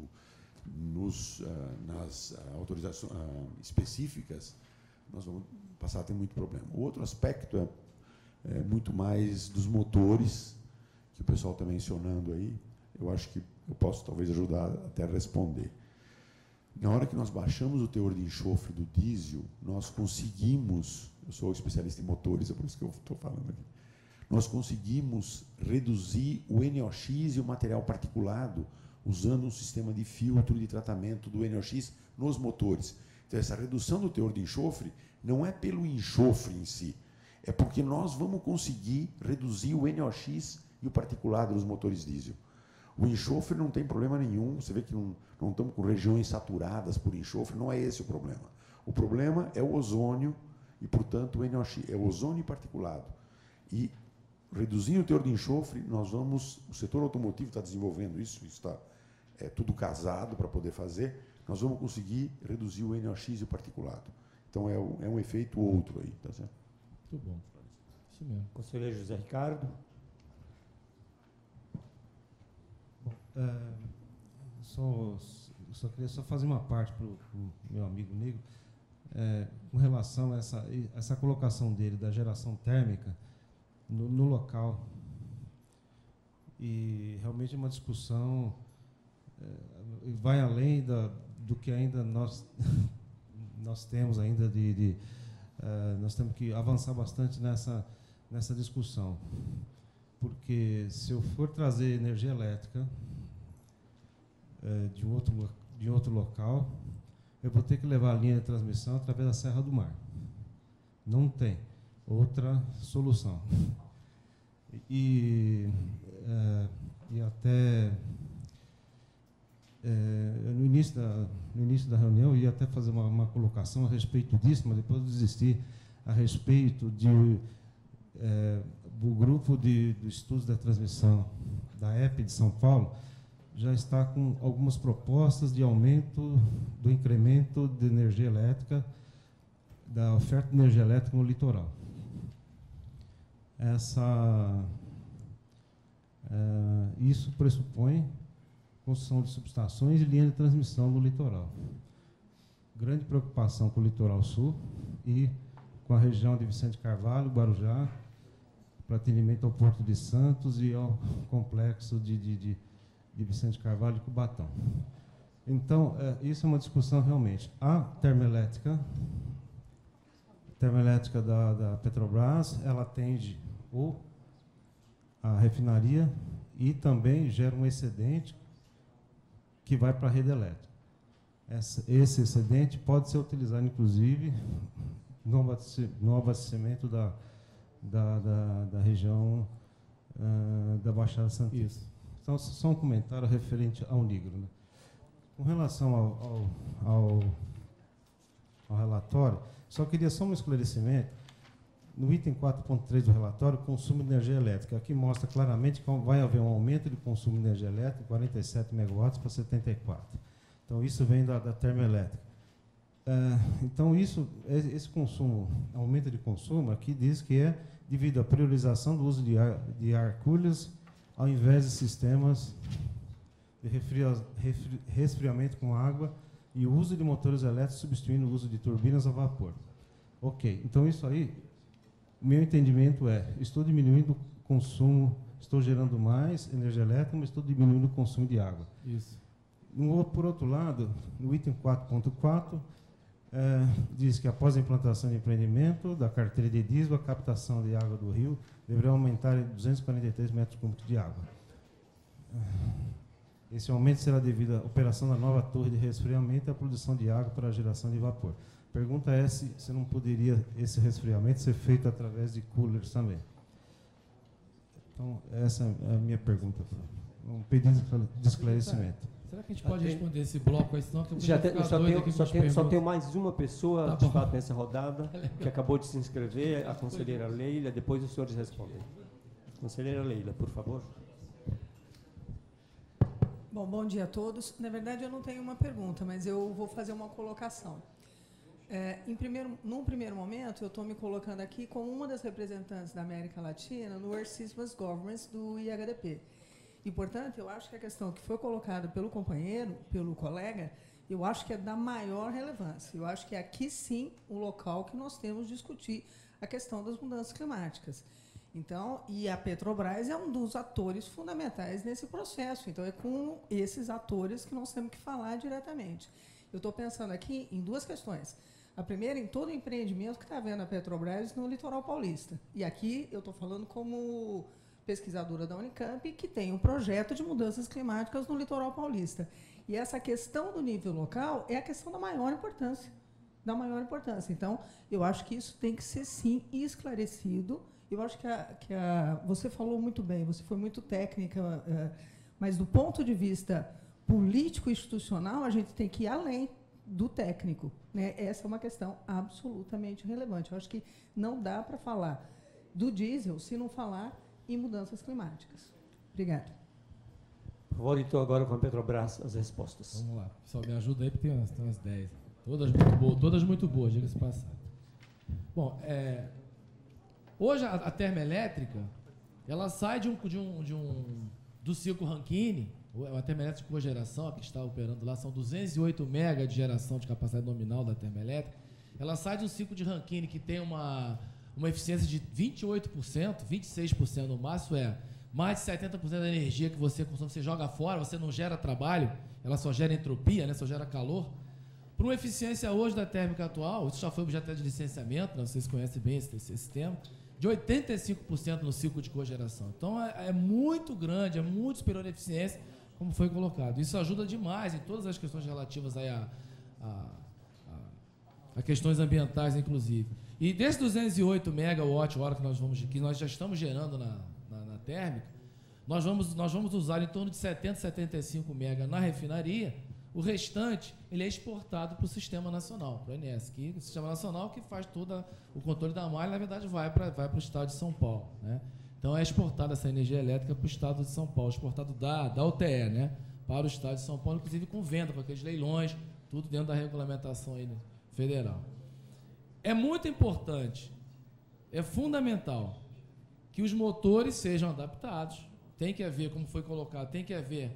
nos, uh, nas uh, autorizações uh, específicas, nós vamos passar a ter muito problema. O outro aspecto é, é muito mais dos motores, que o pessoal está mencionando aí. Eu acho que eu posso talvez ajudar até a responder. Na hora que nós baixamos o teor de enxofre do diesel, nós conseguimos, eu sou especialista em motores, é por isso que eu estou falando aqui, nós conseguimos reduzir o N O X e o material particulado usando um sistema de filtro de tratamento do N O X nos motores. Então, essa redução do teor de enxofre não é pelo enxofre em si, é porque nós vamos conseguir reduzir o N O X e o particulado dos motores diesel. O enxofre não tem problema nenhum, você vê que não, não estamos com regiões saturadas por enxofre, não é esse o problema. O problema é o ozônio e, portanto, o N O X, é o ozônio particulado. E, reduzindo o teor de enxofre, nós vamos, o setor automotivo está desenvolvendo isso, isso está é, tudo casado para poder fazer, nós vamos conseguir reduzir o N O X e o particulado. Então, é, é um efeito outro aí, tá certo? Muito bom. Isso mesmo. Conselheiro José Ricardo. Bom, é, só só queria só fazer uma parte para o meu amigo Negro, é, com relação a essa, essa colocação dele da geração térmica no, no local. E realmente é uma discussão, é, vai além da, do que ainda nós, nós temos ainda de... de uh, nós temos que avançar bastante nessa, nessa discussão. Porque se eu for trazer energia elétrica uh, de, um outro, de outro local, eu vou ter que levar a linha de transmissão através da Serra do Mar. Não tem outra solução. E, uh, e até uh, no, início da, no início da reunião eu ia até fazer uma, uma colocação a respeito disso, mas depois eu desisti a respeito de, uh, do grupo de, de estudos da transmissão da E P de São Paulo, já está com algumas propostas de aumento do incremento de energia elétrica, da oferta de energia elétrica no litoral. Essa, é, isso pressupõe construção de subestações e linha de transmissão no litoral. Grande preocupação com o litoral sul e com a região de Vicente Carvalho, Guarujá, para atendimento ao Porto de Santos e ao complexo de, de, de, de Vicente Carvalho e Cubatão. Então, é, isso é uma discussão realmente. A termoelétrica, termoelétrica da, da Petrobras, ela atende ou a refinaria e também gera um excedente que vai para a rede elétrica. Essa, esse excedente pode ser utilizado, inclusive, no, no abastecimento da, da, da, da região uh, da Baixada Santista. Isso. Então, só um comentário referente ao Nigro. Né? Com relação ao, ao, ao, ao relatório, só queria só um esclarecimento. No item quatro ponto três do relatório, consumo de energia elétrica. Aqui mostra claramente que vai haver um aumento de consumo de energia elétrica, quarenta e sete megawatts para setenta e quatro. Então, isso vem da, da termoelétrica. Uh, então, isso, esse consumo, aumento de consumo, aqui diz que é devido à priorização do uso de ar, de ar coolers ao invés de sistemas de refria, refri, resfriamento com água e o uso de motores elétricos substituindo o uso de turbinas a vapor. Ok, então isso aí, meu entendimento é, estou diminuindo o consumo, estou gerando mais energia elétrica, mas estou diminuindo o consumo de água. Isso. No, por outro lado, no item quatro ponto quatro, é, diz que após a implantação de empreendimento da carteira de diesel, a captação de água do rio deverá aumentar em duzentos e quarenta e três metros cúbicos de água. Esse aumento será devido à operação da nova torre de resfriamento e à produção de água para a geração de vapor. A pergunta é se, se não poderia esse resfriamento ser feito através de coolers também. Então, essa é a minha pergunta. Um pedido de esclarecimento. Será que a gente pode tem... responder esse bloco aí, senão que eu Já tem, só, tenho, só, tenho, só tenho mais uma pessoa, tá de fato, nessa rodada, que acabou de se inscrever, a conselheira Leila, depois os senhores respondem. Conselheira Leila, por favor. Bom, bom dia a todos. Na verdade, eu não tenho uma pergunta, mas eu vou fazer uma colocação. É, em primeiro, num primeiro momento, eu estou me colocando aqui como uma das representantes da América Latina no World Systems Governance do I H D P. E, portanto, eu acho que a questão que foi colocada pelo companheiro, pelo colega, eu acho que é da maior relevância. Eu acho que é aqui, sim, o local que nós temos de discutir a questão das mudanças climáticas. Então, e a Petrobras é um dos atores fundamentais nesse processo. Então, é com esses atores que nós temos que falar diretamente. Eu estou pensando aqui em duas questões. A primeira, em todo o empreendimento que está havendo a Petrobras no litoral paulista. E aqui eu estou falando como pesquisadora da Unicamp, que tem um projeto de mudanças climáticas no litoral paulista. E essa questão do nível local é a questão da maior importância. Da maior importância. Então, eu acho que isso tem que ser, sim, esclarecido. Eu acho que, a, que a, você falou muito bem, você foi muito técnica, é, mas do ponto de vista político-institucional, a gente tem que ir além do técnico. Né? Essa é uma questão absolutamente relevante. Eu acho que não dá para falar do diesel se não falar em mudanças climáticas. Obrigada. Por favor, então, agora com a Petrobras, as respostas. Vamos lá. Pessoal, me ajuda aí, porque tem umas, tem umas dez. Todas muito boas, todas muito boas, diga-se passado. Bom, é, hoje a, a termoelétrica, ela sai de um, de um, de um, do ciclo Rankine a termoelétrica de cogeração que está operando lá, são duzentos e oito megas de geração de capacidade nominal da termoelétrica. Ela sai de um ciclo de Rankine que tem uma, uma eficiência de vinte e oito por cento, vinte e seis por cento no máximo, é mais de setenta por cento da energia que você consome, você joga fora, você não gera trabalho, ela só gera entropia, né, só gera calor. Para uma eficiência hoje da térmica atual, isso já foi objeto de licenciamento, né, vocês conhecem bem esse, esse, esse tema, de oitenta e cinco por cento no ciclo de cogeração. Então, é, é muito grande, é muito superior à eficiência, como foi colocado. Isso ajuda demais em todas as questões relativas aí a, a, a, a questões ambientais, inclusive. E desses duzentos e oito megawatts hora que nós, vamos, que nós já estamos gerando na, na, na térmica, nós vamos, nós vamos usar em torno de setenta, setenta e cinco mega na refinaria. O restante ele é exportado para o Sistema Nacional, para o I N E S, que o Sistema Nacional que faz todo o controle da malha, na verdade vai para vai para o estado de São Paulo, né? Então é exportada essa energia elétrica para o estado de São Paulo, exportado da, da U T E, né? Para o estado de São Paulo, inclusive com venda, com aqueles leilões, tudo dentro da regulamentação aí federal. É muito importante, é fundamental que os motores sejam adaptados, tem que haver, como foi colocado, tem que haver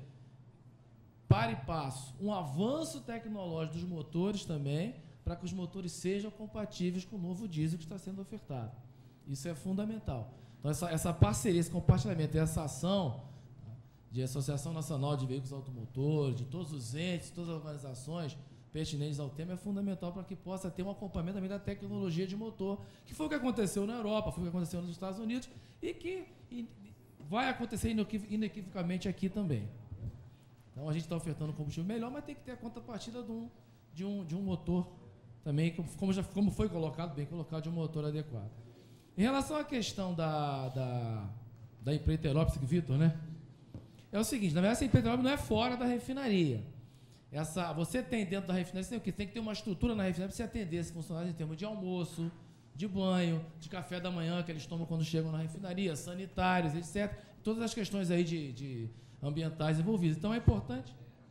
para e passo, um avanço tecnológico dos motores também, para que os motores sejam compatíveis com o novo diesel que está sendo ofertado. Isso é fundamental. Então, essa, essa parceria, esse compartilhamento, essa ação de Associação Nacional de Veículos Automotores, de todos os entes, todas as organizações pertinentes ao tema, é fundamental para que possa ter um acompanhamento também da tecnologia de motor, que foi o que aconteceu na Europa, foi o que aconteceu nos Estados Unidos e que e, vai acontecer inequivocamente aqui também. Então, a gente está ofertando um combustível melhor, mas tem que ter a contrapartida de um, de um, de um motor também, como, já, como foi colocado, bem colocado, de um motor adequado. Em relação à questão da, da, da Empreiterópolis, Vitor, né? É o seguinte, na verdade, essa Empreiterópolis não é fora da refinaria. Essa, você tem dentro da refinaria, você tem, o quê? Tem que ter uma estrutura na refinaria para você atender esses funcionários em termos de almoço, de banho, de café da manhã que eles tomam quando chegam na refinaria, sanitários, etcétera. Todas as questões aí de... de ambientais envolvidos. Então é importante.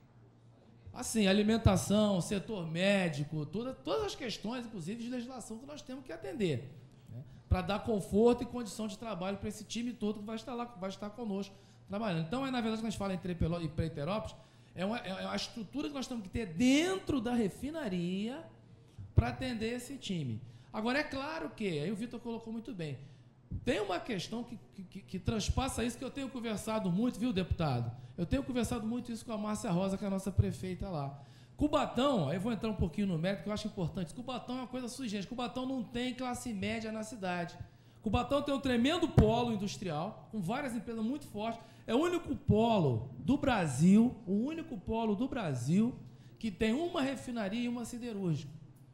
Assim, alimentação, setor médico, toda, todas as questões, inclusive de legislação, que nós temos que atender, né, para dar conforto e condição de trabalho para esse time todo que vai estar lá, vai estar conosco trabalhando. Então, é, na verdade, quando a gente fala em Empreiterópolis, é uma, é uma estrutura que nós temos que ter dentro da refinaria para atender esse time. Agora, é claro que, aí o Vitor colocou muito bem, tem uma questão que, que, que transpassa isso, que eu tenho conversado muito, viu, deputado? Eu tenho conversado muito isso com a Márcia Rosa, que é a nossa prefeita lá. Cubatão, aí eu vou entrar um pouquinho no mérito, que eu acho importante. Cubatão é uma coisa sui generis. Cubatão não tem classe média na cidade. Cubatão tem um tremendo polo industrial, com várias empresas muito fortes. É o único polo do Brasil, o único polo do Brasil, que tem uma refinaria e uma siderúrgica.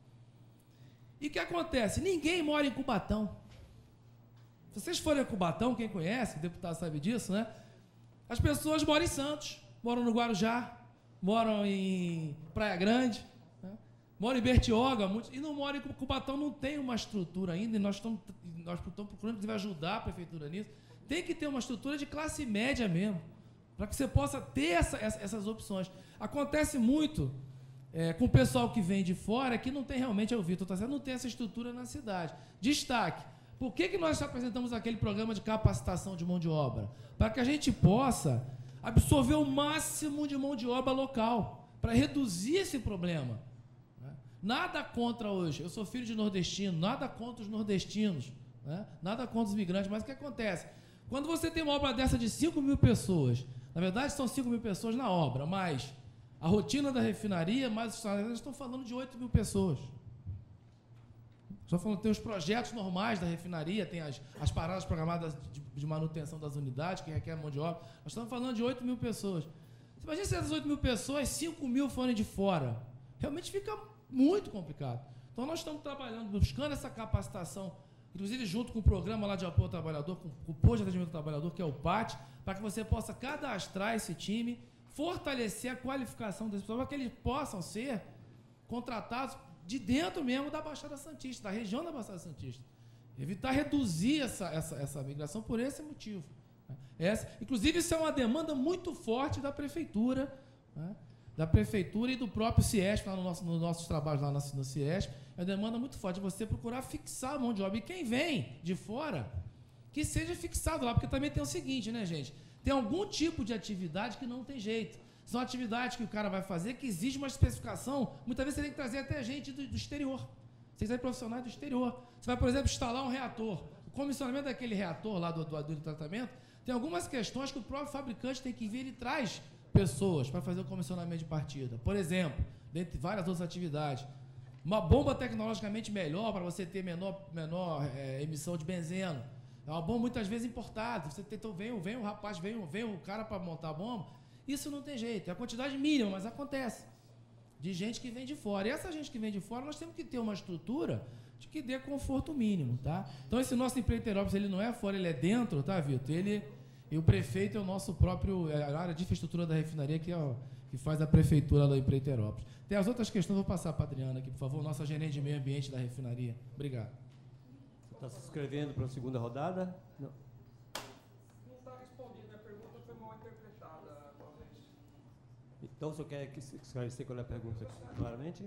E o que acontece? Ninguém mora em Cubatão. Se vocês forem a Cubatão, quem conhece, o deputado sabe disso, né? As pessoas moram em Santos, moram no Guarujá, moram em Praia Grande, né? Moram em Bertioga, muitos, e não moram em Cubatão, não tem uma estrutura ainda, e nós estamos, nós estamos procurando, inclusive, ajudar a prefeitura nisso. Tem que ter uma estrutura de classe média mesmo, para que você possa ter essa, essa, essas opções. Acontece muito é, com o pessoal que vem de fora, que não tem realmente, é o Vitor, tá certo? Não tem essa estrutura na cidade. Destaque. Por que, que nós apresentamos aquele programa de capacitação de mão de obra? Para que a gente possa absorver o máximo de mão de obra local, para reduzir esse problema. Né? Nada contra hoje, eu sou filho de nordestino, nada contra os nordestinos, né? Nada contra os migrantes, mas o que acontece? Quando você tem uma obra dessa de cinco mil pessoas, na verdade são cinco mil pessoas na obra, mas a rotina da refinaria, mais os funcionários, estão falando de oito mil pessoas. Só falando, tem os projetos normais da refinaria, tem as, as paradas programadas de, de manutenção das unidades, que requer mão de obra. Nós estamos falando de oito mil pessoas. Você imagina se essas oito mil pessoas, cinco mil forem de fora. Realmente fica muito complicado. Então, nós estamos trabalhando, buscando essa capacitação, inclusive junto com o programa lá de apoio ao trabalhador, com, com o posto de atendimento ao trabalhador, que é o P A T, para que você possa cadastrar esse time, fortalecer a qualificação desses pessoas, para que eles possam ser contratados de dentro mesmo da Baixada Santista, da região da Baixada Santista. Evitar reduzir essa, essa, essa migração por esse motivo. Essa, inclusive, isso é uma demanda muito forte da Prefeitura, né? Da Prefeitura e do próprio CIESP, lá no nosso, nos nossos trabalhos lá no, no CIESP. É uma demanda muito forte de você procurar fixar a mão de obra. E quem vem de fora, que seja fixado lá, porque também tem o seguinte, né, gente? Tem algum tipo de atividade que não tem jeito. São atividades que o cara vai fazer que exige uma especificação. Muitas vezes você tem que trazer até gente do, do exterior. Você tem que trazer profissionais do exterior. Você vai, por exemplo, instalar um reator. O comissionamento daquele reator lá do, do, do tratamento, tem algumas questões que o próprio fabricante tem que vir e traz pessoas para fazer o comissionamento de partida. Por exemplo, dentre várias outras atividades, uma bomba tecnologicamente melhor para você ter menor, menor é, emissão de benzeno. É uma bomba muitas vezes importada. Você tem, então vem, vem o rapaz, vem, vem o cara para montar a bomba. Isso não tem jeito. É a quantidade mínima, mas acontece. De gente que vem de fora. E essa gente que vem de fora, nós temos que ter uma estrutura de que dê conforto mínimo, tá? Então esse nosso empreiteirópolis, ele não é fora, ele é dentro, tá, Vitor? Ele, e o prefeito é o nosso próprio, é a área de infraestrutura da refinaria que, é o, que faz a prefeitura do empreiteirópolis. Tem as outras questões, vou passar para a Adriana aqui, por favor, nossa gerente de meio ambiente da refinaria. Obrigado. Você está se inscrevendo para a segunda rodada? Não. Não está respondendo, minha pergunta foi mal interpretada, talvez. Então, o senhor quer que esclarecer qual é a pergunta claramente?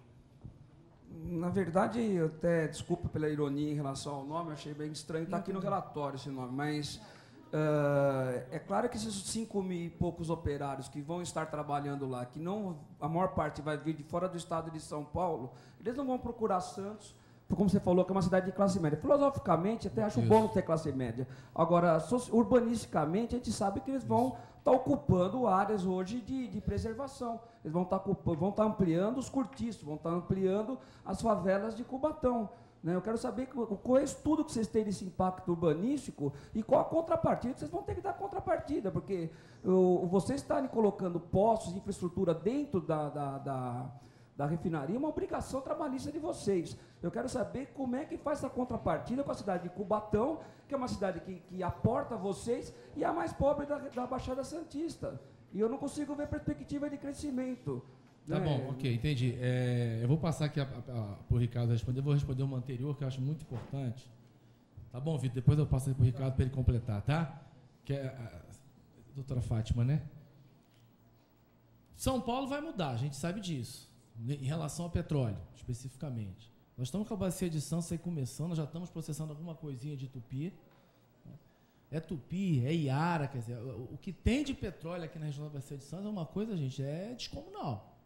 Na verdade, eu até, desculpa pela ironia em relação ao nome, eu achei bem estranho estar aqui no relatório esse nome, mas uh, é claro que esses cinco mil e poucos operários que vão estar trabalhando lá, que não, a maior parte vai vir de fora do estado de São Paulo, eles não vão procurar Santos, como você falou, que é uma cidade de classe média. Filosoficamente, até acho Isso. bom ter classe média. Agora, urbanisticamente, a gente sabe que eles vão estar ocupando áreas hoje de, de preservação. Eles vão estar, vão estar ampliando os cortiços, vão estar ampliando as favelas de Cubatão. Né? Eu quero saber qual é o estudo que vocês têm desse impacto urbanístico e qual a contrapartida. Vocês vão ter que dar contrapartida, porque o, vocês estarem colocando postos de infraestrutura dentro da... da, da da refinaria, é uma obrigação trabalhista de vocês. Eu quero saber como é que faz essa contrapartida com a cidade de Cubatão, que é uma cidade que, que aporta vocês e é a mais pobre da, da Baixada Santista. E eu não consigo ver perspectiva de crescimento. Tá né? bom, ok, entendi. É, eu vou passar aqui para o Ricardo responder, eu vou responder uma anterior que eu acho muito importante. Tá bom, Vitor? Depois eu passo aí para o Ricardo para ele completar, tá? Que é a doutora Fátima, né? São Paulo vai mudar, a gente sabe disso. Em relação ao petróleo, especificamente. Nós estamos com a bacia de Santos aí começando, já estamos processando alguma coisinha de Tupi. É Tupi, é Iara, quer dizer, o que tem de petróleo aqui na região da bacia de Santos é uma coisa, gente, é descomunal.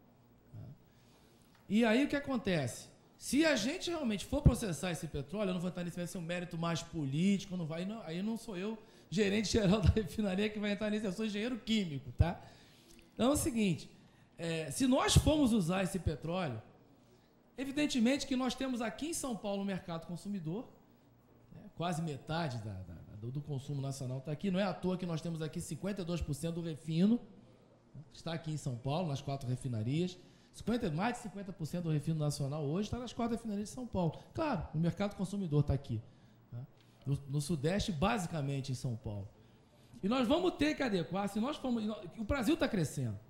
E aí o que acontece? Se a gente realmente for processar esse petróleo, eu não vou entrar nisso, vai ser um mérito mais político, não vai, não, aí não sou eu, gerente geral da refinaria, que vai entrar nisso, eu sou engenheiro químico, tá? Então é o seguinte... É, se nós formos usar esse petróleo, evidentemente que nós temos aqui em São Paulo um mercado consumidor, né, quase metade da, da, do, do consumo nacional está aqui, não é à toa que nós temos aqui cinquenta e dois por cento do refino, né, está aqui em São Paulo, nas quatro refinarias, cinquenta, mais de cinquenta por cento do refino nacional hoje está nas quatro refinarias de São Paulo. Claro, o mercado consumidor está aqui, né, no, no Sudeste, basicamente em São Paulo. E nós vamos ter que adequar, se nós formos, o Brasil está crescendo.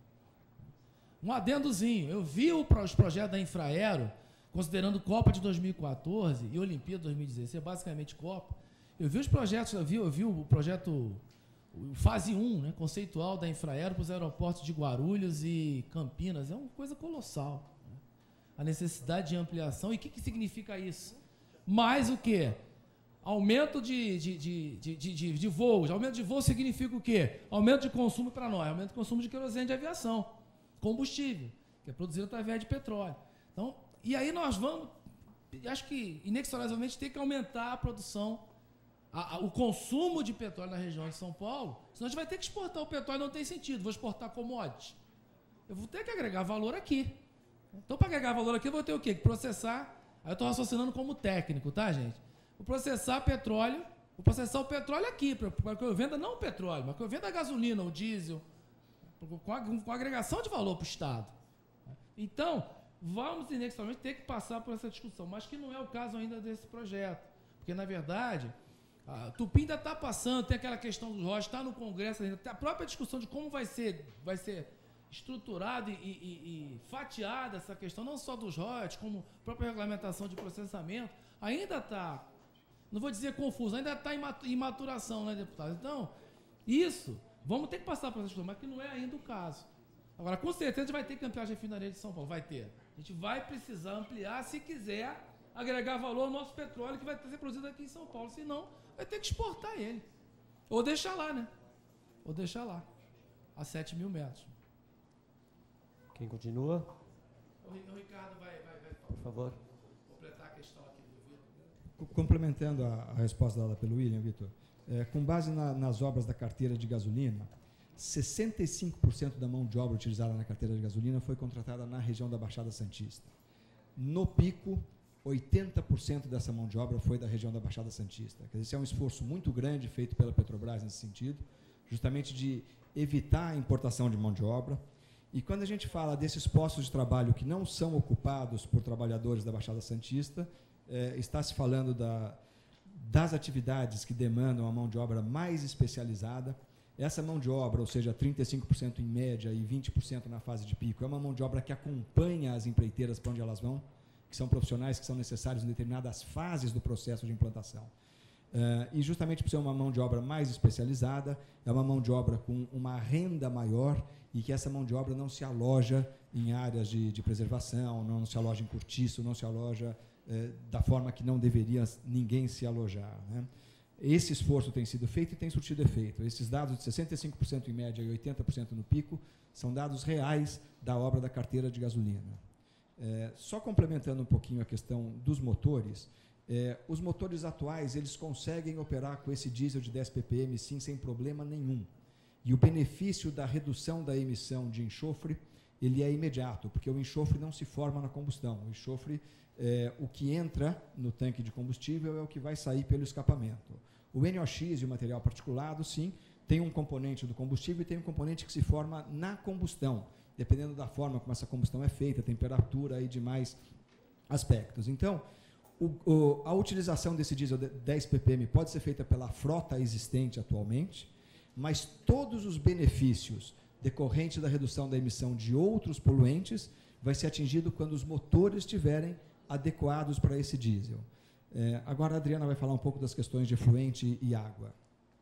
Um adendozinho, eu vi os projetos da Infraero, considerando Copa de dois mil e quatorze e Olimpíada de dois mil e dezesseis, basicamente Copa, eu vi os projetos, eu vi, eu vi o projeto, o fase um, né, conceitual da Infraero para os aeroportos de Guarulhos e Campinas, é uma coisa colossal. Né? A necessidade de ampliação, e o que, que significa isso? Mais o quê? Aumento de, de, de, de, de, de, de voos, aumento de voos significa o quê? Aumento de consumo para nós, aumento de consumo de querosene de aviação. Combustível, que é produzido através de petróleo. Então, e aí nós vamos, acho que inexoravelmente ter que aumentar a produção, a, a, o consumo de petróleo na região de São Paulo, senão a gente vai ter que exportar o petróleo, não tem sentido, vou exportar commodities. Eu vou ter que agregar valor aqui. Então, para agregar valor aqui, eu vou ter o quê? Que processar, aí eu estou raciocinando como técnico, tá, gente? Vou processar petróleo, vou processar o petróleo aqui, para que eu venda não o petróleo, mas que eu venda a gasolina, o diesel, Com, a, com agregação de valor para o Estado. Então, vamos inexoravelmente ter que passar por essa discussão, mas que não é o caso ainda desse projeto. Porque, na verdade, a Tupi ainda está passando, tem aquela questão dos royalties, está no Congresso ainda, a própria discussão de como vai ser, vai ser estruturada e, e, e fatiada essa questão, não só dos royalties, como a própria regulamentação de processamento, ainda está, não vou dizer confuso, ainda está em maturação, né, deputado? Então, isso... Vamos ter que passar por essa discussão, mas que não é ainda o caso. Agora, com certeza, a gente vai ter que ampliar as refinarias de São Paulo. Vai ter. A gente vai precisar ampliar se quiser agregar valor ao nosso petróleo que vai ser produzido aqui em São Paulo. Senão, vai ter que exportar ele. Ou deixar lá, né? ou deixar lá, a sete mil metros. Quem continua? O Ricardo vai, vai, vai por favor, completar a questão aqui do Vitor. Complementando a, a resposta dada pelo William, Vitor, é, com base na, nas obras da carteira de gasolina, sessenta e cinco por cento da mão de obra utilizada na carteira de gasolina foi contratada na região da Baixada Santista. No pico, oitenta por cento dessa mão de obra foi da região da Baixada Santista. Quer dizer, esse é um esforço muito grande feito pela Petrobras nesse sentido, justamente de evitar a importação de mão de obra. E quando a gente fala desses postos de trabalho que não são ocupados por trabalhadores da Baixada Santista, eh, está se falando da, das atividades que demandam a mão de obra mais especializada. Essa mão de obra, ou seja, trinta e cinco por cento em média e vinte por cento na fase de pico, é uma mão de obra que acompanha as empreiteiras para onde elas vão, que são profissionais que são necessários em determinadas fases do processo de implantação. Uh, e justamente por ser uma mão de obra mais especializada, é uma mão de obra com uma renda maior e que essa mão de obra não se aloja em áreas de, de preservação, não se aloja em cortiço, não se aloja uh, da forma que não deveria ninguém se alojar, né? Esse esforço tem sido feito e tem surtido efeito. Esses dados de sessenta e cinco por cento em média e oitenta por cento no pico são dados reais da obra da carteira de gasolina. É, só complementando um pouquinho a questão dos motores, é, os motores atuais eles conseguem operar com esse diesel de dez ppm sim, sem problema nenhum. E o benefício da redução da emissão de enxofre ele é imediato, porque o enxofre não se forma na combustão. O enxofre, é, o que entra no tanque de combustível é o que vai sair pelo escapamento. O N O X e o material particulado, sim, tem um componente do combustível e tem um componente que se forma na combustão, dependendo da forma como essa combustão é feita, temperatura e demais aspectos. Então, o, o, a utilização desse diesel de dez ppm pode ser feita pela frota existente atualmente, mas todos os benefícios decorrentes da redução da emissão de outros poluentes vai ser atingido quando os motores estiverem adequados para esse diesel. É, agora a Adriana vai falar um pouco das questões de efluente e água.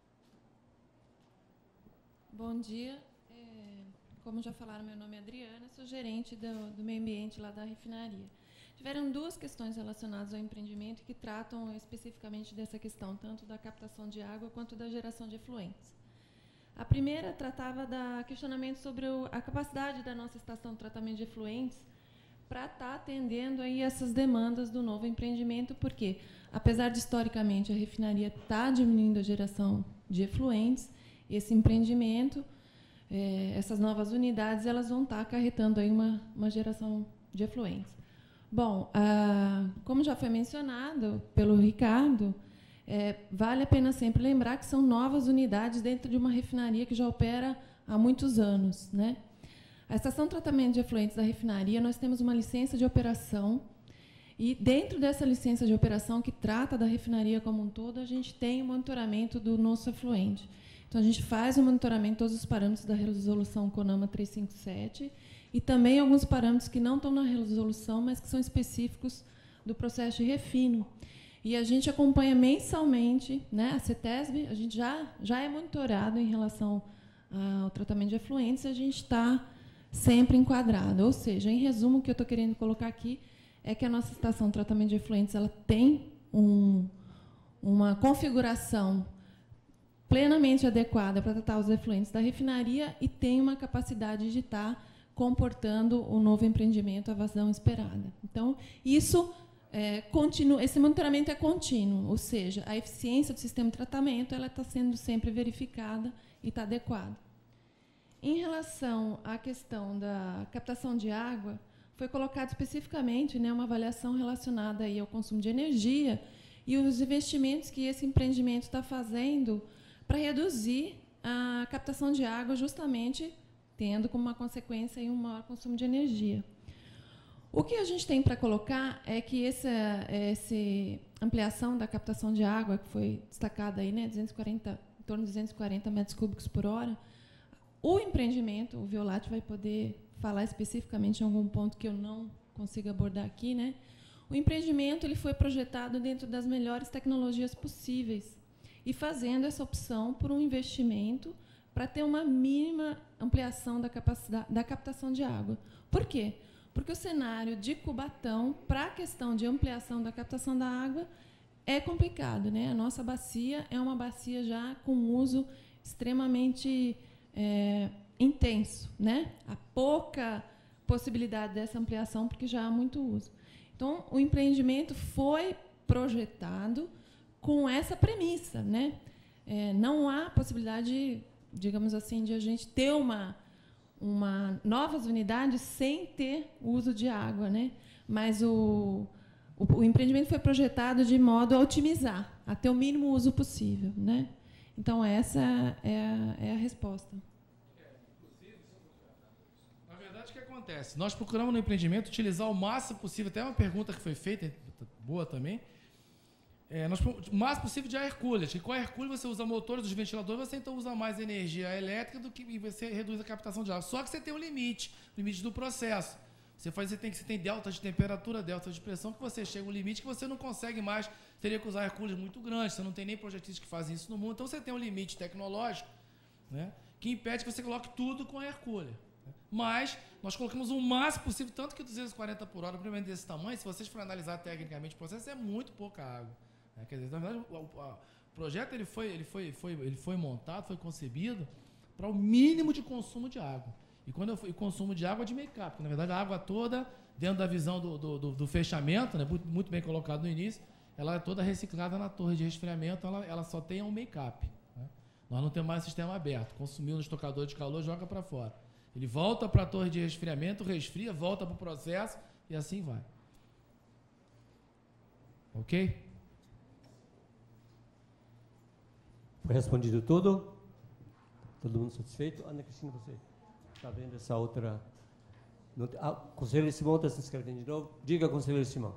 Bom dia. É, como já falaram, meu nome é Adriana, sou gerente do, do meio ambiente lá da refinaria. Tiveram duas questões relacionadas ao empreendimento que tratam especificamente dessa questão, tanto da captação de água quanto da geração de efluentes. A primeira tratava da questionamento sobre o, a capacidade da nossa estação de tratamento de efluentes para estar tá atendendo aí essas demandas do novo empreendimento, porque, apesar de, historicamente, a refinaria estar tá diminuindo a geração de efluentes, esse empreendimento, eh, essas novas unidades, elas vão estar tá acarretando aí uma, uma geração de efluentes. Bom, ah, como já foi mencionado pelo Ricardo, é, vale a pena sempre lembrar que são novas unidades dentro de uma refinaria que já opera há muitos anos, né? A estação de tratamento de efluentes da refinaria, nós temos uma licença de operação e, dentro dessa licença de operação que trata da refinaria como um todo, a gente tem o monitoramento do nosso efluente. Então, a gente faz o monitoramento de todos os parâmetros da resolução CONAMA trezentos e cinquenta e sete e também alguns parâmetros que não estão na resolução, mas que são específicos do processo de refino. E a gente acompanha mensalmente, né, a CETESB, a gente já, já é monitorado em relação ao tratamento de efluentes, a gente está sempre enquadrado. Ou seja, em resumo, o que eu estou querendo colocar aqui é que a nossa estação de tratamento de efluentes ela tem um, uma configuração plenamente adequada para tratar os efluentes da refinaria e tem uma capacidade de estar comportando o novo empreendimento, a vazão esperada. Então, isso... É, continua, esse monitoramento é contínuo, ou seja, a eficiência do sistema de tratamento ela está sendo sempre verificada e está adequada. Em relação à questão da captação de água, foi colocado especificamente, né, uma avaliação relacionada aí ao consumo de energia e os investimentos que esse empreendimento está fazendo para reduzir a captação de água, justamente tendo como uma consequência aí um maior consumo de energia. O que a gente tem para colocar é que essa, essa ampliação da captação de água, que foi destacada aí, né, duzentos e quarenta, em torno de duzentos e quarenta metros cúbicos por hora, o empreendimento, o Violate vai poder falar especificamente em algum ponto que eu não consigo abordar aqui, né? O empreendimento ele foi projetado dentro das melhores tecnologias possíveis e fazendo essa opção por um investimento para ter uma mínima ampliação da capacidade da captação de água. Por quê? Porque o cenário de Cubatão, para a questão de ampliação da captação da água, é complicado, né? A nossa bacia é uma bacia já com uso extremamente é, intenso, né? Há pouca possibilidade dessa ampliação, porque já há muito uso. Então, o empreendimento foi projetado com essa premissa, né? É, não há possibilidade, de, digamos assim, de a gente ter uma, uma novas unidades sem ter uso de água, né? Mas o, o, o empreendimento foi projetado de modo a otimizar, a ter o mínimo uso possível, né? Então, essa é a, é a resposta. Na verdade, o que acontece? Nós procuramos no empreendimento utilizar o máximo possível, até uma pergunta que foi feita, boa também, é, nós, o máximo possível de air coolers, que com a air cooler você usa motores dos ventiladores, você então usa mais energia elétrica do que e você reduz a captação de água. Só que você tem um limite, limite do processo. Você, faz, você, tem, você tem delta de temperatura, delta de pressão, que você chega a um limite que você não consegue mais, teria que usar air coolers muito grandes, você não tem nem projetistas que fazem isso no mundo, então você tem um limite tecnológico, né, que impede que você coloque tudo com air cooler. Mas nós colocamos o máximo possível, tanto que duzentos e quarenta por hora, primeiro desse tamanho, se vocês forem analisar tecnicamente o processo, é muito pouca água. É, quer dizer, na verdade, o, o, o projeto ele foi, ele foi, foi, ele foi montado, foi concebido para o mínimo de consumo de água. E quando eu fui consumo de água de make-up, porque na verdade a água toda, dentro da visão do, do, do, do fechamento, né, muito, muito bem colocado no início, ela é toda reciclada na torre de resfriamento, ela, ela só tem um make-up. Né? Nós não temos mais sistema aberto. Consumiu no estocador de calor, joga para fora. Ele volta para a torre de resfriamento, resfria, volta para o processo e assim vai. Ok? Foi respondido tudo? Todo mundo satisfeito? Ana Cristina, você está vendo essa outra... Ah, conselheiro Simão está se inscrevendo de novo. Diga, conselheiro Simão.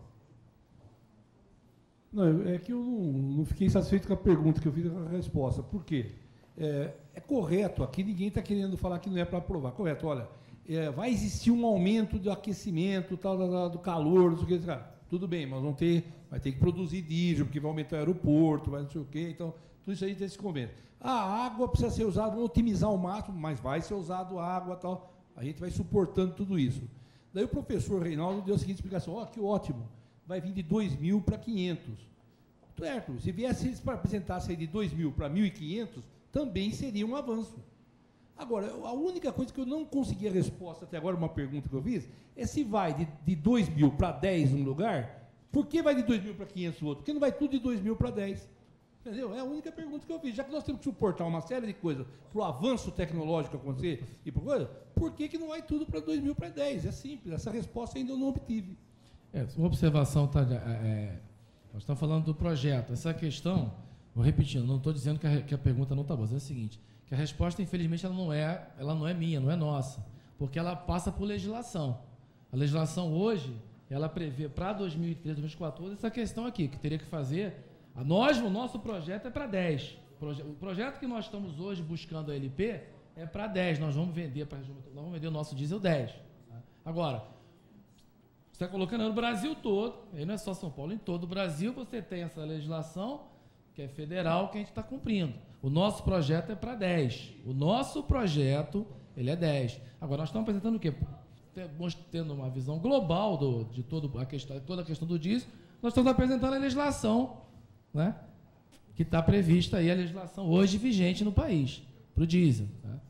Não, é que eu não, não fiquei satisfeito com a pergunta que eu fiz com a resposta. Por quê? É, é correto, aqui ninguém está querendo falar que não é para aprovar. Correto, olha, é, vai existir um aumento do aquecimento, tal, do, do calor, não sei o que, cara. Tudo bem, mas vão ter, vai ter que produzir diesel, porque vai aumentar o aeroporto, vai não sei o quê, então, tudo isso aí tem esse convênio. A água precisa ser usada, vamos otimizar ao máximo, mas vai ser usado água, tal. A gente vai suportando tudo isso. Daí o professor Reinaldo deu a seguinte explicação, ó, oh, que ótimo, vai vir de dois mil para quinhentos. Certo, se viesse para apresentasse aí de dois mil para mil e quinhentos, também seria um avanço. Agora, a única coisa que eu não consegui a resposta até agora, uma pergunta que eu fiz, é se vai de, de dois mil para dez num lugar, por que vai de dois mil para quinhentos no outro? Porque não vai tudo de dois mil para dez. Entendeu? É a única pergunta que eu fiz. Já que nós temos que suportar uma série de coisas para o avanço tecnológico acontecer e por coisa, por que, que não vai tudo para dois mil para dez? É simples, essa resposta ainda eu não obtive. É, uma observação, tá, é, nós estamos falando do projeto. Essa questão, vou repetindo, não estou dizendo que a, que a pergunta não está boa, mas é o seguinte, que a resposta, infelizmente, ela não, é, ela não é minha, não é nossa, porque ela passa por legislação. A legislação hoje, ela prevê para dois mil e treze, dois mil e quatorze, essa questão aqui, que teria que fazer... A nós, o nosso projeto é para dez. O projeto que nós estamos hoje buscando a L P é para dez. Nós vamos vender para nós vamos vender o nosso diesel dez. Agora, você está colocando no Brasil todo, aí não é só São Paulo, em todo o Brasil você tem essa legislação que é federal que a gente está cumprindo. O nosso projeto é para dez. O nosso projeto, ele é dez. Agora, nós estamos apresentando o quê? Tendo uma visão global do, de todo a questão, toda a questão do diesel, nós estamos apresentando a legislação, né, que está prevista aí, a legislação hoje vigente no país, para o diesel. Né?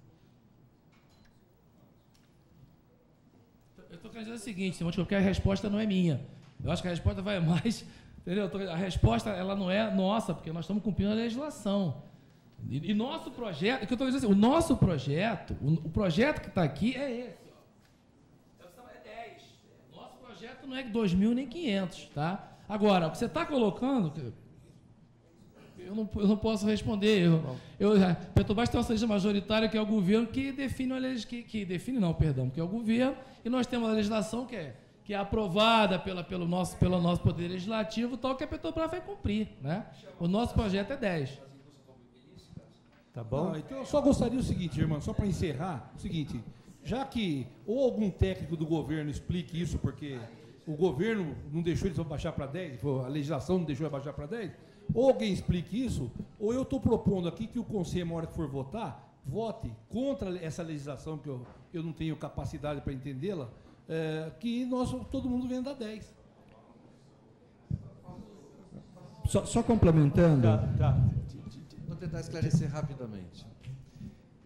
Eu estou querendo dizer o seguinte, Simão, que a resposta não é minha. Eu acho que a resposta vai mais... Entendeu? A resposta ela não é nossa, porque nós estamos cumprindo a legislação. E, e nosso projeto... Que eu estou dizendo assim, o nosso projeto, o, o projeto que está aqui é esse. Ó. É dez. Nosso projeto não é dois mil nem quinhentos. Tá? Agora, o que você está colocando... Eu não, eu não posso responder. Eu, eu, a Petrobras tem uma acionista majoritária, que é o governo, que define, a que, que define não, perdão, que é o governo, e nós temos a legislação que é, que é aprovada pela, pelo, nosso, pelo nosso poder legislativo, tal, que a Petrobras vai cumprir. Né? O nosso projeto é dez. Tá bom? Ah, então eu só gostaria o seguinte, irmão, só para encerrar, o seguinte, já que ou algum técnico do governo explique isso, porque o governo não deixou eles baixar para dez, a legislação não deixou eles baixar para dez, ou alguém explique isso, ou eu estou propondo aqui que o Conselho, na hora que for votar, vote contra essa legislação, que eu, eu não tenho capacidade para entendê-la, é, que nós, todo mundo venda dez. Só, só complementando... Tá, tá. Vou tentar esclarecer rapidamente.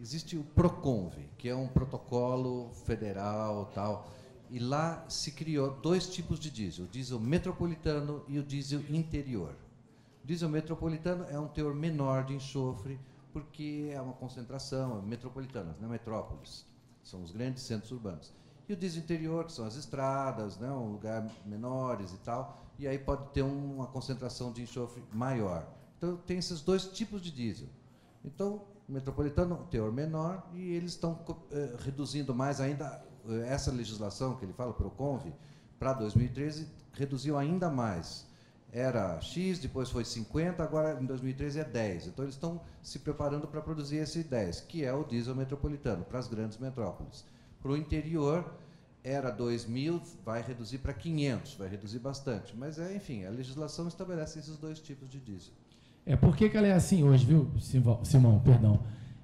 existe o Proconv, que é um protocolo federal tal, e lá se criou dois tipos de diesel, o diesel metropolitano e o diesel interior. O diesel metropolitano é um teor menor de enxofre, porque é uma concentração metropolitana, não é metrópolis, são os grandes centros urbanos. E o diesel interior, que são as estradas, né, um lugar menores e tal, e aí pode ter uma concentração de enxofre maior. Então, tem esses dois tipos de diesel. Então, o metropolitano, teor menor, e eles estão eh, reduzindo mais ainda, eh, essa legislação que ele fala, Proconv, para dois mil e treze, reduziu ainda mais. Era X, depois foi cinquenta, agora em dois mil e treze é dez. Então, eles estão se preparando para produzir esse dez, que é o diesel metropolitano, para as grandes metrópoles. Para o interior, era dois mil, vai reduzir para quinhentos, vai reduzir bastante. Mas, é, enfim, a legislação estabelece esses dois tipos de diesel. É, por que que ela é assim hoje, viu, Simão? Perdão.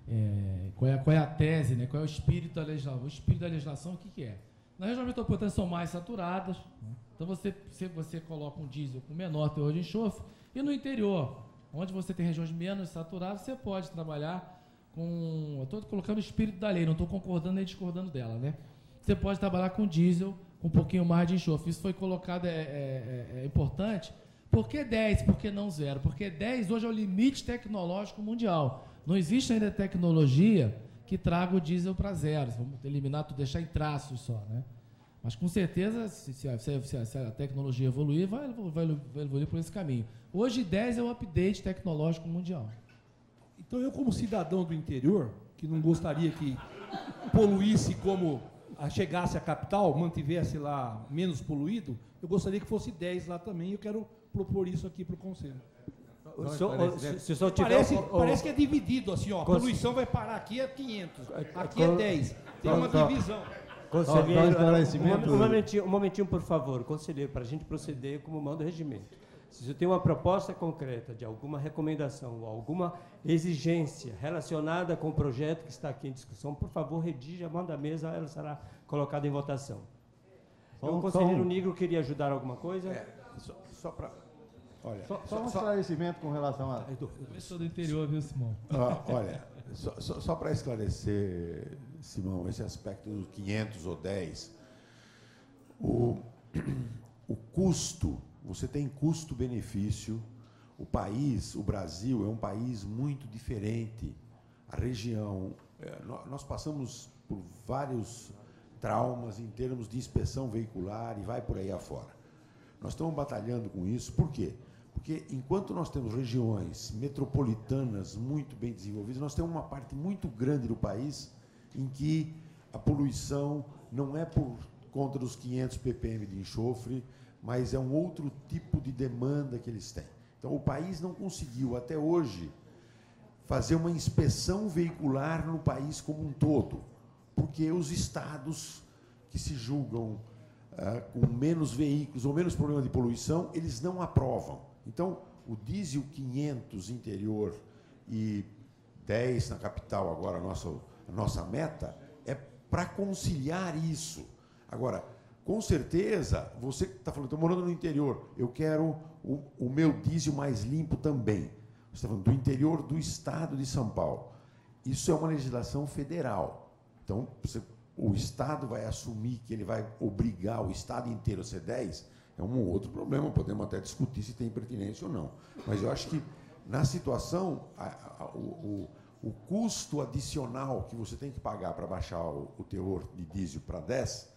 É, qual, é, qual é a tese, né? Qual é o espírito da legislação? O espírito da legislação, o que, que é? Na região metropolitana são mais saturadas, né? Então você, você, você coloca um diesel com menor teor de enxofre, e no interior, onde você tem regiões menos saturadas, você pode trabalhar com... Eu estou colocando o espírito da lei, não estou concordando nem discordando dela, né? Você pode trabalhar com diesel com um pouquinho mais de enxofre. Isso foi colocado, é, é, é importante. Por que dez? Por que não zero? Porque dez hoje é o limite tecnológico mundial. Não existe ainda tecnologia que traga o diesel para zero. Vamos eliminar tudo, deixar em traços só, né? Mas com certeza, se, se, a, se, a, se a tecnologia evoluir, vai, vai, vai evoluir por esse caminho. Hoje dez é o update tecnológico mundial. Então eu, como cidadão do interior, que não gostaria que poluísse como a, chegasse à capital, mantivesse lá menos poluído, eu gostaria que fosse dez lá também. Eu quero propor isso aqui para o Conselho. O senhor, se, se o senhor tiver parece, o, o, parece que é dividido assim, ó. A poluição vai parar aqui é quinhentos, aqui é dez. Tem uma divisão. Conselheiro, um, um, momentinho, um momentinho, por favor, conselheiro, para a gente proceder como manda o regimento. Se você tem uma proposta concreta de alguma recomendação ou alguma exigência relacionada com o projeto que está aqui em discussão, por favor, redija, manda a mesa, ela será colocada em votação. Então, o conselheiro Nigro queria ajudar alguma coisa? É, só só para... Olha, só, só um esclarecimento com relação a... Eu sou do interior, viu, Simão? Ah, olha, só, só, só para esclarecer, Simão, esse aspecto dos quinhentos ou dez, o, o custo, você tem custo-benefício, o país, o Brasil, é um país muito diferente. A região, é, nós passamos por vários traumas em termos de inspeção veicular e vai por aí afora. Nós estamos batalhando com isso, por quê? Porque, enquanto nós temos regiões metropolitanas muito bem desenvolvidas, nós temos uma parte muito grande do país em que a poluição não é por conta dos quinhentos ppm de enxofre, mas é um outro tipo de demanda que eles têm. Então, o país não conseguiu, até hoje, fazer uma inspeção veicular no país como um todo, porque os estados que se julgam uh, com menos veículos ou menos problema de poluição, eles não aprovam. Então, o diesel quinhentos interior e dez na capital, agora a nossa, a nossa meta, é para conciliar isso. Agora, com certeza, você que está falando, estou morando no interior, eu quero o, o meu diesel mais limpo também. Você está falando do interior do estado de São Paulo. Isso é uma legislação federal. Então, você, o estado vai assumir que ele vai obrigar o estado inteiro a ser dez, é um outro problema, podemos até discutir se tem pertinência ou não. Mas eu acho que, na situação, a, a, o, o, o custo adicional que você tem que pagar para baixar o, o teor de diesel para dez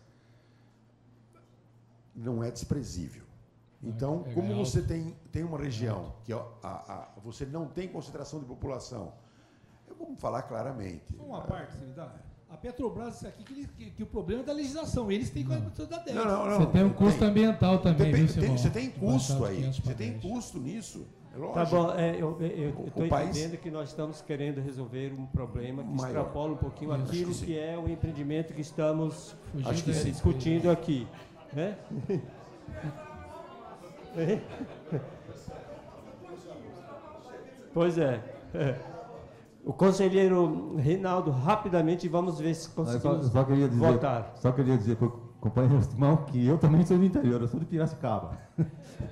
não é desprezível. Então, é, como você tem, tem uma região que a, a, você não tem concentração de população, eu vou falar claramente. Uma parte, se me dá. A Petrobras, isso aqui, que, que, que o problema é da legislação. Eles têm coisa da dez. Não, não, não. Você tem um custo tem, ambiental também, tem, viu, Simão? Você tem custo aí. Você tem custo nisso. É lógico. Tá bom, é, eu estou entendendo que nós estamos querendo resolver um problema que maior. extrapola um pouquinho Isso, aquilo que, que é o empreendimento que estamos acho que é, discutindo aqui. Né? Pois é. O conselheiro Reinaldo, rapidamente, vamos ver se conseguimos só, só queria dizer, votar. Só queria dizer para o companheiro Simão que eu também sou do interior, eu sou de Piracicaba.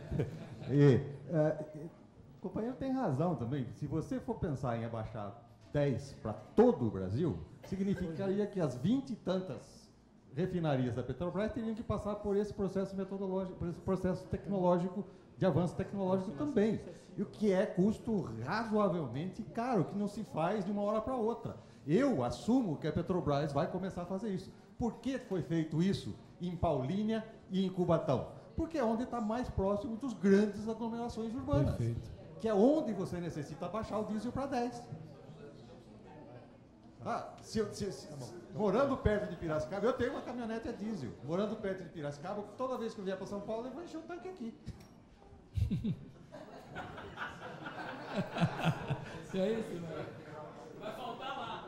e, é, o companheiro tem razão também. Se você for pensar em abaixar dez para todo o Brasil, significaria que as vinte e tantas refinarias da Petrobras teriam que passar por esse processo metodológico, por esse processo tecnológico, de avanço tecnológico também. E o que é custo razoavelmente caro, que não se faz de uma hora para outra. Eu assumo que a Petrobras vai começar a fazer isso. Por que foi feito isso em Paulínia e em Cubatão? Porque é onde está mais próximo dos grandes aglomerações urbanas. Perfeito. Que é onde você necessita baixar o diesel para dez. Ah, se, se, se, morando perto de Piracicaba, eu tenho uma caminhonete a diesel. Morando perto de Piracicaba, toda vez que eu vier para São Paulo, eu vou encher o tanque aqui. E é isso, vai faltar lá.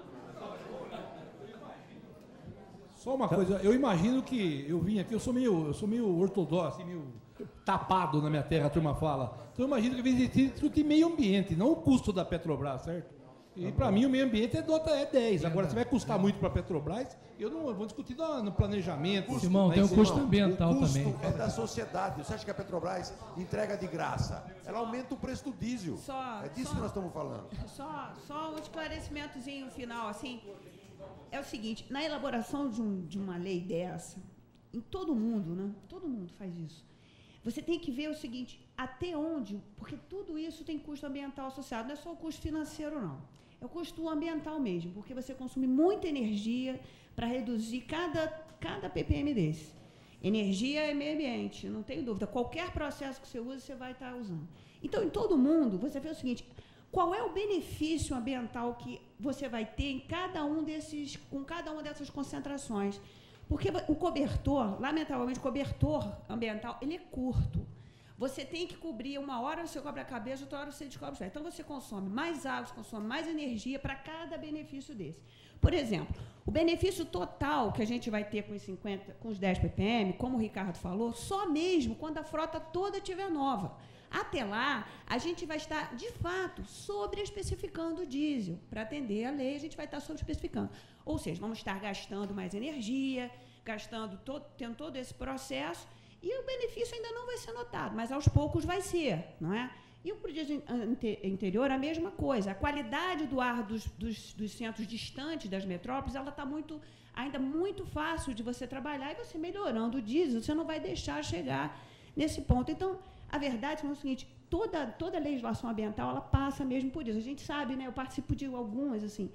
Só uma coisa, eu imagino que eu vim aqui, eu sou meio, eu sou meio ortodoxo, assim, meio tapado na minha terra, a turma fala. Então eu imagino que eu vim discutir meio ambiente, não o custo da Petrobras, certo? E para mim o meio ambiente é, nota, é dez. Agora, se vai custar muito para a Petrobras, eu não eu vou discutir no, no planejamento. Simão, tem o custo ambiental o custo também. É da sociedade. Você acha que a Petrobras entrega de graça? Ela aumenta o preço do diesel. Só, é disso só, que nós estamos falando. Só, só um esclarecimentozinho final, assim. É o seguinte, na elaboração de, um, de uma lei dessa, em todo mundo, né? Todo mundo faz isso. Você tem que ver o seguinte, até onde, porque tudo isso tem custo ambiental associado, não é só o custo financeiro, não. É o custo ambiental mesmo, porque você consome muita energia para reduzir cada, cada ppm desse. Energia é meio ambiente, não tenho dúvida. Qualquer processo que você use, você vai estar usando. Então, em todo mundo, você vê o seguinte, qual é o benefício ambiental que você vai ter em cada um desses, com cada uma dessas concentrações? Porque o cobertor, lamentavelmente, o cobertor ambiental, ele é curto. Você tem que cobrir, uma hora você cobre a cabeça, outra hora você descobre o pé. Então, você consome mais água, você consome mais energia para cada benefício desse. Por exemplo, o benefício total que a gente vai ter com os, cinquenta, com os dez ppm, como o Ricardo falou, só mesmo quando a frota toda estiver nova. Até lá, a gente vai estar, de fato, sobre-especificando o diesel. Para atender a lei, a gente vai estar sobre-especificando. Ou seja, vamos estar gastando mais energia, gastando todo, tendo todo esse processo, e o benefício ainda não vai ser notado, mas aos poucos vai ser, não é? E o diesel interior, a mesma coisa. A qualidade do ar dos, dos, dos centros distantes das metrópoles, ela está muito, ainda muito fácil de você trabalhar, e você melhorando o diesel, você não vai deixar chegar nesse ponto. Então, a verdade é o seguinte, toda, toda a legislação ambiental, ela passa mesmo por isso. A gente sabe, né, eu participo de algumas, assim,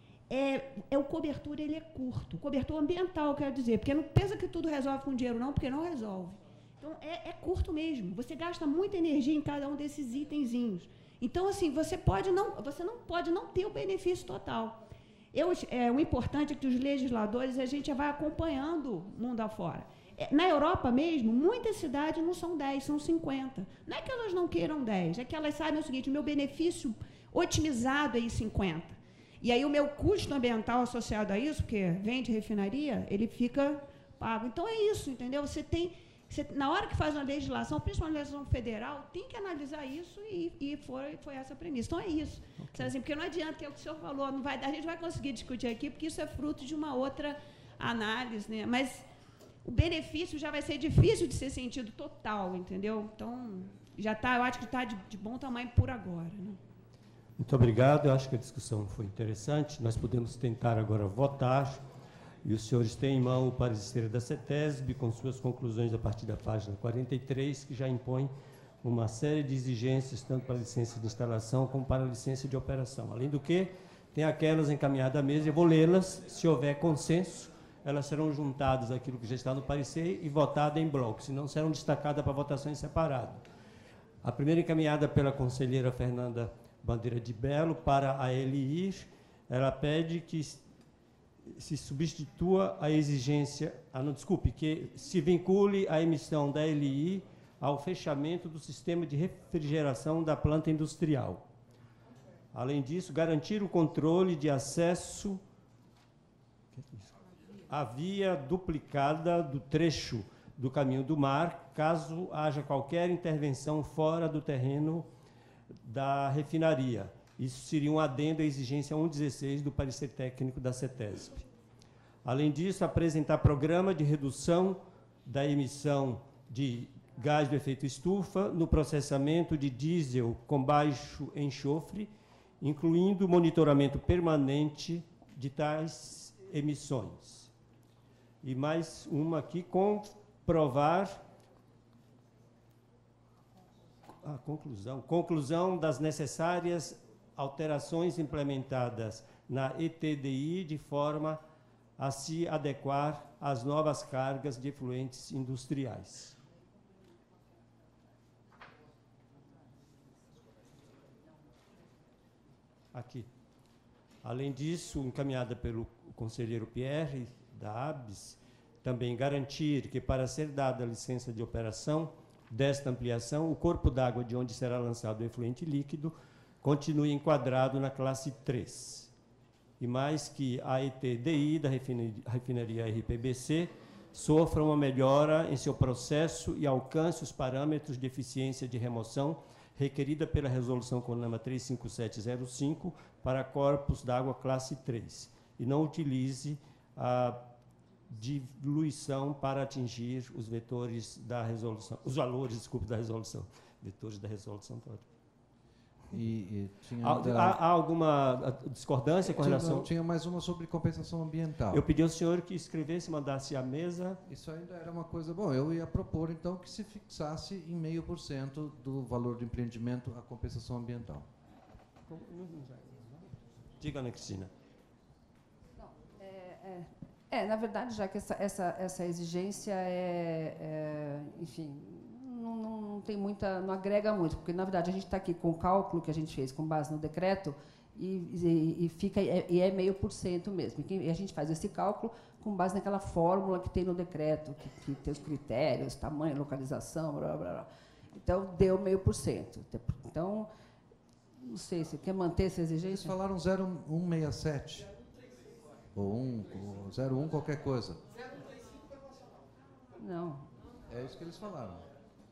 é, é o cobertor, ele é curto. O cobertor ambiental, quero dizer, porque não pensa que tudo resolve com dinheiro, não, porque não resolve. Então, é, é curto mesmo. Você gasta muita energia em cada um desses itenzinhos. Então, assim, você, pode não, você não pode não ter o benefício total. Eu, é, o importante é que os legisladores, a gente vai acompanhando o mundo afora. É, na Europa mesmo, muitas cidades não são dez, são cinquenta. Não é que elas não queiram dez, é que elas sabem o seguinte, o meu benefício otimizado é em cinquenta. E aí o meu custo ambiental associado a isso, porque vem de refinaria, ele fica pago. Então, é isso, entendeu? Você tem... Você, na hora que faz uma legislação, principalmente a legislação federal, tem que analisar isso e, e foi, foi essa a premissa. Então, é isso. Okay. Assim, porque não adianta, que é o que o senhor falou, não vai, a gente vai conseguir discutir aqui, porque isso é fruto de uma outra análise, né? Mas o benefício já vai ser difícil de ser sentido total, entendeu? Então, já tá, eu acho que está de, de bom tamanho por agora. Né? Muito obrigado. Eu acho que a discussão foi interessante. Nós podemos tentar agora votar. E os senhores têm em mão o parecer da CETESB, com suas conclusões a partir da página quarenta e três, que já impõe uma série de exigências, tanto para a licença de instalação como para a licença de operação. Além do que, tem aquelas encaminhadas à mesa, eu vou lê-las, se houver consenso, elas serão juntadas àquilo que já está no parecer e votadas em bloco, senão serão destacadas para votação em separado. A primeira encaminhada pela conselheira Fernanda Bandeira de Bello para a L I R, ela pede que se substitua a exigência, ah, não, desculpe, que se vincule a emissão da L I ao fechamento do sistema de refrigeração da planta industrial. Além disso, garantir o controle de acesso à via duplicada do trecho do caminho do mar, caso haja qualquer intervenção fora do terreno da refinaria. Isso seria um adendo à exigência cento e dezesseis do parecer técnico da CETESB. Além disso, apresentar programa de redução da emissão de gás do efeito estufa no processamento de diesel com baixo enxofre incluindo o monitoramento permanente de tais emissões. E mais uma aqui, comprovar a conclusão, conclusão das necessárias alterações implementadas na E T D I de forma a se adequar às novas cargas de efluentes industriais. Aqui. Além disso, encaminhada pelo conselheiro Pierre, da A B S, também garantir que, para ser dada a licença de operação desta ampliação, o corpo d'água de onde será lançado o efluente líquido continue enquadrado na classe três. E mais que a E T D I da refinaria R P B C sofra uma melhora em seu processo e alcance os parâmetros de eficiência de remoção requerida pela Resolução CONAMA três cinco sete zero cinco para corpos d'água classe três, e não utilize a diluição para atingir os vetores da resolução, os valores, desculpe, da resolução, vetores da resolução toda. E, e tinha há, ainda... há, há alguma discordância com tinha, relação... não, tinha mais uma sobre compensação ambiental. Eu pedi ao senhor que escrevesse, mandasse à mesa... Isso ainda era uma coisa... Bom, eu ia propor, então, que se fixasse em meio por cento do valor do empreendimento a compensação ambiental. Diga, Ana Cristina. Não, é, é, é, na verdade, já que essa, essa, essa exigência é, é enfim... Não, não, não tem muita, não agrega muito, porque na verdade a gente está aqui com o cálculo que a gente fez com base no decreto e, e, e fica e é meio por cento mesmo. E a gente faz esse cálculo com base naquela fórmula que tem no decreto, que, que tem os critérios, tamanho, localização, blá, blá, blá. Então deu meio por cento. Então não sei se quer manter essa exigência. Eles falaram zero vírgula cento e sessenta e sete ou um, ou zero vírgula um qualquer coisa. Não. É isso que eles falaram.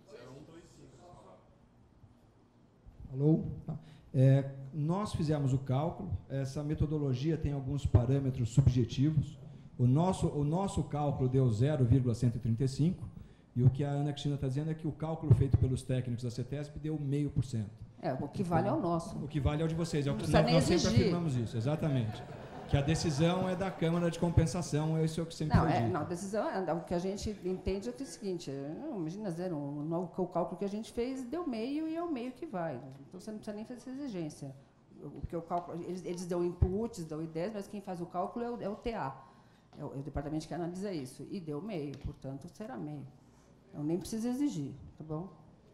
Alô? É, nós fizemos o cálculo, essa metodologia tem alguns parâmetros subjetivos. O nosso, o nosso cálculo deu zero vírgula cento e trinta e cinco, e o que a Ana Cristina está dizendo é que o cálculo feito pelos técnicos da CETESB deu meio por cento. É, o que vale é o nosso. O que vale é o de vocês. É o que, nós, nós sempre afirmamos isso, exatamente. Que a decisão é da Câmara de Compensação, esse é o que sempre não, foi é, dito. não, a decisão é, o que a gente entende é, que é o seguinte, não, imagina zero, um, o cálculo que a gente fez deu meio e é o meio que vai. Então você não precisa nem fazer essa exigência. Porque o cálculo, eles, eles dão inputs, dão ideias, mas quem faz o cálculo é o, é o T A, é o, é o departamento que analisa isso. E deu meio, portanto, será meio. Então nem precisa exigir, tá bom?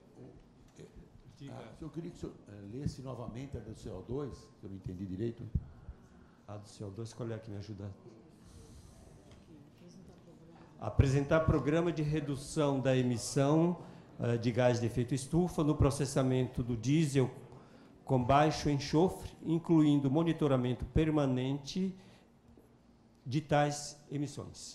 Ah, eu queria que o senhor uh, lesse novamente a do C O dois, que eu não entendi direito. A do C O dois, qual é que me ajuda? Apresentar programa de redução da emissão uh, de gás de efeito estufa no processamento do diesel com baixo enxofre, incluindo monitoramento permanente de tais emissões.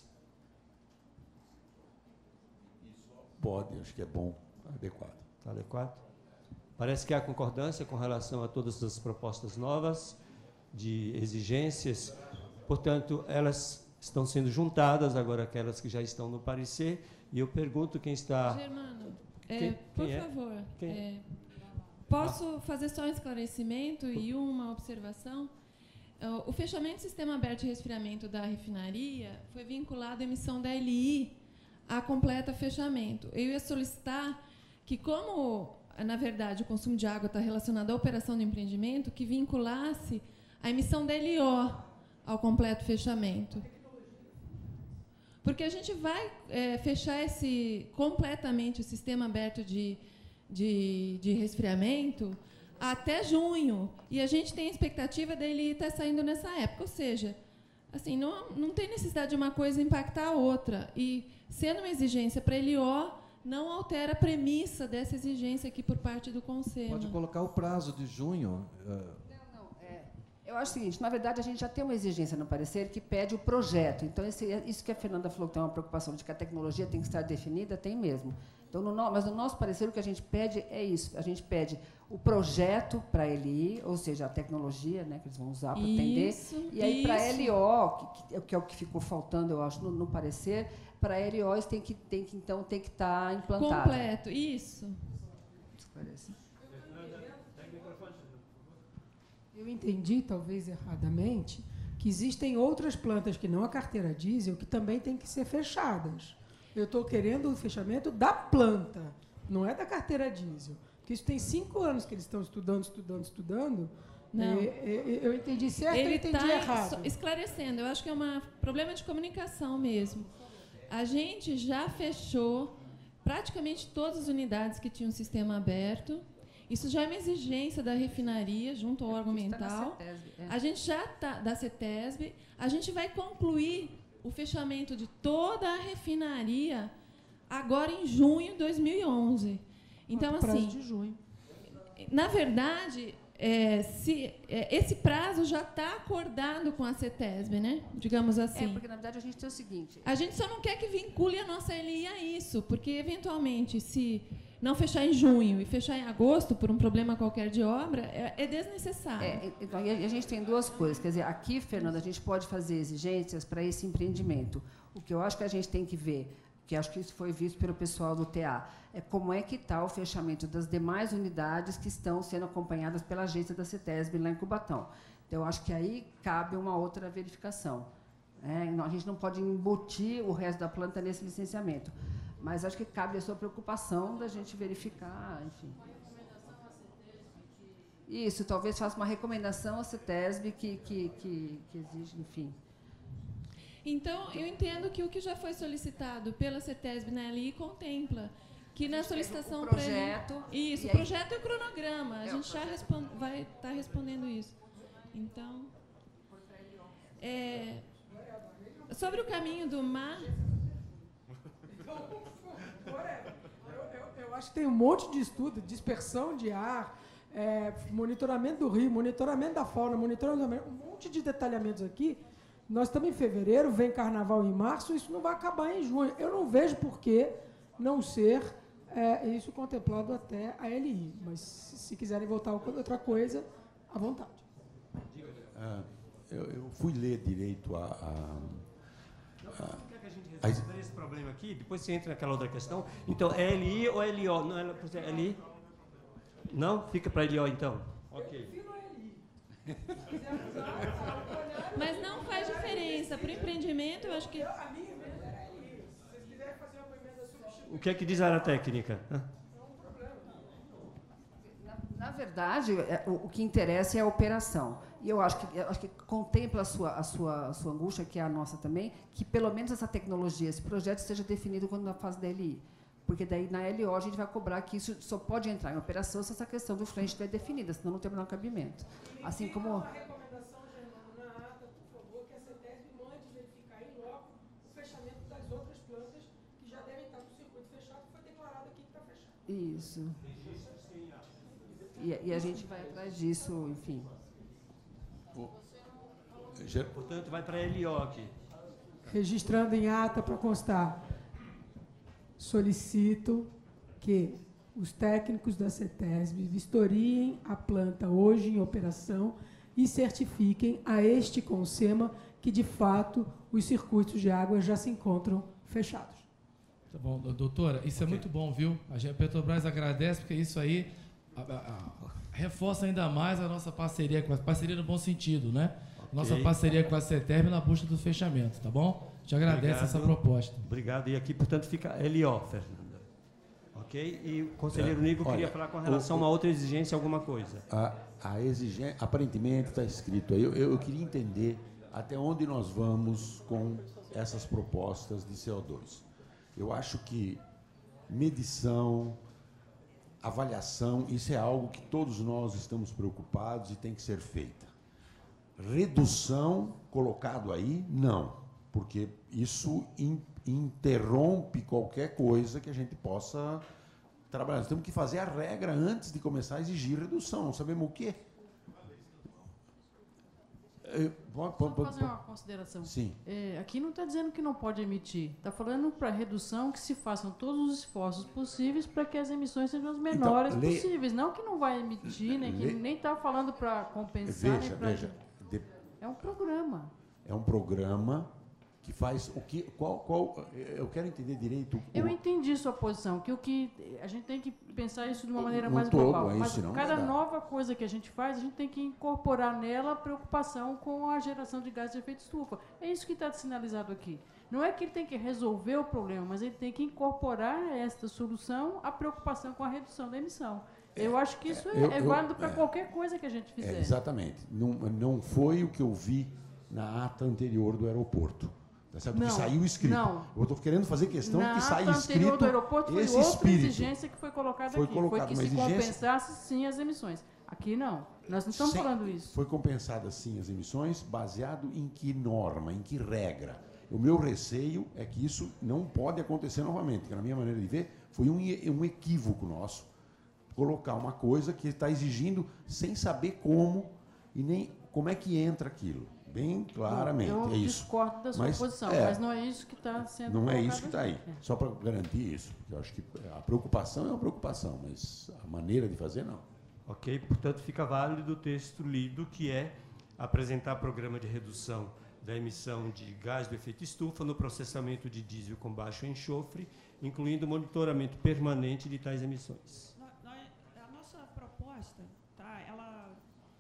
Pode, acho que é bom, adequado. Está adequado? Parece que há concordância com relação a todas as propostas novas de exigências, portanto, elas estão sendo juntadas agora, aquelas que já estão no parecer, e eu pergunto quem está... Germano, quem, é, por quem é? favor, Quem? é, posso ah. fazer só um esclarecimento e uma observação? O fechamento do sistema aberto de resfriamento da refinaria foi vinculado à emissão da L I a completa fechamento. Eu ia solicitar que, como, na verdade, o consumo de água está relacionado à operação do empreendimento, que vinculasse a emissão da L O ao completo fechamento. Porque a gente vai é, fechar esse, completamente o sistema aberto de, de, de resfriamento até junho. E a gente tem a expectativa dele estar saindo nessa época. Ou seja, assim, não, não tem necessidade de uma coisa impactar a outra. E, sendo uma exigência para a L O, não altera a premissa dessa exigência aqui por parte do Conselho. Pode colocar o prazo de junho... Uh, Eu acho o seguinte, na verdade, a gente já tem uma exigência no parecer que pede o projeto. Então, esse, isso que a Fernanda falou, que tem uma preocupação de que a tecnologia tem que estar definida, tem mesmo. Então, no, mas no nosso parecer, o que a gente pede é isso. A gente pede o projeto para a L I, ou seja, a tecnologia, né, que eles vão usar para atender. E aí, para a L O, que, que é o que ficou faltando, eu acho, no, no parecer, para a L O, isso tem que, tem que, então, tem que estar implantado. Completo, isso. Esclarece. Eu entendi, talvez erradamente, que existem outras plantas que não a carteira diesel que também têm que ser fechadas. Eu estou querendo o fechamento da planta, não é da carteira diesel. Porque isso tem cinco anos que eles estão estudando, estudando, estudando. Não. É, é, eu entendi certo, Ele eu entendi tá errado. esclarecendo, eu acho que é um problema de comunicação mesmo. A gente já fechou praticamente todas as unidades que tinham sistema aberto. Isso já é uma exigência da refinaria, junto ao órgão ambiental. A gente já está, da CETESB, a gente vai concluir o fechamento de toda a refinaria agora em junho de dois mil e onze. Então, Prazo assim, de junho. na verdade, é, se, é, esse prazo já está acordado com a CETESB, né? Digamos assim. É, porque, na verdade, a gente tem o seguinte... A gente só não quer que vincule a nossa L I a isso, porque, eventualmente, se não fechar em junho e fechar em agosto por um problema qualquer de obra, é, é desnecessário. É, então, e a gente tem duas coisas. Quer dizer, aqui, Fernanda, a gente pode fazer exigências para esse empreendimento. O que eu acho que a gente tem que ver, que acho que isso foi visto pelo pessoal do T A, é como é que está o fechamento das demais unidades que estão sendo acompanhadas pela agência da CETESB lá em Cubatão. Então, eu acho que aí cabe uma outra verificação. É, a gente não pode embutir o resto da planta nesse licenciamento. Mas acho que cabe a sua preocupação da gente verificar, enfim. Isso, talvez faça uma recomendação à CETESB que, que, que, que exige, enfim. Então, eu entendo que o que já foi solicitado pela CETESB na L I contempla que na solicitação... O projeto... Pra ele, isso, o aí, projeto e o cronograma. A é, gente já responde, vai estar respondendo isso. Então, é, sobre o caminho do mar... Eu, eu acho que tem um monte de estudo, dispersão de ar, é, monitoramento do rio, monitoramento da fauna, monitoramento, um monte de detalhamentos aqui. Nós estamos em fevereiro, vem carnaval em março, isso não vai acabar em junho. Eu não vejo por que não ser é, isso contemplado até a L I. Mas, se, se quiserem voltar a outra coisa, à vontade. Ah, eu, eu fui ler direito a... a, a Quer que a gente resolva esse problema aqui? Depois você entra naquela outra questão. Então, é L I ou L O? Não, é L I? Não? Fica para L O, então. Ok. Mas não faz diferença. Para o empreendimento, eu acho que... O que é que diz a área técnica? Na verdade, é, o, o que interessa é a operação. E eu acho que, eu acho que contempla a sua, a, sua, a sua angústia, que é a nossa também, que pelo menos essa tecnologia, esse projeto, seja definido quando na fase da L I. Porque daí na L O a gente vai cobrar que isso só pode entrar em operação se essa questão do frente estiver definida, senão não tem menor cabimento. Assim como... Isso. E, e a gente vai atrás disso, enfim. Portanto, vai para a L O aqui. Registrando em ata para constar. Solicito que os técnicos da CETESB vistoriem a planta hoje em operação e certifiquem a este CONSEMA que, de fato, os circuitos de água já se encontram fechados. Tá bom, doutora, isso é muito bom, viu? A gente, a Petrobras agradece, porque isso aí a, a, a, reforça ainda mais a nossa parceria, com a parceria no bom sentido, né? Okay. Nossa parceria com a CETESB na busca do fechamento, tá bom? Te agradece Obrigado. Essa proposta. Obrigado. E aqui, portanto, fica L O, Fernanda. Ok? E o conselheiro é, Nigo olha, queria falar com relação o, a uma outra exigência, alguma coisa. A, a exigência, aparentemente está escrito aí. Eu, eu, eu queria entender até onde nós vamos com essas propostas de C O dois. Eu acho que medição, avaliação, isso é algo que todos nós estamos preocupados e tem que ser feita. Redução, colocado aí, não, porque isso in, interrompe qualquer coisa que a gente possa trabalhar. Nós temos que fazer a regra antes de começar a exigir redução, não sabemos o quê. Só para fazer uma consideração. Sim. É, aqui não está dizendo que não pode emitir. Está falando para redução que se façam todos os esforços possíveis para que as emissões sejam as menores então, lei, possíveis. Não que não vai emitir, né, que nem está falando para compensar. Veja, nem pra... veja. De, é um programa. É um programa que faz o que, qual, qual, eu quero entender direito. Eu o, entendi sua posição, que o que a gente tem que pensar isso de uma maneira no mais todo, global. é Mas isso, não cada vai dar. nova coisa que a gente faz, a gente tem que incorporar nela a preocupação com a geração de gás de efeito estufa. É isso que está sinalizado aqui. Não é que ele tem que resolver o problema, mas ele tem que incorporar a esta solução a preocupação com a redução da emissão. É, eu acho que isso é, eu, é eu, válido para é, qualquer coisa que a gente fizer. É, exatamente. Não, não foi o que eu vi na ata anterior do aeroporto. Tá certo? Não, que saiu escrito. Não. Eu estou querendo fazer questão na que saia ata escrito anterior do aeroporto foi esse outra espírito. exigência que foi colocada Foi aqui. colocada foi que uma se exigência- compensasse sim as emissões. Aqui não. Nós não estamos Sem- falando isso. Foi compensada sim as emissões, baseado em que norma, em que regra? O meu receio é que isso não pode acontecer novamente, que na minha maneira de ver, foi um, e- um equívoco nosso colocar uma coisa que está exigindo sem saber como e nem como é que entra aquilo. Bem claramente, eu é isso. discordo da sua Mas, posição, é, mas não é isso que está sendo Não é colocado isso que está aí. aqui. Só para garantir isso. Porque eu acho que a preocupação é uma preocupação, mas a maneira de fazer, não. Ok, portanto, fica válido o texto lido, que é apresentar programa de redução da emissão de gás do efeito estufa no processamento de diesel com baixo enxofre, incluindo monitoramento permanente de tais emissões. A nossa proposta, tá, ela,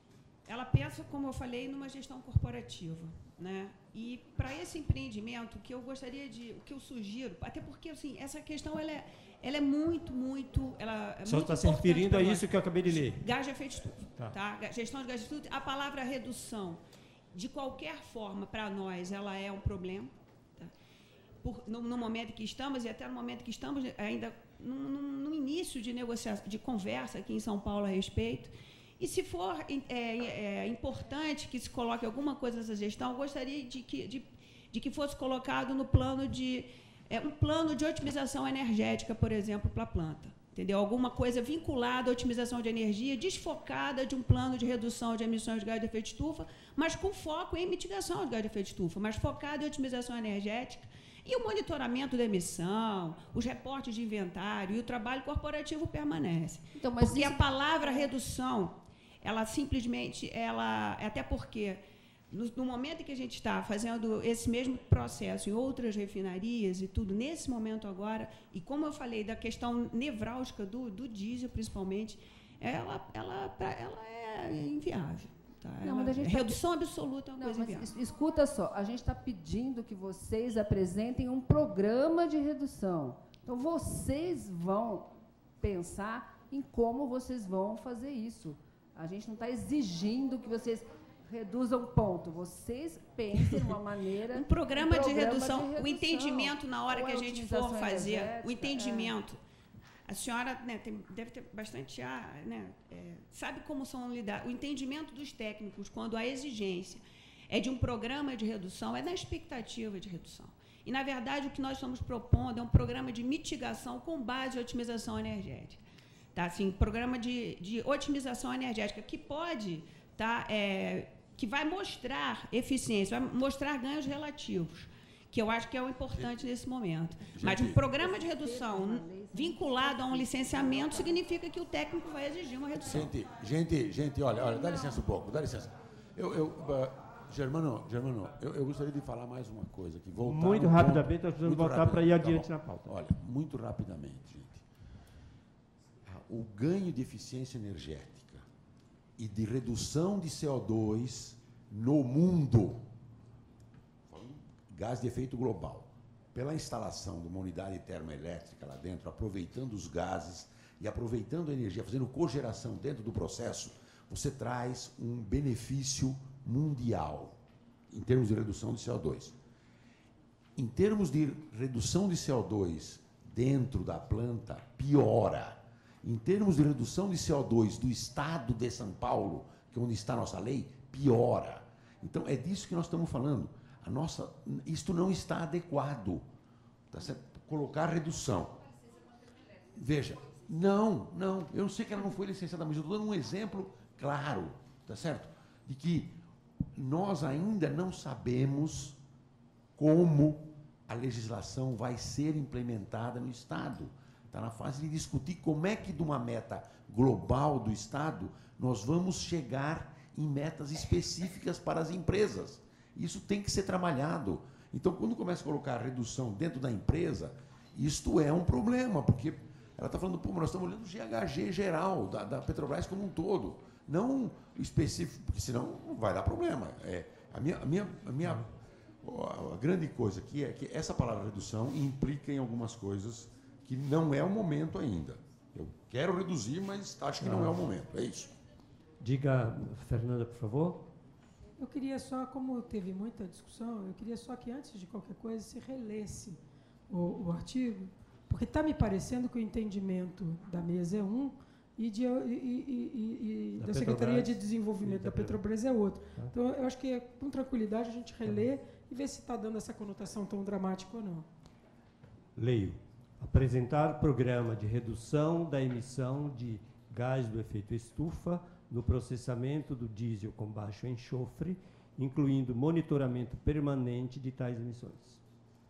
ela pensa, como eu falei, numa gestão corporativa, né? E para esse empreendimento, o que eu gostaria de, o que eu sugiro, até porque assim, essa questão ela é, ela é muito, muito, ela é Só muito está se importante referindo para a nós. isso que eu acabei de ler. Gás de efeito estufa, Tá. tá? Gestão de gás de estufa, a palavra redução, de qualquer forma, para nós, ela é um problema. Tá? Por, no, no momento que estamos, e até no momento que estamos, ainda no, no, no início de negociação, de conversa aqui em São Paulo a respeito, e se for é, é, importante que se coloque alguma coisa nessa gestão, eu gostaria de que, de, de que fosse colocado no plano de é, um plano de otimização energética, por exemplo, para a planta. Entendeu? Alguma coisa vinculada à otimização de energia, desfocada de um plano de redução de emissões de gás de efeito estufa, mas com foco em mitigação de gás de efeito estufa, mas focado em otimização energética e o monitoramento da emissão, os reportes de inventário e o trabalho corporativo permanece. Então, mas porque isso- a palavra redução, ela simplesmente, ela, até porque no, no momento em que a gente está fazendo esse mesmo processo em outras refinarias e tudo, nesse momento agora, e como eu falei da questão nevrálgica do, do diesel, principalmente, ela, ela, pra- ela é inviável. Tá? Não, Ela- mas a gente tá- redução absoluta é uma Não, coisa mas inviável. es- escuta só, a gente está pedindo que vocês apresentem um programa de redução. Então, vocês vão pensar em como vocês vão fazer isso. A gente não está exigindo que vocês reduzam ponto. Vocês pensem numa maneira... Um programa, um de, programa redução, de o redução. entendimento na hora Ou que é a gente for otimização fazer, energética, o entendimento. é. A senhora, né, tem- deve ter bastante, ah, né, é, sabe como são lidar. O entendimento dos técnicos, quando a exigência é de um programa de redução, é na expectativa de redução. E, na verdade, o que nós estamos propondo é um programa de mitigação com base em otimização energética. Tá? Assim, programa de, de otimização energética que pode, tá, é, que vai mostrar eficiência, vai mostrar ganhos relativos, que eu acho que é o importante nesse momento. Mas um programa de redução vinculado a um licenciamento significa que o técnico vai exigir uma redução. Gente, gente, gente, olha, olha, dá licença um pouco, dá licença. Eu, eu, uh, Germano, Germano, eu, eu gostaria de falar mais uma coisa aqui. Voltar Muito no rapidamente, ponto- nós precisamos muito voltar para ir rapidamente, adiante tá na bom. pauta. Olha, muito rapidamente, gente. O ganho de eficiência energética e de redução de C O dois no mundo, gás de efeito global, pela instalação de uma unidade termoelétrica lá dentro, aproveitando os gases e aproveitando a energia, fazendo cogeração dentro do processo, você traz um benefício mundial em termos de redução de C O dois. Em termos de redução de C O dois dentro da planta, piora. Em termos de redução de C O dois do estado de São Paulo, que é onde está a nossa lei, piora. Então, é disso que nós estamos falando. A nossa, isto não está adequado. Tá certo? Colocar redução. Veja, não, não, eu sei que ela não foi licenciada, mas eu estou dando um exemplo claro, tá certo? De que nós ainda não sabemos como a legislação vai ser implementada no Estado. Está na fase de discutir como é que, de uma meta global do Estado, nós vamos chegar em metas específicas para as empresas. Isso tem que ser trabalhado. Então, quando começa a colocar a redução dentro da empresa, isto é um problema, porque ela está falando, pô, nós estamos olhando o G H G geral, da, da Petrobras como um todo, não específico, porque senão vai dar problema. É, a minha, a minha, a minha a grande coisa aqui é que essa palavra redução implica em algumas coisas que não é o momento ainda. Eu quero reduzir, mas acho que não é o momento. É isso. Diga, Fernanda, por favor. Eu queria só, como teve muita discussão, eu queria só que, antes de qualquer coisa, se relesse o, o artigo, porque está me parecendo que o entendimento da mesa é um e, de, e, e, e da, da Secretaria de Desenvolvimento da Petrobras é outro. Então, eu acho que, com tranquilidade, a gente relê e vê se está dando essa conotação tão dramática ou não. Leio. Apresentar programa de redução da emissão de gás do efeito estufa no processamento do diesel com baixo enxofre, incluindo monitoramento permanente de tais emissões.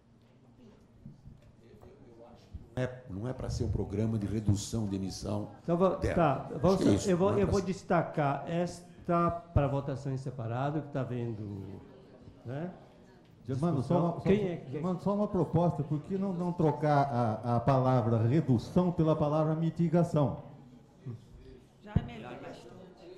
É, não é para ser um programa de redução de emissão. Então, vou, tá, vamos, é isso, eu, vou, é eu vou ser. destacar esta para votação em separado, que está vendo, né? Germano, só uma, só, Quem é, quem... Germano, só uma proposta, por que não, não trocar a, a palavra redução pela palavra mitigação? Já é melhor bastante.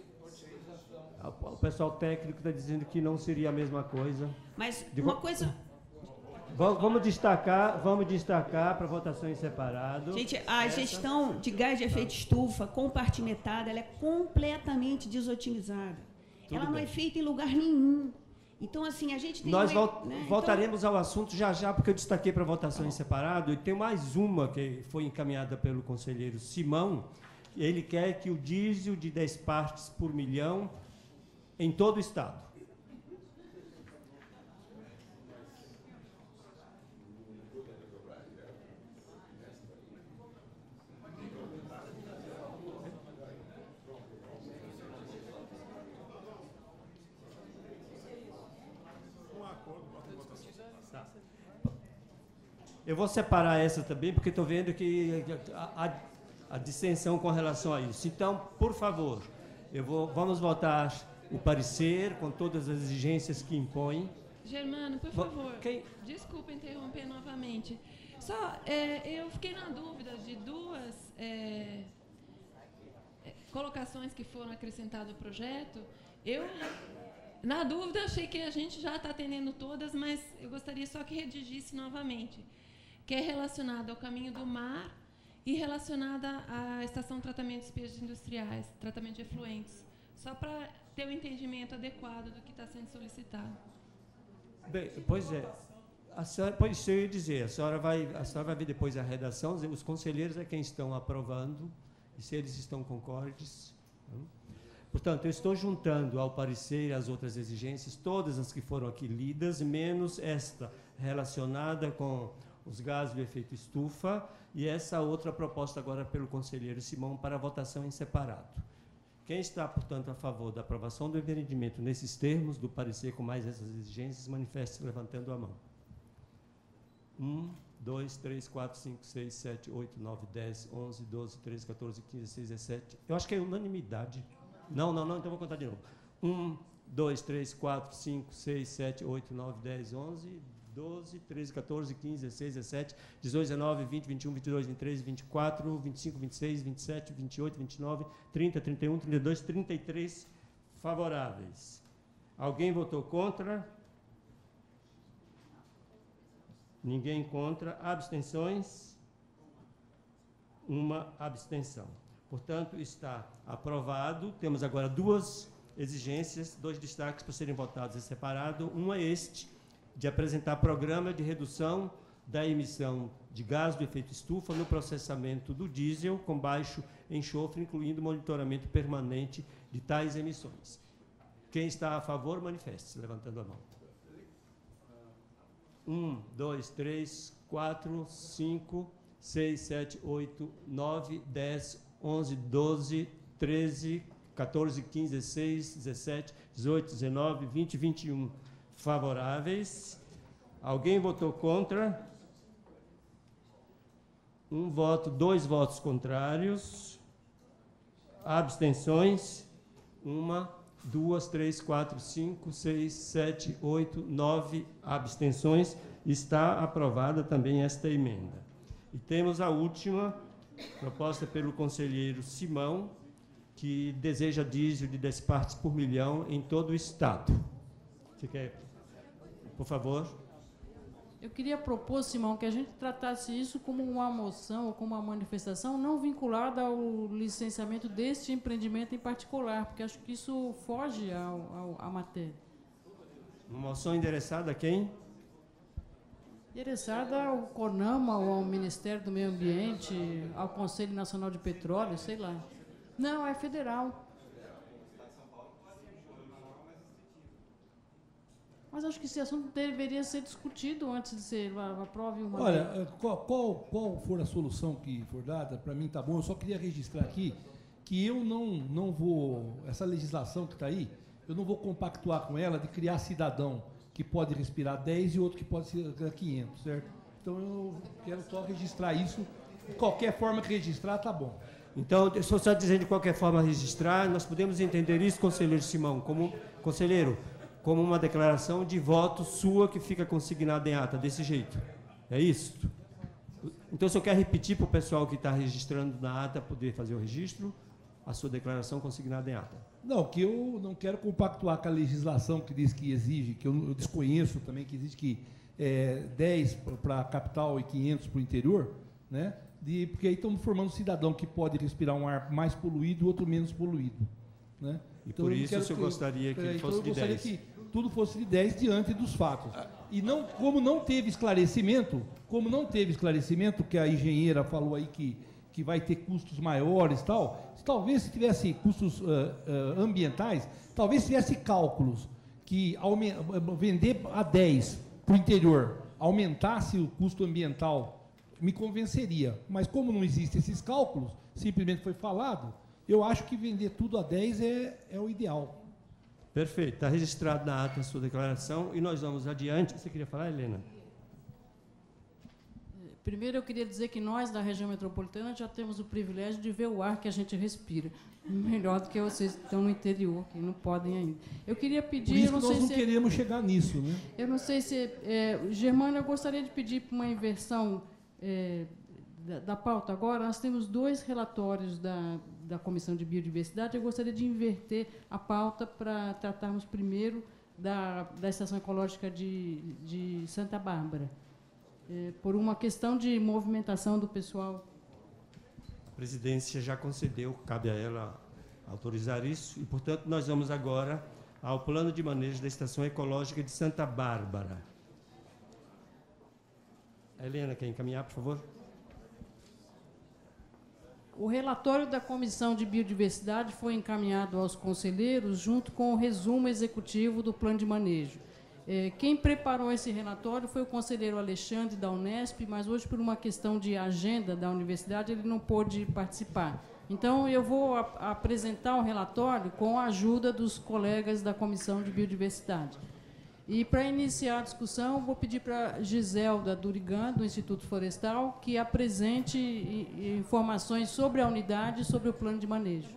O pessoal técnico está dizendo que não seria a mesma coisa. Mas De uma vo... coisa... Vamos destacar, vamos destacar para votação em separado. Gente, a essa... gestão de gás de efeito estufa compartimentada, ela é completamente desotimizada. Tudo ela não bem. é feita em lugar nenhum. Então, assim, a gente tem... Nós uma, vol né? voltaremos então... ao assunto já já, porque eu destaquei para votação em separado, e tem mais uma que foi encaminhada pelo conselheiro Simão. Ele quer que o diesel de dez partes por milhão em todo o Estado. Eu vou separar essa também, porque estou vendo que a, a, a dissensão com relação a isso. Então, por favor, eu vou, vamos votar o parecer com todas as exigências que impõe. Germano, por favor, Quem... desculpa interromper novamente. Só, é, eu fiquei na dúvida de duas é, colocações que foram acrescentadas ao projeto. Eu, na dúvida, achei que a gente já está atendendo todas, mas eu gostaria só que redigisse novamente, que é relacionada ao caminho do mar e relacionada à estação de tratamento de despejos industriais, tratamento de efluentes, só para ter o um entendimento adequado do que está sendo solicitado. Bem, pois é, a senhora, pois isso eu ia dizer, a senhora, vai, a senhora vai ver depois a redação, os conselheiros é quem estão aprovando, e se eles estão concordes. Não? Portanto, eu estou juntando ao parecer as outras exigências, todas as que foram aqui lidas, menos esta relacionada com os gases do efeito estufa, e essa outra proposta agora pelo conselheiro Simão para votação em separado. Quem está, portanto, a favor da aprovação do empreendimento nesses termos, do parecer com mais essas exigências, manifeste-se levantando a mão. Um, dois, três, quatro, cinco, seis, sete, oito, nove, dez, onze, doze, treze, quatorze, quinze, dezesseis, dezessete. Eu acho que é unanimidade. Não, não, não, então vou contar de novo. Um, dois, três, quatro, cinco, seis, sete, oito, nove, dez, onze, doze, treze, quatorze, quinze, dezesseis, dezessete, dezoito, dezenove, vinte, vinte e um, vinte e dois, vinte e três, vinte e quatro, vinte e cinco, vinte e seis, vinte e sete, vinte e oito, vinte e nove, trinta, trinta e um, trinta e dois, trinta e três favoráveis. Alguém votou contra? Ninguém contra. Abstenções? Uma abstenção. Portanto, está aprovado. Temos agora duas exigências, dois destaques para serem votados em separado. Um é este, de apresentar programa de redução da emissão de gás do efeito estufa no processamento do diesel com baixo enxofre, incluindo monitoramento permanente de tais emissões. Quem está a favor, manifeste-se, levantando a mão. Um, dois, três, quatro, cinco, seis, sete, oito, nove, dez, onze, doze, treze, quatorze, quinze, dezesseis, dezessete, dezoito, dezenove, vinte, vinte e um favoráveis. Alguém votou contra? Um voto, dois votos contrários. Abstenções? Uma Duas, três, quatro, cinco, seis, sete, oito, nove abstenções. Está aprovada também esta emenda. E temos a última, proposta pelo conselheiro Simão, que deseja diesel de dez partes por milhão em todo o Estado. Você quer, por favor? Eu queria propor, Simão, que a gente tratasse isso como uma moção ou como uma manifestação não vinculada ao licenciamento deste empreendimento em particular, porque acho que isso foge ao, ao, à matéria. Uma moção endereçada a quem? Endereçada ao CONAMA, ou ao Ministério do Meio Ambiente, ao Conselho Nacional de Petróleo, sei lá. Não, é federal. Mas acho que esse assunto deveria ser discutido antes de ser aprove uma... Olha, qual, qual, qual for a solução que for dada, para mim está bom. Eu só queria registrar aqui que eu não, não vou... Essa legislação que está aí, eu não vou compactuar com ela de criar cidadão que pode respirar dez e outro que pode respirar quinhentos, certo? Então, eu quero só registrar isso. De qualquer forma que registrar, está bom. Então, eu estou só dizendo de qualquer forma registrar, nós podemos entender isso, conselheiro Simão, como conselheiro, como uma declaração de voto sua que fica consignada em ata, desse jeito. É isso? Então, o senhor quer repetir para o pessoal que está registrando na ata poder fazer o registro, a sua declaração consignada em ata? Não, que eu não quero compactuar com a legislação que diz que exige, que eu, eu desconheço também, que exige que é, dez para a capital e quinhentos para o interior, né? De, porque aí estamos formando um cidadão que pode respirar um ar mais poluído e outro menos poluído. Né? E então, por isso o senhor que, gostaria que é, ele fosse então eu de dez? Que tudo fosse de dez diante dos fatos. E não, como não teve esclarecimento, como não teve esclarecimento, que a engenheira falou aí que, que vai ter custos maiores e tal, talvez se tivesse custos uh, uh, ambientais, talvez tivesse cálculos que vender a dez para o interior aumentasse o custo ambiental, me convenceria. Mas como não existem esses cálculos, simplesmente foi falado, eu acho que vender tudo a dez é, é o ideal. Perfeito. Está registrado na ata a sua declaração e nós vamos adiante. Você queria falar, Helena? Primeiro, eu queria dizer que nós, da região metropolitana, já temos o privilégio de ver o ar que a gente respira. Melhor do que vocês que estão no interior, que não podem ainda. Eu queria pedir... Por isso eu não que nós sei não se queremos chegar nisso, né? Eu não sei se... É, Germano, eu gostaria de pedir uma inversão é, da, da pauta agora. Nós temos dois relatórios da, da Comissão de Biodiversidade. Eu gostaria de inverter a pauta para tratarmos primeiro da, da Estação Ecológica de, de Santa Bárbara. É, por uma questão de movimentação do pessoal. A presidência já concedeu, cabe a ela autorizar isso, e, portanto, nós vamos agora ao plano de manejo da Estação Ecológica de Santa Bárbara. A Helena, quer encaminhar, por favor? O relatório da Comissão de Biodiversidade foi encaminhado aos conselheiros junto com o resumo executivo do plano de manejo. Quem preparou esse relatório foi o conselheiro Alexandre, da Unesp, mas hoje, por uma questão de agenda da universidade, ele não pôde participar. Então, eu vou ap apresentar o relatório com a ajuda dos colegas da Comissão de Biodiversidade. E, para iniciar a discussão, vou pedir para a Giselda Durigan, do Instituto Florestal, que apresente informações sobre a unidade e sobre o plano de manejo.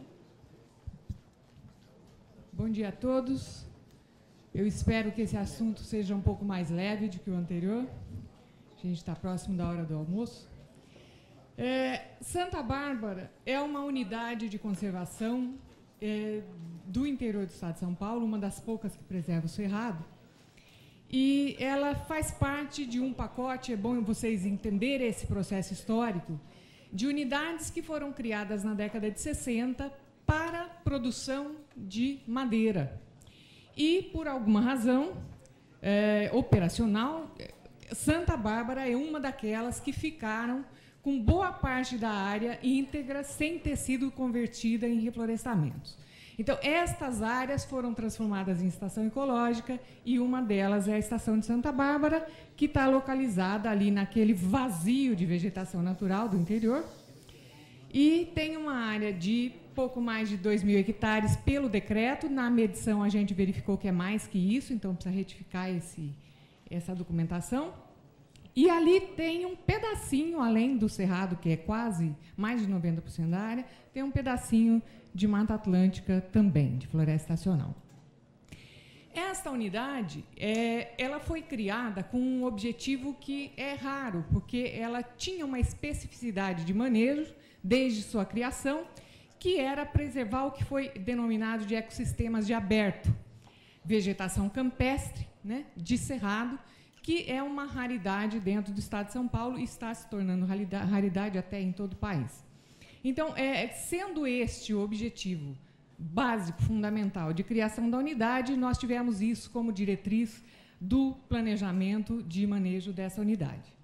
Bom dia a todos. Eu espero que esse assunto seja um pouco mais leve do que o anterior. A gente está próximo da hora do almoço. É, Santa Bárbara é uma unidade de conservação é, do interior do estado de São Paulo, uma das poucas que preserva o cerrado. E ela faz parte de um pacote, é bom vocês entenderem esse processo histórico, de unidades que foram criadas na década de sessenta para produção de madeira. E, por alguma razão é, operacional, Santa Bárbara é uma daquelas que ficaram com boa parte da área íntegra sem ter sido convertida em reflorestamentos. Então, estas áreas foram transformadas em estação ecológica e uma delas é a estação de Santa Bárbara, que está localizada ali naquele vazio de vegetação natural do interior. E tem uma área de pouco mais de dois mil hectares pelo decreto. Na medição, a gente verificou que é mais que isso, então precisa retificar esse, essa documentação. E ali tem um pedacinho, além do cerrado, que é quase mais de noventa por cento da área, tem um pedacinho de Mata Atlântica também, de floresta estacional. Esta unidade, é, ela foi criada com um objetivo que é raro, porque ela tinha uma especificidade de manejo, desde sua criação, que era preservar o que foi denominado de ecossistemas de aberto, vegetação campestre, né, de cerrado, que é uma raridade dentro do estado de São Paulo e está se tornando raridade até em todo o país. Então, é, sendo este o objetivo básico, fundamental, de criação da unidade, nós tivemos isso como diretriz do planejamento de manejo dessa unidade.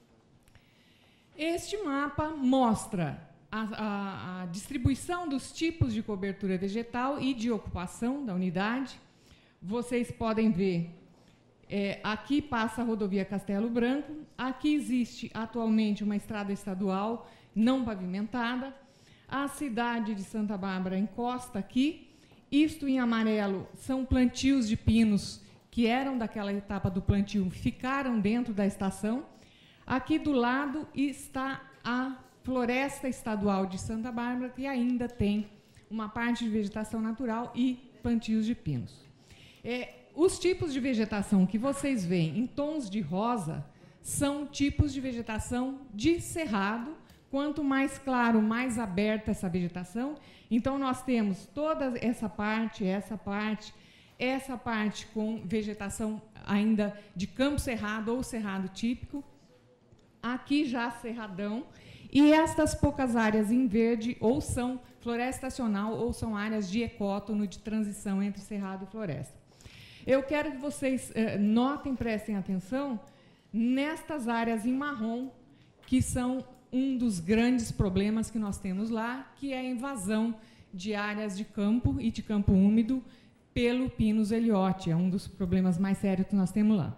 Este mapa mostra a, a, a distribuição dos tipos de cobertura vegetal e de ocupação da unidade. Vocês podem ver, é, aqui passa a rodovia Castelo Branco, aqui existe atualmente uma estrada estadual não pavimentada, a cidade de Santa Bárbara encosta aqui, isto em amarelo são plantios de pinos que eram daquela etapa do plantio, ficaram dentro da estação. Aqui do lado está a Floresta Estadual de Santa Bárbara, que ainda tem uma parte de vegetação natural e plantios de pinos. É, os tipos de vegetação que vocês veem em tons de rosa são tipos de vegetação de cerrado. Quanto mais claro, mais aberta essa vegetação. Então, nós temos toda essa parte, essa parte, essa parte com vegetação ainda de campo cerrado ou cerrado típico. Aqui já cerradão. E estas poucas áreas em verde ou são floresta estacional ou são áreas de ecótono, de transição entre cerrado e floresta. Eu quero que vocês eh, notem, prestem atenção nestas áreas em marrom, que são um dos grandes problemas que nós temos lá, que é a invasão de áreas de campo e de campo úmido pelo Pinus ellioti. É um dos problemas mais sérios que nós temos lá.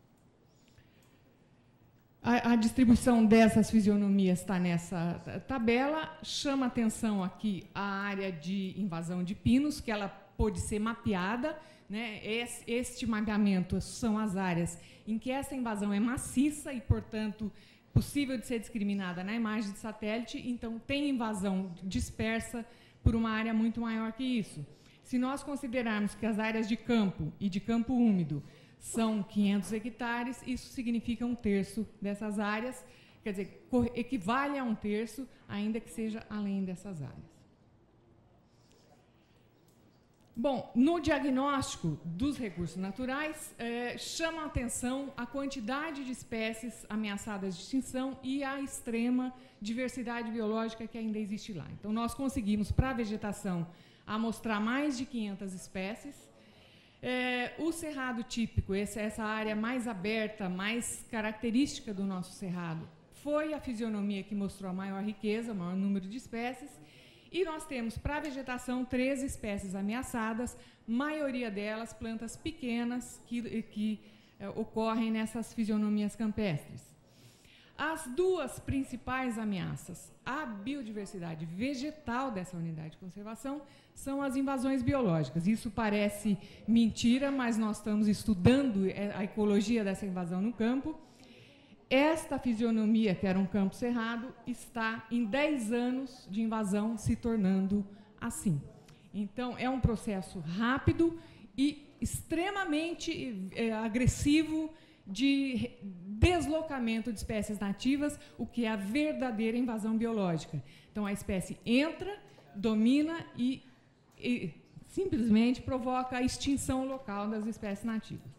A, a distribuição dessas fisionomias está nessa tabela. Chama atenção aqui a área de invasão de pinos, que ela pode ser mapeada, né? Esse, este mapeamento são as áreas em que essa invasão é maciça e, portanto, possível de ser discriminada na imagem de satélite, então tem invasão dispersa por uma área muito maior que isso. Se nós considerarmos que as áreas de campo e de campo úmido são quinhentos hectares, isso significa um terço dessas áreas, quer dizer, equivale a um terço, ainda que seja além dessas áreas. Bom, no diagnóstico dos recursos naturais, eh, chama a atenção a quantidade de espécies ameaçadas de extinção e a extrema diversidade biológica que ainda existe lá. Então, nós conseguimos, para a vegetação, amostrar mais de quinhentas espécies. Eh, o cerrado típico, essa, essa área mais aberta, mais característica do nosso cerrado, foi a fisionomia que mostrou a maior riqueza, o maior número de espécies. E nós temos, para a vegetação, treze espécies ameaçadas, maioria delas plantas pequenas que, que é, ocorrem nessas fisionomias campestres. As duas principais ameaças à biodiversidade vegetal dessa unidade de conservação são as invasões biológicas. Isso parece mentira, mas nós estamos estudando a ecologia dessa invasão no campo. Esta fisionomia, que era um campo cerrado, está em dez anos de invasão se tornando assim. Então, é um processo rápido e extremamente é, agressivo de deslocamento de espécies nativas, o que é a verdadeira invasão biológica. Então, a espécie entra, domina e, e simplesmente provoca a extinção local das espécies nativas.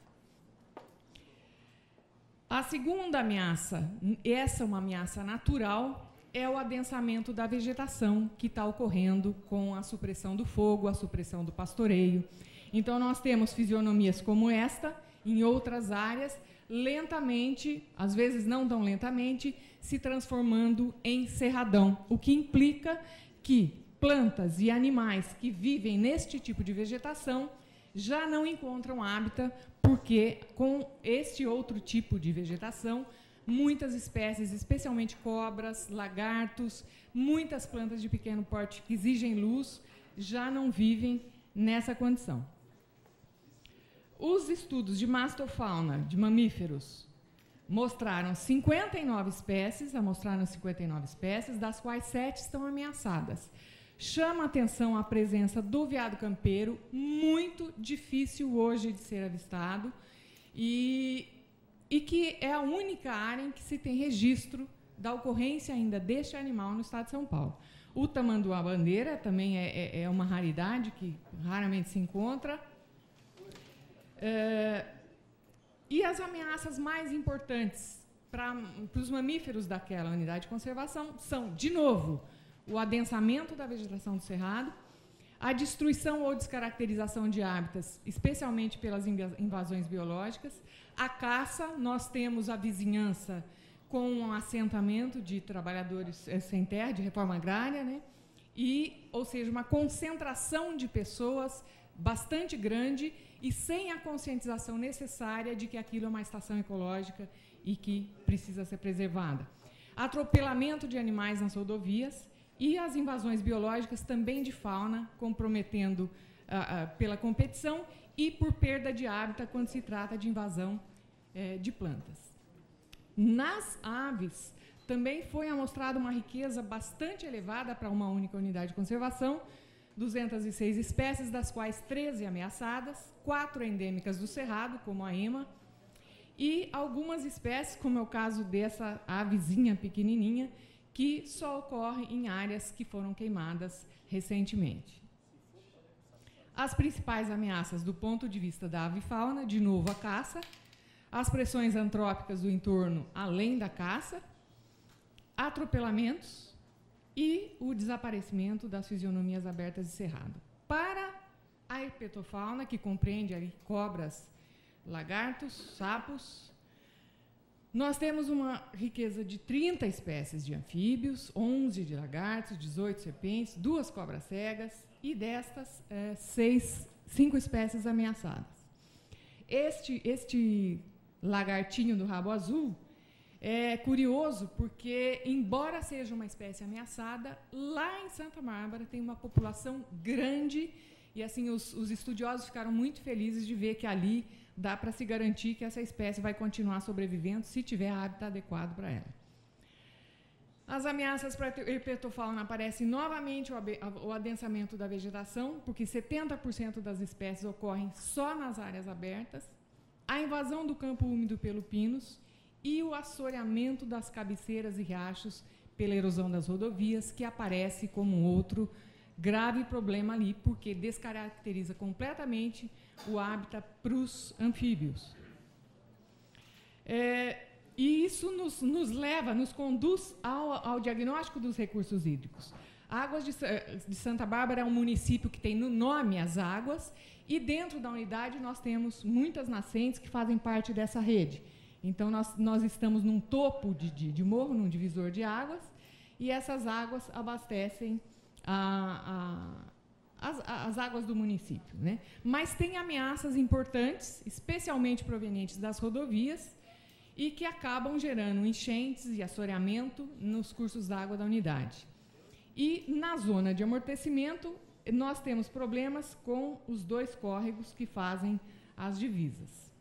A segunda ameaça, essa é uma ameaça natural, é o adensamento da vegetação que está ocorrendo com a supressão do fogo, a supressão do pastoreio. Então, nós temos fisionomias como esta, em outras áreas, lentamente, às vezes não tão lentamente, se transformando em cerradão, o que implica que plantas e animais que vivem neste tipo de vegetação já não encontram hábitat, porque com este outro tipo de vegetação, muitas espécies, especialmente cobras, lagartos, muitas plantas de pequeno porte que exigem luz, já não vivem nessa condição. Os estudos de mastofauna, de mamíferos, mostraram cinquenta e nove espécies, amostraram cinquenta e nove espécies, das quais sete estão ameaçadas. Chama a atenção a presença do veado campeiro, muito difícil hoje de ser avistado, e, e que é a única área em que se tem registro da ocorrência ainda deste animal no estado de São Paulo. O tamanduá-bandeira também é, é, é uma raridade que raramente se encontra. É, e as ameaças mais importantes para os mamíferos daquela unidade de conservação são, de novo, o adensamento da vegetação do cerrado, a destruição ou descaracterização de hábitats, especialmente pelas invasões biológicas, a caça. Nós temos a vizinhança com um assentamento de trabalhadores eh, sem terra, de reforma agrária, né? E, ou seja, uma concentração de pessoas bastante grande e sem a conscientização necessária de que aquilo é uma estação ecológica e que precisa ser preservada. Atropelamento de animais nas rodovias e as invasões biológicas também de fauna, comprometendo ah, ah, pela competição e por perda de hábitat quando se trata de invasão eh, de plantas. Nas aves, também foi amostrada uma riqueza bastante elevada para uma única unidade de conservação, duzentas e seis espécies, das quais treze ameaçadas, quatro endêmicas do cerrado, como a ema, e algumas espécies, como é o caso dessa avezinha pequenininha, que só ocorre em áreas que foram queimadas recentemente. As principais ameaças do ponto de vista da avifauna, de novo a caça, as pressões antrópicas do entorno além da caça, atropelamentos e o desaparecimento das fisionomias abertas de cerrado. Para a herpetofauna, que compreende ali cobras, lagartos, sapos, nós temos uma riqueza de trinta espécies de anfíbios, onze de lagartos, dezoito serpentes, duas cobras cegas e destas, é, seis, cinco espécies ameaçadas. Este, este lagartinho do rabo azul é curioso porque, embora seja uma espécie ameaçada, lá em Santa Bárbara tem uma população grande e assim os, os estudiosos ficaram muito felizes de ver que ali dá para se garantir que essa espécie vai continuar sobrevivendo se tiver hábitat adequado para ela. As ameaças para a herpetofauna aparecem novamente o adensamento da vegetação, porque setenta por cento das espécies ocorrem só nas áreas abertas, a invasão do campo úmido pelo pinus e o assoreamento das cabeceiras e riachos pela erosão das rodovias, que aparece como outro grave problema ali, porque descaracteriza completamente o hábitat para os anfíbios. É, e isso nos, nos leva, nos conduz ao, ao diagnóstico dos recursos hídricos. Águas de, de Santa Bárbara é um município que tem no nome as águas, e dentro da unidade nós temos muitas nascentes que fazem parte dessa rede. Então, nós, nós estamos num topo de, de, de morro, num divisor de águas, e essas águas abastecem a, a, as, as águas do município, né? Mas tem ameaças importantes, especialmente provenientes das rodovias, e que acabam gerando enchentes e assoreamento nos cursos d'água da unidade. E, na zona de amortecimento, nós temos problemas com os dois córregos que fazem as divisas.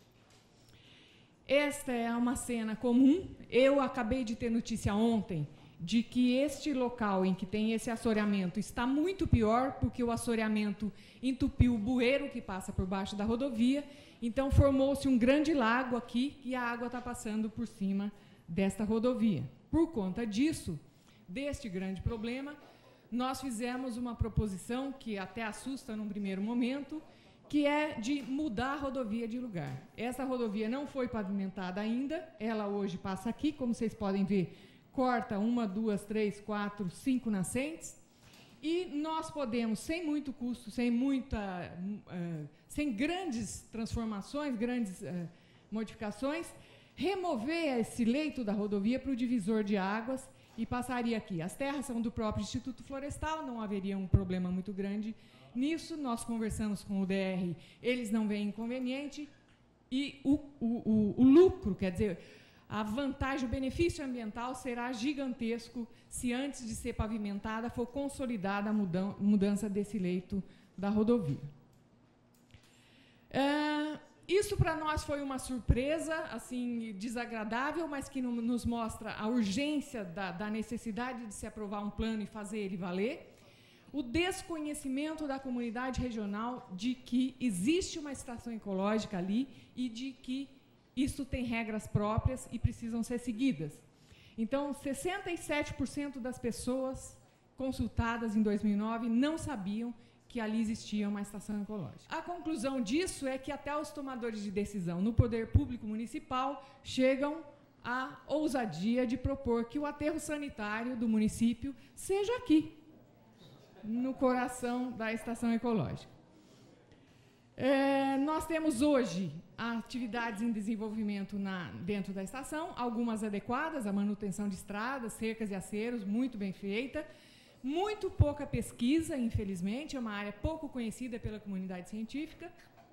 Esta é uma cena comum. Eu acabei de ter notícia ontem de que este local em que tem esse assoreamento está muito pior, porque o assoreamento entupiu o bueiro que passa por baixo da rodovia, então formou-se um grande lago aqui e a água está passando por cima desta rodovia. Por conta disso, deste grande problema, nós fizemos uma proposição que até assusta num primeiro momento, que é de mudar a rodovia de lugar. Essa rodovia não foi pavimentada ainda, ela hoje passa aqui, como vocês podem ver, corta uma, duas, três, quatro, cinco nascentes, e nós podemos, sem muito custo, sem, muita, uh, sem grandes transformações, grandes uh, modificações, remover esse leito da rodovia para o divisor de águas e passaria aqui. As terras são do próprio Instituto Florestal, não haveria um problema muito grande nisso. Nós conversamos com o D R, eles não veem inconveniente, e o, o, o, o lucro, quer dizer, a vantagem, o benefício ambiental será gigantesco se antes de ser pavimentada for consolidada a mudan mudança desse leito da rodovia. É, isso para nós foi uma surpresa, assim, desagradável, mas que no, nos mostra a urgência da, da necessidade de se aprovar um plano e fazer ele valer. O desconhecimento da comunidade regional de que existe uma estação ecológica ali e de que isso tem regras próprias e precisam ser seguidas. Então, sessenta e sete por cento das pessoas consultadas em dois mil e nove não sabiam que ali existia uma estação ecológica. A conclusão disso é que até os tomadores de decisão no poder público municipal chegam à ousadia de propor que o aterro sanitário do município seja aqui, no coração da estação ecológica. É, nós temos hoje atividades em desenvolvimento na, dentro da estação, algumas adequadas, a manutenção de estradas, cercas e aceros, muito bem feita, muito pouca pesquisa, infelizmente, é uma área pouco conhecida pela comunidade científica,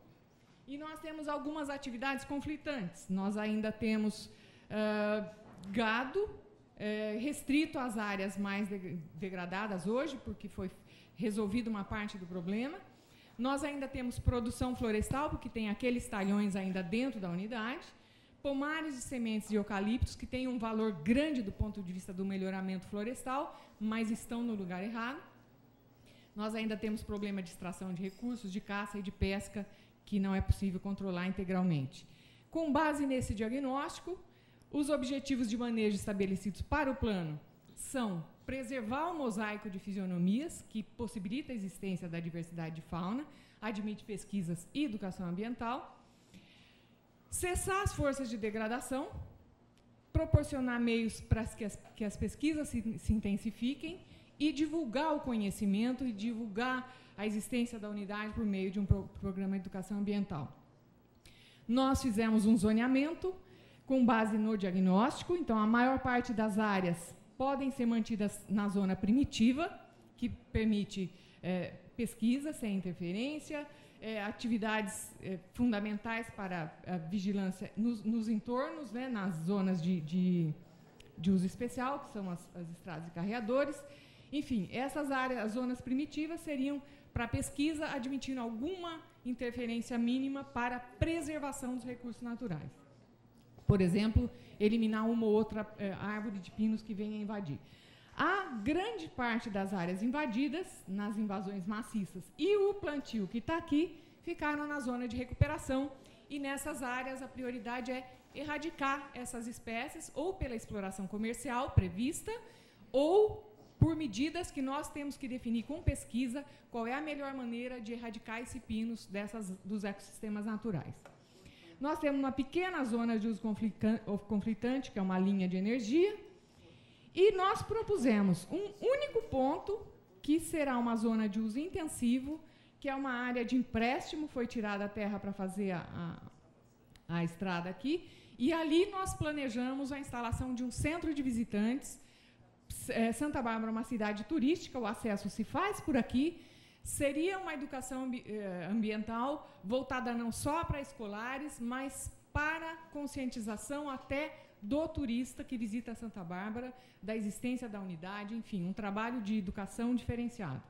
e nós temos algumas atividades conflitantes. Nós ainda temos uh, gado, É, restrito às áreas mais de, degradadas hoje, porque foi resolvido uma parte do problema. Nós ainda temos produção florestal, porque tem aqueles talhões ainda dentro da unidade, pomares de sementes de eucaliptos, que têm um valor grande do ponto de vista do melhoramento florestal, mas estão no lugar errado. Nós ainda temos problema de extração de recursos, de caça e de pesca, que não é possível controlar integralmente. Com base nesse diagnóstico, os objetivos de manejo estabelecidos para o plano são preservar o mosaico de fisionomias, que possibilita a existência da diversidade de fauna, admite pesquisas e educação ambiental, cessar as forças de degradação, proporcionar meios para que as, que as pesquisas se, se intensifiquem e divulgar o conhecimento e divulgar a existência da unidade por meio de um pro, programa de educação ambiental. Nós fizemos um zoneamento com base no diagnóstico, então a maior parte das áreas podem ser mantidas na zona primitiva, que permite é, pesquisa sem interferência, é, atividades é, fundamentais para a vigilância nos, nos entornos, né, nas zonas de, de, de uso especial, que são as, as estradas e carreadores. Enfim, essas áreas, as zonas primitivas, seriam para pesquisa, admitindo alguma interferência mínima para a preservação dos recursos naturais. Por exemplo, eliminar uma ou outra eh, árvore de pinos que venha invadir. A grande parte das áreas invadidas, nas invasões maciças, e o plantio que está aqui, ficaram na zona de recuperação, e nessas áreas a prioridade é erradicar essas espécies, ou pela exploração comercial prevista, ou por medidas que nós temos que definir com pesquisa qual é a melhor maneira de erradicar esses pinos dessas, dos ecossistemas naturais. Nós temos uma pequena zona de uso conflitante, que é uma linha de energia, e nós propusemos um único ponto, que será uma zona de uso intensivo, que é uma área de empréstimo, foi tirada a terra para fazer a, a, a estrada aqui, e ali nós planejamos a instalação de um centro de visitantes. É, Santa Bárbara é uma cidade turística, o acesso se faz por aqui. Seria uma educação ambi ambiental voltada não só para escolares, mas para conscientização até do turista que visita Santa Bárbara, da existência da unidade, enfim, um trabalho de educação diferenciado.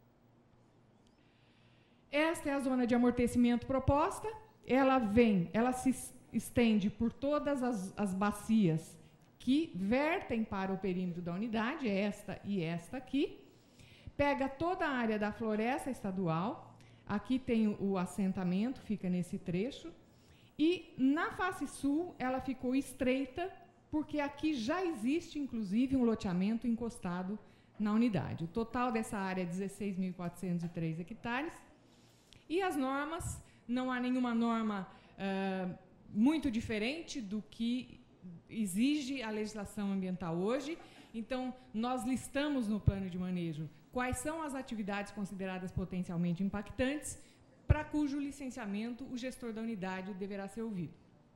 Esta é a zona de amortecimento proposta. Ela vem, ela se estende por todas as, as bacias que vertem para o perímetro da unidade, esta e esta aqui. Pega toda a área da floresta estadual, aqui tem o, o assentamento, fica nesse trecho, e na face sul ela ficou estreita, porque aqui já existe, inclusive, um loteamento encostado na unidade. O total dessa área é dezesseis mil quatrocentos e três hectares, e as normas, não há nenhuma norma uh, muito diferente do que exige a legislação ambiental hoje. Então, nós listamos no plano de manejo quais são as atividades consideradas potencialmente impactantes, para cujo licenciamento o gestor da unidade deverá ser ouvido.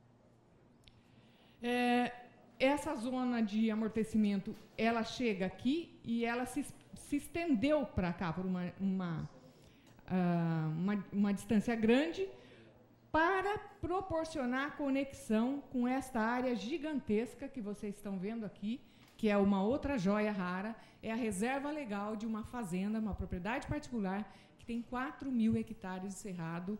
É, essa zona de amortecimento, ela chega aqui e ela se, se estendeu para cá por uma, uma, uh, uma, uma distância grande, para proporcionar conexão com esta área gigantesca que vocês estão vendo aqui, que é uma outra joia rara, é a reserva legal de uma fazenda, uma propriedade particular, que tem quatro mil hectares de cerrado,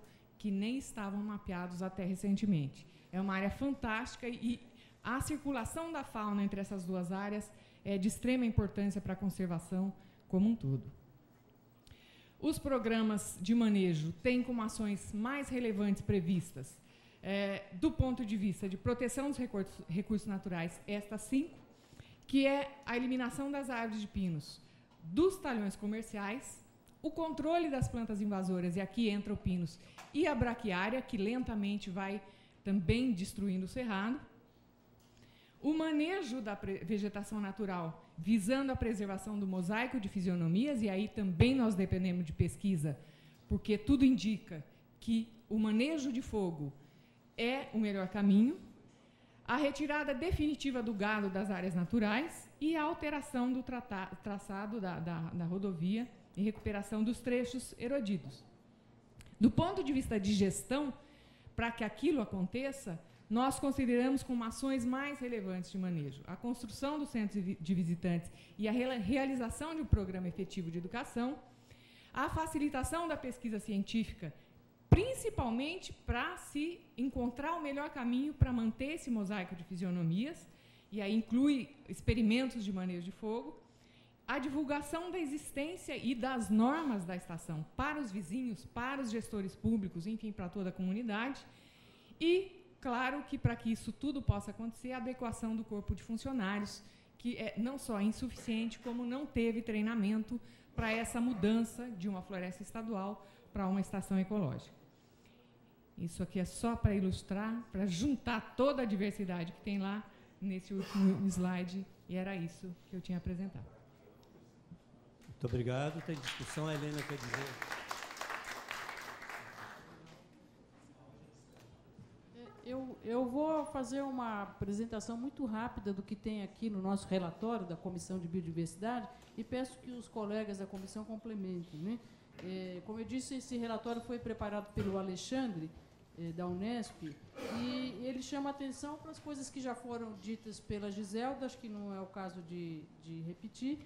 que nem estavam mapeados até recentemente. É uma área fantástica e a circulação da fauna entre essas duas áreas é de extrema importância para a conservação como um todo. Os programas de manejo têm como ações mais relevantes previstas, é, do ponto de vista de proteção dos recursos, recursos naturais, estas cinco, que é a eliminação das árvores de pinos dos talhões comerciais, o controle das plantas invasoras, e aqui entra o pinus, e a braquiária, que lentamente vai também destruindo o cerrado, o manejo da vegetação natural, visando a preservação do mosaico de fisionomias, e aí também nós dependemos de pesquisa, porque tudo indica que o manejo de fogo é o melhor caminho, a retirada definitiva do gado das áreas naturais e a alteração do traçado da, da, da rodovia e recuperação dos trechos erodidos. Do ponto de vista de gestão, para que aquilo aconteça, nós consideramos como ações mais relevantes de manejo a construção dos centros de visitantes e a realização de um programa efetivo de educação, a facilitação da pesquisa científica, principalmente para se encontrar o melhor caminho para manter esse mosaico de fisionomias, e aí inclui experimentos de manejo de fogo, a divulgação da existência e das normas da estação para os vizinhos, para os gestores públicos, enfim, para toda a comunidade, e claro que, para que isso tudo possa acontecer, a adequação do corpo de funcionários, que é não só insuficiente, como não teve treinamento para essa mudança de uma floresta estadual para uma estação ecológica. Isso aqui é só para ilustrar, para juntar toda a diversidade que tem lá nesse último slide, e era isso que eu tinha apresentado. Muito obrigado. Tem discussão, a Helena quer dizer... Eu, eu vou fazer uma apresentação muito rápida do que tem aqui no nosso relatório da Comissão de Biodiversidade e peço que os colegas da comissão complementem, né? É, como eu disse, esse relatório foi preparado pelo Alexandre, é, da Unesp, e ele chama atenção para as coisas que já foram ditas pela Giselda, acho que não é o caso de, de repetir.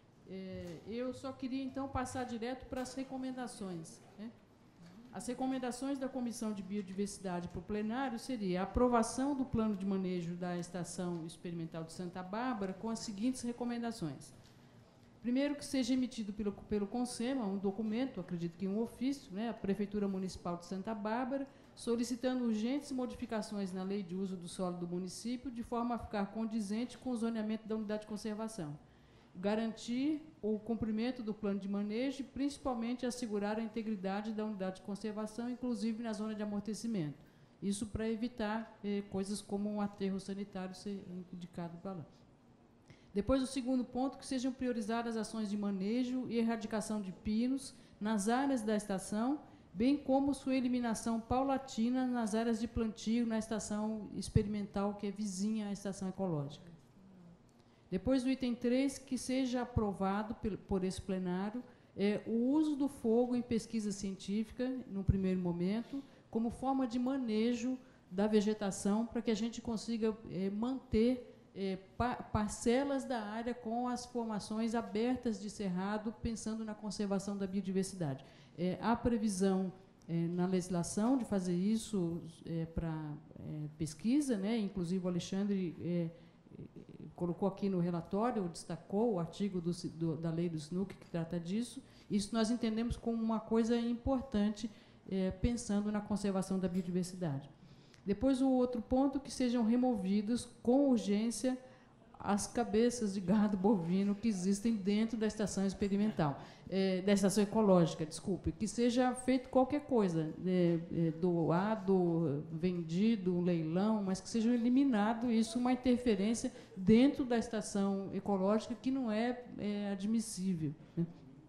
É, eu só queria, então, passar direto para as recomendações, né? As recomendações da Comissão de Biodiversidade para o plenário seria a aprovação do plano de manejo da Estação Experimental de Santa Bárbara com as seguintes recomendações. Primeiro, que seja emitido pelo, pelo CONSEMA um documento, acredito que um ofício, né, a Prefeitura Municipal de Santa Bárbara, solicitando urgentes modificações na lei de uso do solo do município, de forma a ficar condizente com o zoneamento da unidade de conservação. Garantir o cumprimento do plano de manejo e, principalmente, assegurar a integridade da unidade de conservação, inclusive na zona de amortecimento. Isso para evitar eh, coisas como um aterro sanitário ser indicado para lá. Depois, o segundo ponto, que sejam priorizadas ações de manejo e erradicação de pinos nas áreas da estação, bem como sua eliminação paulatina nas áreas de plantio na estação experimental, que é vizinha à estação ecológica. Depois, o item três, que seja aprovado por esse plenário é, o uso do fogo em pesquisa científica, no primeiro momento, como forma de manejo da vegetação, para que a gente consiga é, manter é, pa parcelas da área com as formações abertas de cerrado, pensando na conservação da biodiversidade. É, há previsão é, na legislação de fazer isso é, para é, pesquisa, né? Inclusive o Alexandre é, colocou aqui no relatório, destacou o artigo do, do, da lei do S N U C que trata disso. Isso nós entendemos como uma coisa importante, é, pensando na conservação da biodiversidade. Depois, o outro ponto, que sejam removidos com urgência as cabeças de gado bovino que existem dentro da estação experimental, é, da estação ecológica, desculpe, que seja feito qualquer coisa, é, é, doado, vendido, um leilão, mas que seja eliminado isso, uma interferência dentro da estação ecológica que não é, é admissível, né?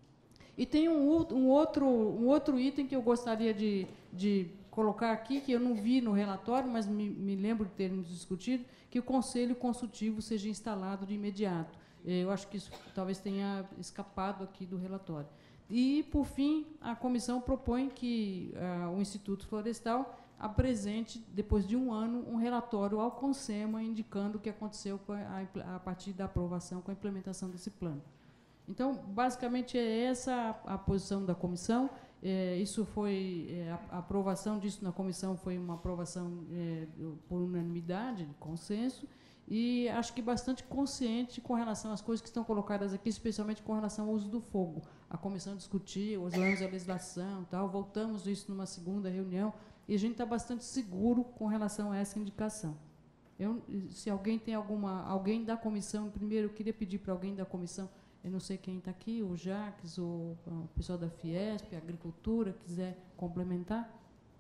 E tem um, um, outro, um outro item que eu gostaria de, de colocar aqui, que eu não vi no relatório, mas me, me lembro de termos discutido, que o Conselho Consultivo seja instalado de imediato. Eu acho que isso talvez tenha escapado aqui do relatório. E, por fim, a comissão propõe que uh, o Instituto Florestal apresente, depois de um ano, um relatório ao CONSEMA indicando o que aconteceu com a, a partir da aprovação, com a implementação desse plano. Então, basicamente, é essa a, a posição da comissão. É, isso foi, é, a, a aprovação disso na comissão foi uma aprovação é, por unanimidade, de consenso, e acho que bastante consciente com relação às coisas que estão colocadas aqui, especialmente com relação ao uso do fogo. A comissão discutiu, usamos a legislação, tal, voltamos isso numa segunda reunião, e a gente está bastante seguro com relação a essa indicação. Eu, se alguém tem alguma, alguém da comissão, primeiro eu queria pedir para alguém da comissão, eu não sei quem está aqui, o Jacques, o, o pessoal da Fiesp, a Agricultura, quiser complementar.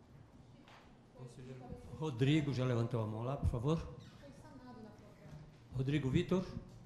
Rodrigo já levantou a mão lá, por favor. Rodrigo Vitor.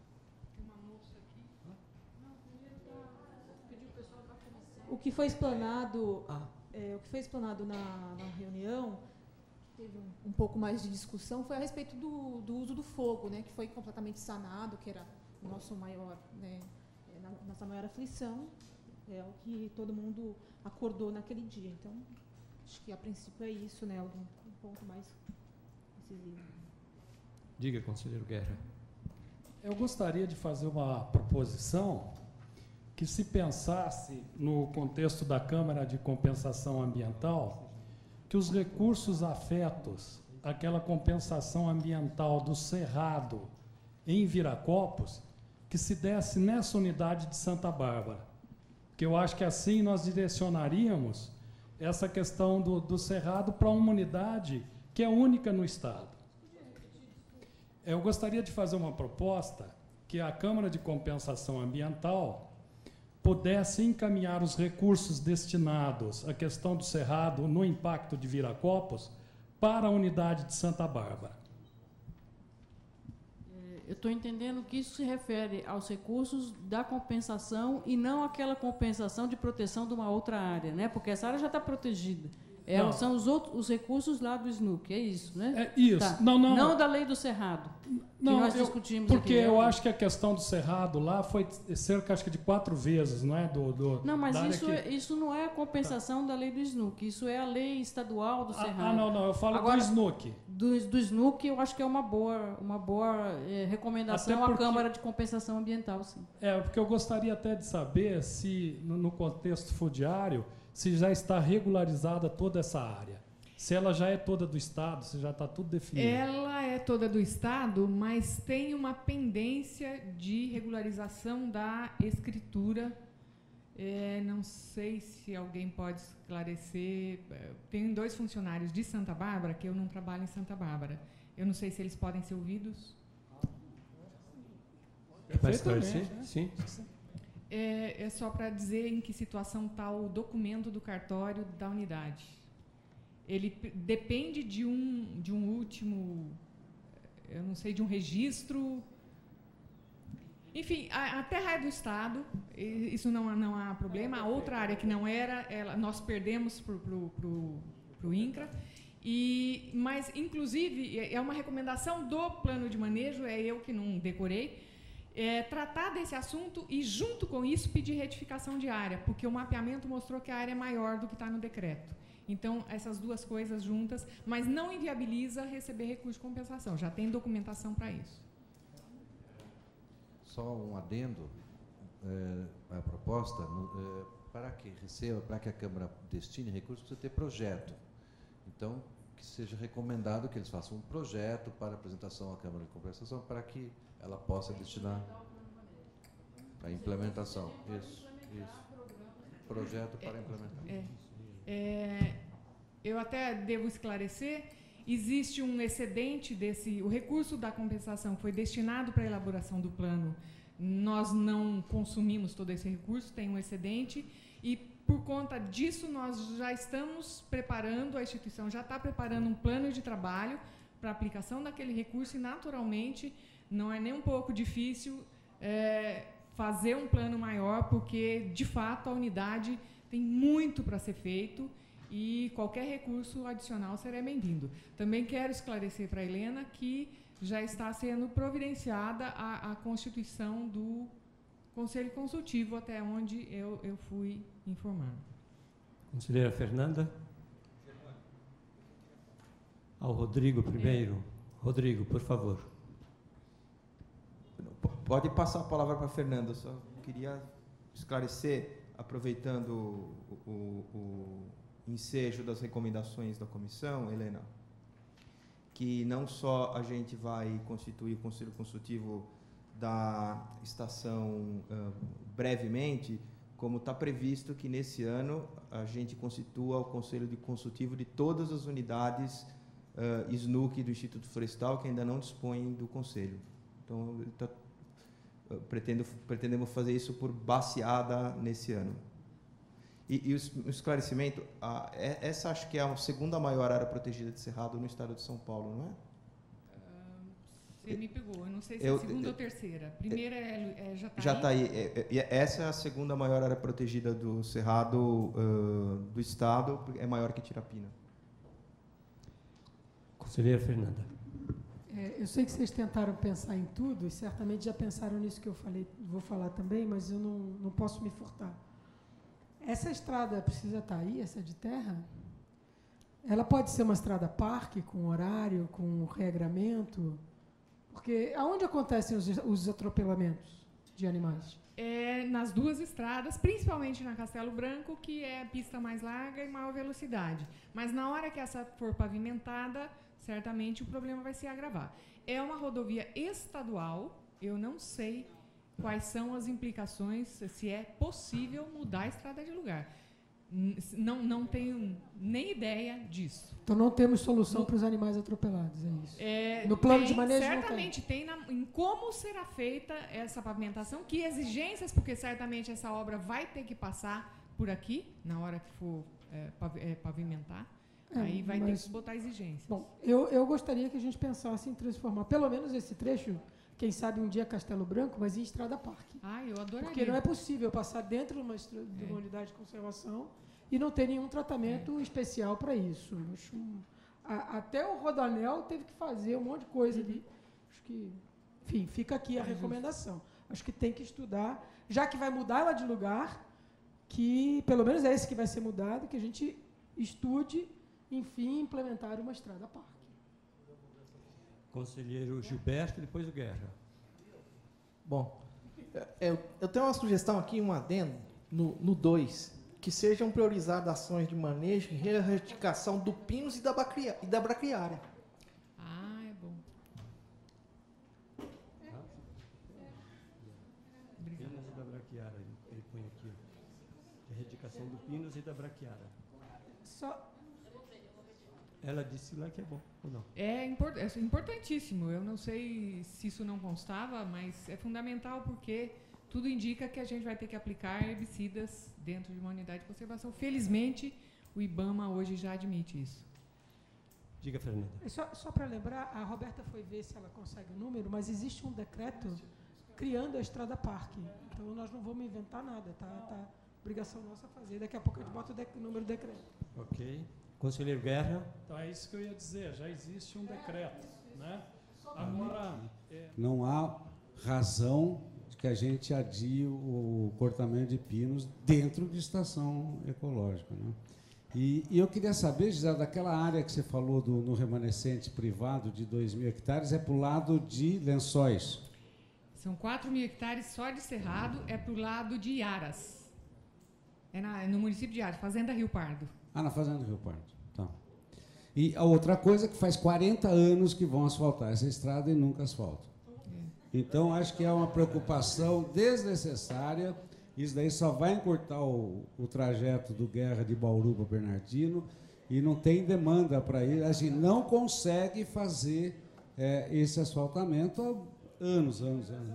O que foi explanado, ah. é, o que foi explanado na, na reunião, teve um, um pouco mais de discussão, foi a respeito do, do uso do fogo, né, que foi completamente sanado, que era o nosso maior, né, nossa maior aflição, é o que todo mundo acordou naquele dia. Então, acho que a princípio é isso, né, algum um ponto mais decisivo. Diga, conselheiro Guerra. Eu gostaria de fazer uma proposição que se pensasse no contexto da Câmara de Compensação Ambiental, que os recursos afetos àquela compensação ambiental do Cerrado em Viracopos, que se desse nessa unidade de Santa Bárbara. Porque eu acho que assim nós direcionaríamos essa questão do, do Cerrado para uma unidade que é única no Estado. Eu gostaria de fazer uma proposta que a Câmara de Compensação Ambiental pudesse encaminhar os recursos destinados à questão do Cerrado no impacto de Viracopos para a unidade de Santa Bárbara. Eu estou entendendo que isso se refere aos recursos da compensação e não àquela compensação de proteção de uma outra área, né? Porque essa área já está protegida. É, são os, outros, os recursos lá do S N U C, é isso, né? É isso. Tá. Não, não, não da lei do Cerrado, não, que nós eu, discutimos porque aqui. eu acho que a questão do Cerrado lá foi cerca, acho que de quatro vezes, não é? Do, do, não, mas isso, que... é, isso não é a compensação tá. da lei do S N U C, isso é a lei estadual do ah, Cerrado. Ah, não, não, eu falo Agora, do S N U C. Do, do S N U C, eu acho que é uma boa, uma boa é, recomendação porque, à Câmara de Compensação Ambiental, sim. É, porque eu gostaria até de saber se, no, no contexto fundiário, se já está regularizada toda essa área. Se ela já é toda do Estado, se já está tudo definido. Ela é toda do Estado, mas tem uma pendência de regularização da escritura. É, não sei se alguém pode esclarecer. Tem dois funcionários de Santa Bárbara, que eu não trabalho em Santa Bárbara. Eu não sei se eles podem ser ouvidos. Vai esclarecer? Sim. É, é só para dizer em que situação está o documento do cartório da unidade. Ele depende de um, de um último, eu não sei, de um registro. Enfim, a, a terra é do Estado, isso não, não há problema. A outra área que não era, ela, nós perdemos para o INCRA. E, mas, inclusive, é uma recomendação do plano de manejo, é eu que não decorei, é, tratar desse assunto e, junto com isso, pedir retificação de área, porque o mapeamento mostrou que a área é maior do que está no decreto. Então, essas duas coisas juntas, mas não inviabiliza receber recurso de compensação. Já tem documentação para isso. Só um adendo é, à proposta. No, é, para que receba, para que a Câmara destine recursos, precisa ter projeto. Então, que seja recomendado que eles façam um projeto para apresentação à Câmara de Compensação, para que ela possa destinar a implementação. Isso, isso. Projeto para implementação. É. É, eu até devo esclarecer, existe um excedente desse, o recurso da compensação foi destinado para a elaboração do plano, nós não consumimos todo esse recurso, tem um excedente, e por conta disso nós já estamos preparando, a instituição já está preparando um plano de trabalho para a aplicação daquele recurso e, naturalmente, não é nem um pouco difícil é, fazer um plano maior, porque, de fato, a unidade tem muito para ser feito e qualquer recurso adicional será bem-vindo. Também quero esclarecer para a Helena que já está sendo providenciada a, a constituição do Conselho Consultivo, até onde eu, eu fui informada. Conselheira Fernanda. Ao Rodrigo primeiro. É. Rodrigo, por favor. Pode passar a palavra para a Fernanda, só queria esclarecer. aproveitando o, o, o ensejo das recomendações da comissão, Helena, que não só a gente vai constituir o Conselho Consultivo da estação uh, brevemente, como está previsto que nesse ano a gente constitua o Conselho de Consultivo de todas as unidades uh, S N U C do Instituto Florestal que ainda não dispõem do Conselho. Então, tá, uh, pretendo, pretendemos fazer isso por baseada nesse ano. E, e o esclarecimento, uh, é, essa acho que é a segunda maior área protegida de Cerrado no estado de São Paulo, não é? Você me pegou, eu não sei se eu, é a segunda eu, ou terceira. Primeira é, é Jataí. Jataí. É, é, essa é a segunda maior área protegida do Cerrado uh, do estado, é maior que Tirapina. Conselheira Fernanda. É, eu sei que vocês tentaram pensar em tudo e certamente já pensaram nisso que eu falei, vou falar também, mas eu não, não posso me furtar. Essa estrada precisa estar aí, essa de terra? Ela pode ser uma estrada parque, com horário, com regramento? Porque aonde acontecem os, os atropelamentos de animais? É nas duas estradas, principalmente na Castelo Branco, que é a pista mais larga e maior velocidade. Mas na hora que essa for pavimentada, certamente o problema vai se agravar. É uma rodovia estadual, eu não sei quais são as implicações, se é possível mudar a estrada de lugar. Não, não tenho nem ideia disso. Então não temos solução para os animais atropelados, é isso? É, no plano tem, de manejo certamente tem, tem na, em como será feita essa pavimentação, que exigências, porque certamente essa obra vai ter que passar por aqui, na hora que for é, pav, é, pavimentar, é, aí vai mas, ter que botar exigências. Bom, eu, eu gostaria que a gente pensasse em transformar, pelo menos esse trecho, quem sabe um dia Castelo Branco, mas em estrada parque. Ah, eu adoraria. Porque não é possível passar dentro de uma, de uma é. unidade de conservação e não ter nenhum tratamento é. especial para isso. Acho, a, até o Rodanel teve que fazer um monte de coisa uhum. ali. Acho que, enfim, fica aqui a é recomendação. Justo. Acho que tem que estudar, já que vai mudar ela de lugar, que pelo menos é esse que vai ser mudado, que a gente estude, enfim, implementar uma estrada parque. Conselheiro Gilberto, depois o Guerra. Bom, eu, eu tenho uma sugestão aqui, um adendo, no dois, que sejam priorizadas ações de manejo e erradicação do pinus e da, bacria, e da braquiária. Ah, é bom. Pinus e da braquiária, ele põe aqui. Erradicação do pinus e da braquiária. Só... Ela disse lá que é bom, ou não? É, import, é importantíssimo. Eu não sei se isso não constava, mas é fundamental porque tudo indica que a gente vai ter que aplicar herbicidas dentro de uma unidade de conservação. Felizmente, o IBAMA hoje já admite isso. Diga, Fernanda. Só, só para lembrar, a Roberta foi ver se ela consegue o número, mas existe um decreto criando a Estrada Parque. Então, nós não vamos inventar nada, tá? Tá obrigação nossa fazer. Daqui a pouco a gente bota o, de, o número do decreto. Ok. Conselheiro Guerra. Então é isso que eu ia dizer, já existe um decreto, né? Agora, é... não há razão de que a gente adie o cortamento de pinos dentro de estação ecológica, né? E, e eu queria saber, Gisela, daquela área que você falou do, no remanescente privado de dois mil hectares, é para o lado de Lençóis? São quatro mil hectares só de Cerrado, é para o lado de Iaras. É, na, é no município de Iaras, Fazenda Rio Pardo. Ah, na Fazenda Rio Pardo. Tá. E a outra coisa é que faz quarenta anos que vão asfaltar essa estrada e nunca asfaltam. É. Então, acho que é uma preocupação desnecessária. Isso daí só vai encurtar o, o trajeto do Guerra de Bauru para Bernardino e não tem demanda para ir. A gente não consegue fazer é, esse asfaltamento há anos, anos, anos.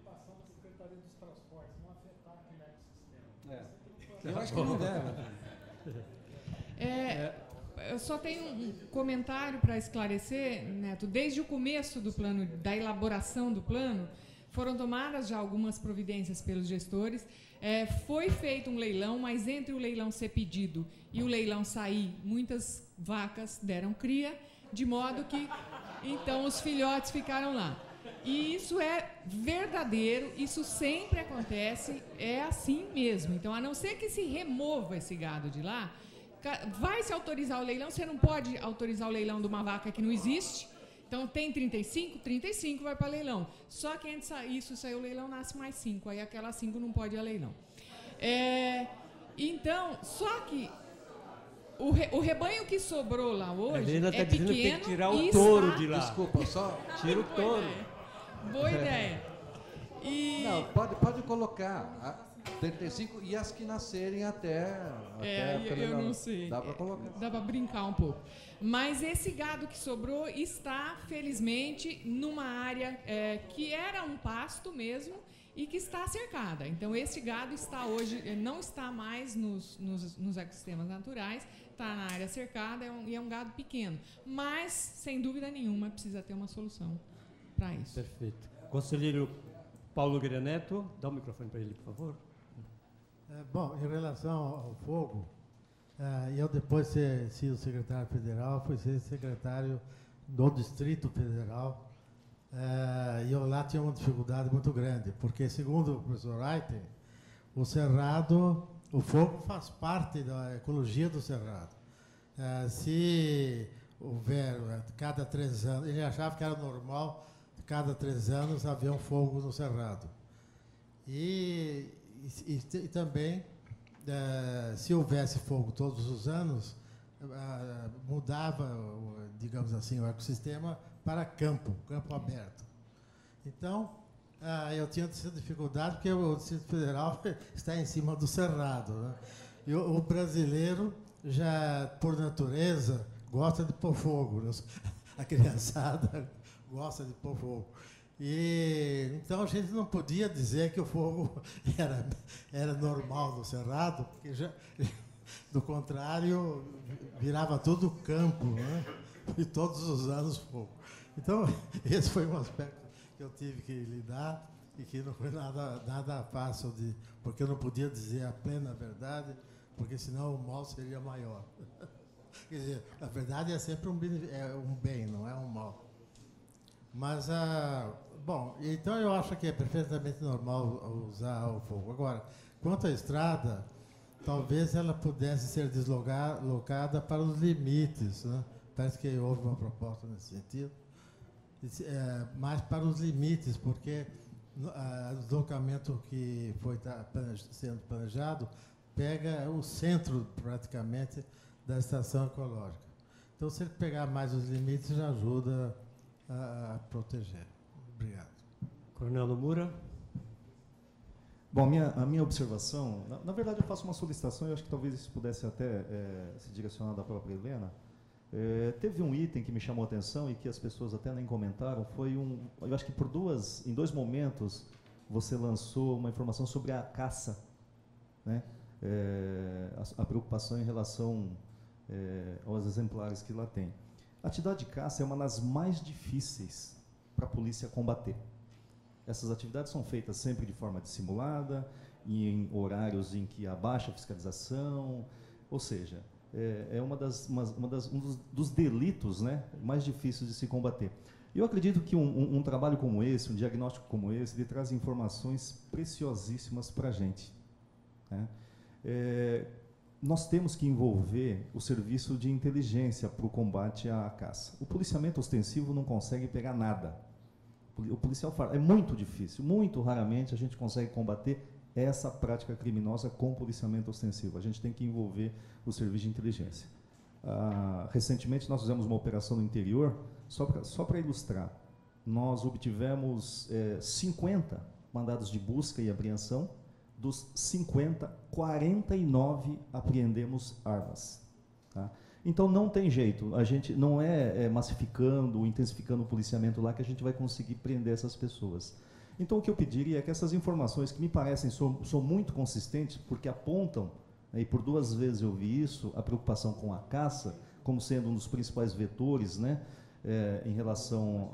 É. Eu acho que não deve. É, eu só tenho um comentário para esclarecer, Neto. Desde o começo do plano, da elaboração do plano, foram tomadas já algumas providências pelos gestores. É, foi feito um leilão, mas entre o leilão ser pedido e o leilão sair, muitas vacas deram cria, de modo que, então, os filhotes ficaram lá. E isso é verdadeiro, isso sempre acontece, é assim mesmo. Então, a não ser que se remova esse gado de lá, vai se autorizar o leilão, você não pode autorizar o leilão de uma vaca que não existe. Então, tem trinta e cinco, trinta e cinco vai para leilão. Só que antes disso sair o leilão, nasce mais cinco. Aí aquelas cinco não pode ir a leilão. É, então, só que o, re, o rebanho que sobrou lá hoje Helena tá é dizendo pequeno que tem que tirar o e touro está... de lá. Desculpa, só tira o Boa touro. ideia. Boa ideia. E... Não, pode, pode colocar a trinta e cinco e as que nascerem até... É, até eu, eu não sei. Dá para colocar. Dá para brincar um pouco. Mas esse gado que sobrou está, felizmente, numa área é, que era um pasto mesmo e que está cercada. Então, esse gado está hoje, não está mais nos, nos, nos ecossistemas naturais, está na área cercada é um, e é um gado pequeno. Mas, sem dúvida nenhuma, precisa ter uma solução para isso. Perfeito. Conselheiro Paulo Nogueira Neto, dá o microfone para ele, por favor. É, bom, em relação ao fogo, é, eu depois de ter sido secretário federal, fui ser secretário do Distrito Federal, é, e eu lá tinha uma dificuldade muito grande, porque segundo o professor Reiter, o cerrado, o fogo faz parte da ecologia do cerrado. É, se houver, cada três anos, ele achava que era normal, cada três anos havia um fogo no cerrado. E, e, e também, uh, se houvesse fogo todos os anos, uh, mudava, digamos assim, o ecossistema para campo, campo aberto. Então, uh, eu tinha essa dificuldade, porque o Distrito Federal está em cima do cerrado, né? E o, o brasileiro, já por natureza, gosta de pôr fogo, né? A criançada gosta de pôr fogo. E, então a gente não podia dizer que o fogo era, era normal no cerrado, porque já, do contrário, virava tudo campo, né? E todos os anos fogo. Então, esse foi um aspecto que eu tive que lidar e que não foi nada, nada fácil, de, porque eu não podia dizer a plena verdade, porque senão o mal seria maior. Quer dizer, a verdade é sempre um bem, é um bem, não é um mal. Mas, ah, bom, então eu acho que é perfeitamente normal usar o fogo. Agora, quanto à estrada, talvez ela pudesse ser deslocada para os limites, né? Parece que houve uma proposta nesse sentido, é, mais para os limites, porque ah, o deslocamento que foi tá, sendo planejado pega o centro, praticamente, da estação ecológica. Então, se ele pegar mais os limites, já ajuda a proteger. Obrigado. Coronel Nomura. Bom, minha, a minha observação, na, na verdade eu faço uma solicitação, e acho que talvez isso pudesse até é, se direcionar da própria Helena. É, teve um item que me chamou a atenção e que as pessoas até nem comentaram, foi um, eu acho que por duas, em dois momentos, você lançou uma informação sobre a caça, né? É, a, a preocupação em relação é, aos exemplares que lá tem. A atividade de caça é uma das mais difíceis para a polícia combater. Essas atividades são feitas sempre de forma dissimulada, em horários em que há baixa fiscalização, ou seja, é, é uma das, uma, uma das, um dos, dos delitos, né, mais difíceis de se combater. Eu acredito que um, um, um trabalho como esse, um diagnóstico como esse, ele traz informações preciosíssimas para a gente, né? É, nós temos que envolver o serviço de inteligência para o combate à caça. O policiamento ostensivo não consegue pegar nada. O policial fala, é muito difícil, muito raramente a gente consegue combater essa prática criminosa com policiamento ostensivo. A gente tem que envolver o serviço de inteligência. Ah, recentemente nós fizemos uma operação no interior, só para só para ilustrar. Nós obtivemos é, cinquenta mandados de busca e apreensão. Dos cinquenta, quarenta e nove apreendemos armas. Tá? Então não tem jeito, a gente não é, é massificando, intensificando o policiamento lá que a gente vai conseguir prender essas pessoas. Então o que eu pediria é que essas informações, que me parecem são, são muito consistentes, porque apontam, né, e por duas vezes eu vi isso, a preocupação com a caça, como sendo um dos principais vetores, né, é, em relação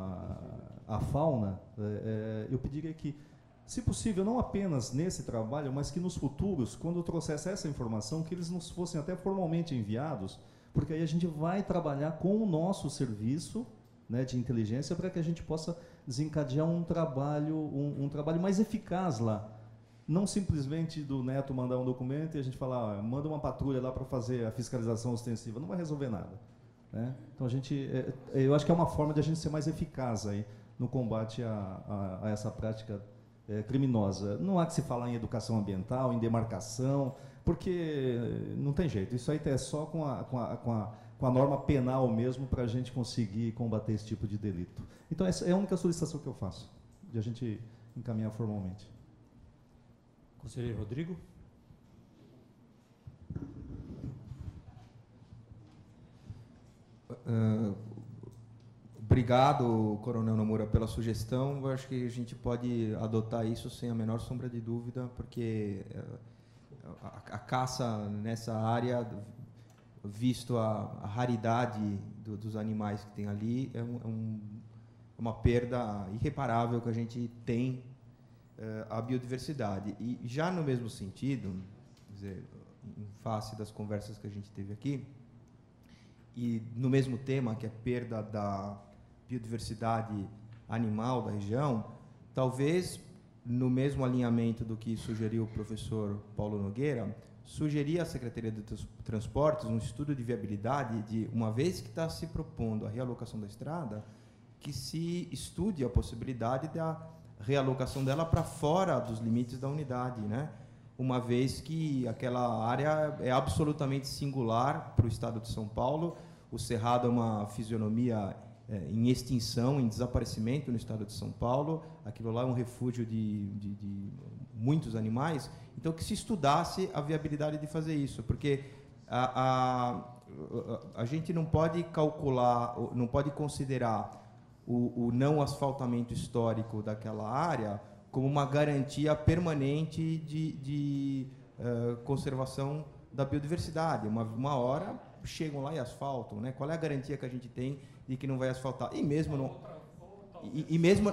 à fauna, é, é, eu pediria que, se possível, não apenas nesse trabalho, mas que nos futuros, quando eu trouxesse essa informação, que eles nos fossem até formalmente enviados, porque aí a gente vai trabalhar com o nosso serviço, né, de inteligência, para que a gente possa desencadear um trabalho, um, um trabalho mais eficaz lá. Não simplesmente do Neto mandar um documento e a gente falar, ah, manda uma patrulha lá para fazer a fiscalização ostensiva, não vai resolver nada, né? Então a gente, é, eu acho que é uma forma de a gente ser mais eficaz aí no combate a, a, a essa prática é, criminosa. Não há que se falar em educação ambiental, em demarcação, porque não tem jeito. Isso aí é só com a, com a, com a, com a norma penal mesmo para a gente conseguir combater esse tipo de delito. Então, essa é a única solicitação que eu faço, de a gente encaminhar formalmente. Conselheiro Rodrigo. Uh, obrigado, Coronel Nomura, pela sugestão. Eu acho que a gente pode adotar isso sem a menor sombra de dúvida, porque uh, a, a caça nessa área, visto a, a raridade do, dos animais que tem ali, é, um, é um, uma perda irreparável que a gente tem uh, à biodiversidade. E já no mesmo sentido, quer dizer, em face das conversas que a gente teve aqui, e no mesmo tema, que é a perda da biodiversidade animal da região, talvez, no mesmo alinhamento do que sugeriu o professor Paulo Nogueira, sugerir à Secretaria de Transportes um estudo de viabilidade de, uma vez que está se propondo a realocação da estrada, que se estude a possibilidade da realocação dela para fora dos limites da unidade, né? Uma vez que aquela área é absolutamente singular para o estado de São Paulo. O Cerrado é uma fisionomia é, em extinção, em desaparecimento no estado de São Paulo. Aquilo lá é um refúgio de, de, de muitos animais. Então, que se estudasse a viabilidade de fazer isso, porque a, a, a gente não pode calcular, não pode considerar o, o não asfaltamento histórico daquela área como uma garantia permanente de, de uh, conservação da biodiversidade. Uma, uma hora chegam lá e asfaltam, né? Qual é a garantia que a gente tem de que não vai asfaltar? E mesmo não... E, e mesmo...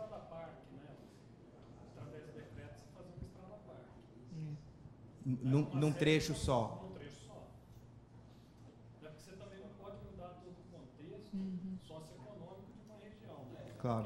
Num, num trecho só. Num trecho só. É porque você também não pode mudar todo o contexto uhum. socioeconômico de uma região, né? Claro.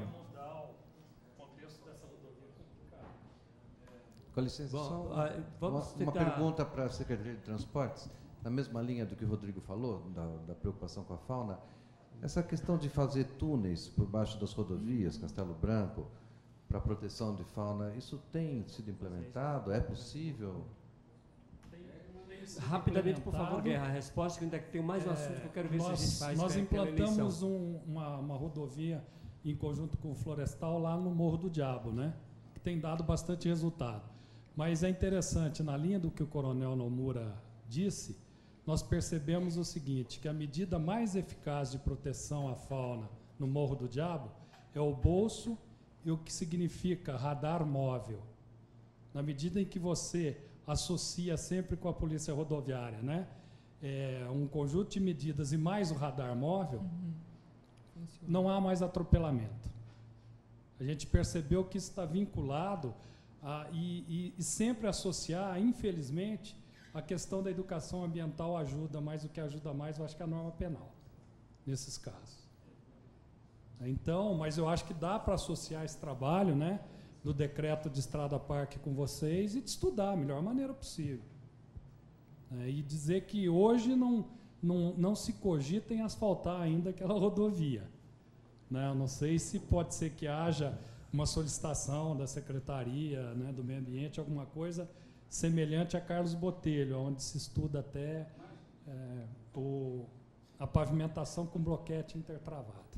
Com licença, Bom, só ah, vamos uma, uma tentar... pergunta para a Secretaria de Transportes, na mesma linha do que o Rodrigo falou, da, da preocupação com a fauna, essa questão de fazer túneis por baixo das rodovias, Castelo Branco, para proteção de fauna, isso tem sido implementado? É possível? Rapidamente, por favor, Guerra, a resposta, que ainda tem mais um assunto que eu quero ver nós, se a gente faz. Nós é implantamos um, uma, uma rodovia em conjunto com o Florestal lá no Morro do Diabo, né? Que tem dado bastante resultado. Mas é interessante, na linha do que o Coronel Nomura disse, nós percebemos o seguinte, que a medida mais eficaz de proteção à fauna no Morro do Diabo é o bolso e o que significa radar móvel. Na medida em que você associa sempre com a polícia rodoviária, né? É, um conjunto de medidas e mais o radar móvel, uhum. não há mais atropelamento. A gente percebeu que isso está vinculado a, e, e, e sempre associar, infelizmente, a questão da educação ambiental ajuda, mas o que ajuda mais, eu acho que é a norma penal, nesses casos. Então, mas eu acho que dá para associar esse trabalho, né, do decreto de Estrada Parque com vocês e de estudar a melhor maneira possível. É, e dizer que hoje não, não, não se cogita em asfaltar ainda aquela rodovia. Né? Eu não sei se pode ser que haja uma solicitação da Secretaria, né, do Meio Ambiente, alguma coisa semelhante a Carlos Botelho, onde se estuda até é, o, a pavimentação com bloquete intertravado.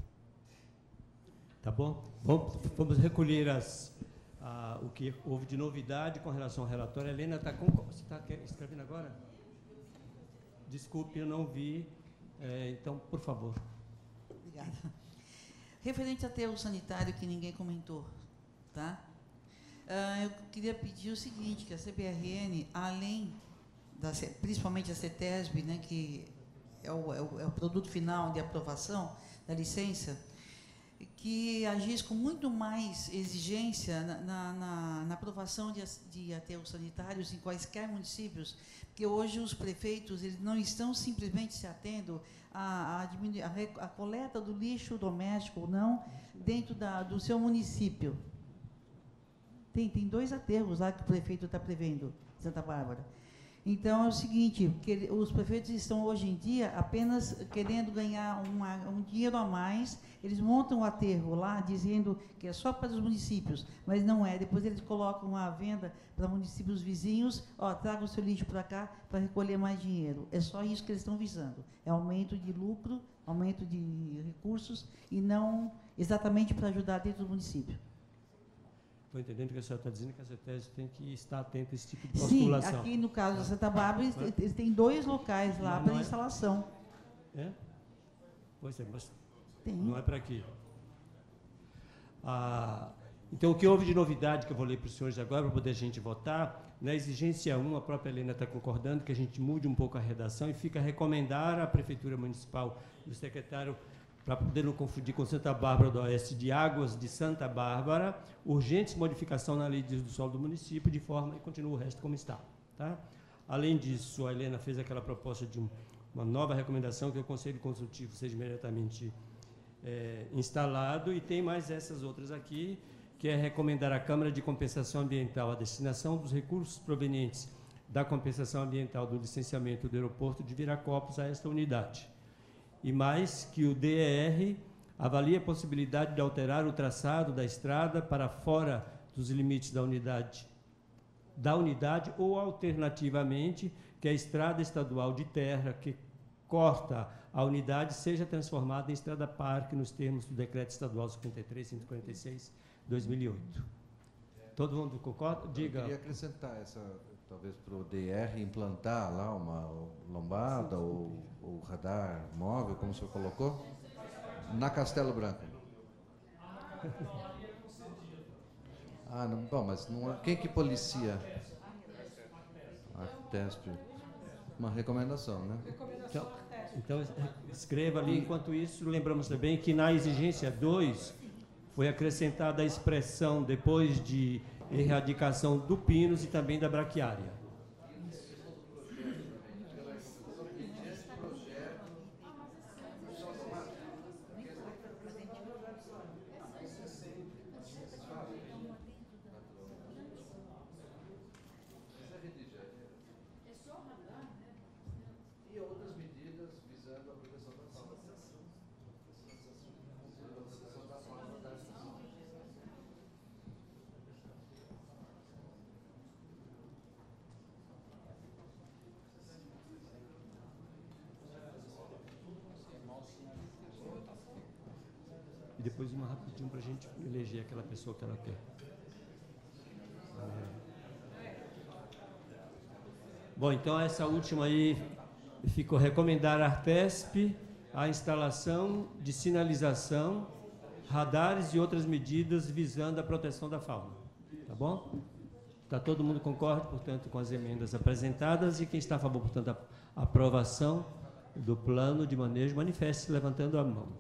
Tá bom? Vamos, vamos recolher as, a, o que houve de novidade com relação ao relatório. Helena, está você está escrevendo agora? Desculpe, eu não vi. É, então, por favor. Obrigada. Referente ao aterro sanitário que ninguém comentou, tá? Uh, eu queria pedir o seguinte, que a C B R N, além, da, principalmente a CETESB, né, que é o, é, o, é o produto final de aprovação da licença, que agisse com muito mais exigência na, na, na, na aprovação de, de aterros sanitários em quaisquer municípios, porque hoje os prefeitos eles não estão simplesmente se atendo à, à, à coleta do lixo doméstico ou não dentro da, do seu município. Tem, tem dois aterros lá que o prefeito está prevendo, Santa Bárbara. Então, é o seguinte, que os prefeitos estão, hoje em dia, apenas querendo ganhar uma, um dinheiro a mais. Eles montam o aterro lá, dizendo que é só para os municípios, mas não é. Depois eles colocam uma venda para municípios vizinhos, ó, traga o seu lixo para cá para recolher mais dinheiro. É só isso que eles estão visando. É aumento de lucro, aumento de recursos, e não exatamente para ajudar dentro do município. Estou entendendo que a senhora está dizendo que a CETESB tem que estar atenta a esse tipo de postulação. Sim, aqui no caso da Santa Bárbara, eles, eles têm dois locais lá para instalação. É? Pois é, mas tem. Não é para aqui. Ah, então, o que houve de novidade, que eu vou ler para os senhores agora, para poder a gente votar, na exigência um, a própria Helena está concordando que a gente mude um pouco a redação e fica a recomendar à Prefeitura Municipal e o secretário, para poder não confundir com Santa Bárbara do Oeste, de Águas de Santa Bárbara, urgentes modificação na lei de uso do solo do município, de forma que continue o resto como está. Tá? Além disso, a Helena fez aquela proposta de um, uma nova recomendação, que o Conselho Consultivo seja imediatamente é, instalado, e tem mais essas outras aqui, que é recomendar à Câmara de Compensação Ambiental a destinação dos recursos provenientes da compensação ambiental do licenciamento do aeroporto de Viracopos a esta unidade. E mais que o D E R avalie a possibilidade de alterar o traçado da estrada para fora dos limites da unidade, da unidade ou, alternativamente, que a estrada estadual de terra que corta a unidade seja transformada em estrada-parque nos termos do Decreto Estadual cinquenta e três, cento e quarenta e seis, dois mil e oito. Todo mundo concorda? Diga. Eu queria acrescentar essa, talvez para o D R implantar lá uma lombada ou o radar móvel, como o senhor colocou, na Castelo Branco. Ah, não, bom, mas não, quem que policia? A Artesp. Uma recomendação, né? Então, então, escreva ali. Enquanto isso, lembramos também que na exigência dois foi acrescentada a expressão depois de erradicação do pinus e também da braquiária. E depois uma rapidinho para a gente eleger aquela pessoa que ela quer. É. Bom, então essa última aí ficou recomendar à Artesp a instalação de sinalização, radares e outras medidas visando a proteção da fauna. Tá bom? Tá, todo mundo concorda, portanto, com as emendas apresentadas, e quem está a favor, portanto, da aprovação do plano de manejo, manifeste-se levantando a mão.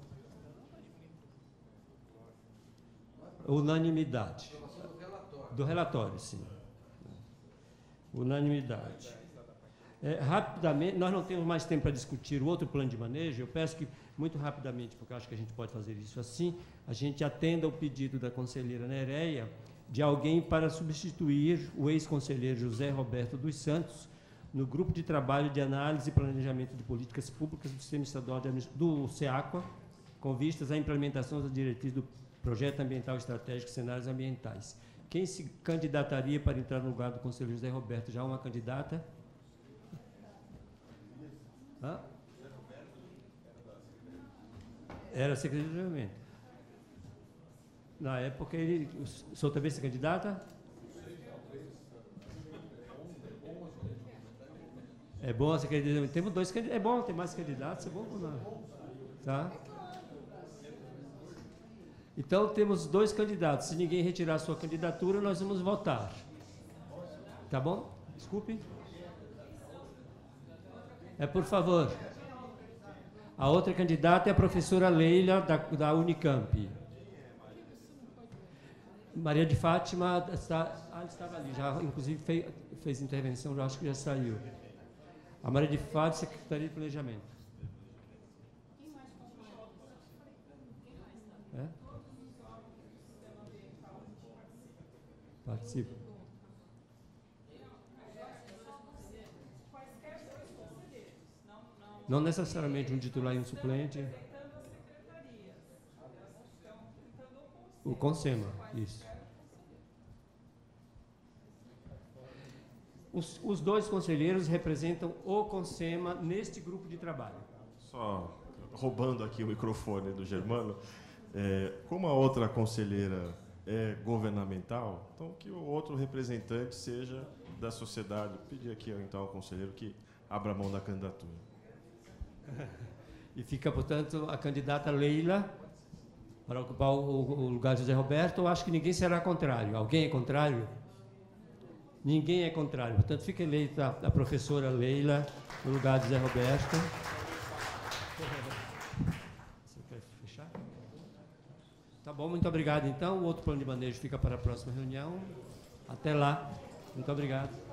Unanimidade. Do relatório, sim. Unanimidade. É, rapidamente, nós não temos mais tempo para discutir o outro plano de manejo. Eu peço que, muito rapidamente, porque eu acho que a gente pode fazer isso assim, a gente atenda ao pedido da conselheira Nereia de alguém para substituir o ex-conselheiro José Roberto dos Santos no grupo de trabalho de análise e planejamento de políticas públicas do Sistema Estadual de do SEAQUA, com vistas à implementação das diretrizes do Projeto Ambiental Estratégico e Cenários Ambientais. Quem se candidataria para entrar no lugar do conselheiro José Roberto? Já uma candidata? Hã? Era secretário de desenvolvimento. Na época, ele... O senhor também se candidata? É bom a secretaria de desenvolvimento. Temos dois candidatos. É bom ter mais candidatos, é bom ou não? Tá? Então, temos dois candidatos. Se ninguém retirar a sua candidatura, nós vamos votar. Tá bom? Desculpe. É, por favor. A outra candidata é a professora Leila, da, da Unicamp. Maria de Fátima está, ah, estava ali, já, inclusive fez, fez intervenção, já acho que já saiu. A Maria de Fátima, Secretaria de Planejamento. É? Participa. Não necessariamente um titular e um suplente. O CONSEMA, isso. Os, os dois conselheiros representam o CONSEMA neste grupo de trabalho. Só roubando aqui o microfone do Germano, é, como a outra conselheira é governamental, então que o outro representante seja da sociedade. Vou pedir aqui então ao conselheiro que abra a mão da candidatura. E fica, portanto, a candidata Leila para ocupar o, o lugar de José Roberto. Eu acho que ninguém será contrário. Alguém é contrário? Ninguém é contrário. Portanto, fica eleita a professora Leila no lugar de José Roberto. Você quer fechar? Tá bom, muito obrigado. Então, o outro plano de manejo fica para a próxima reunião. Até lá. Muito obrigado.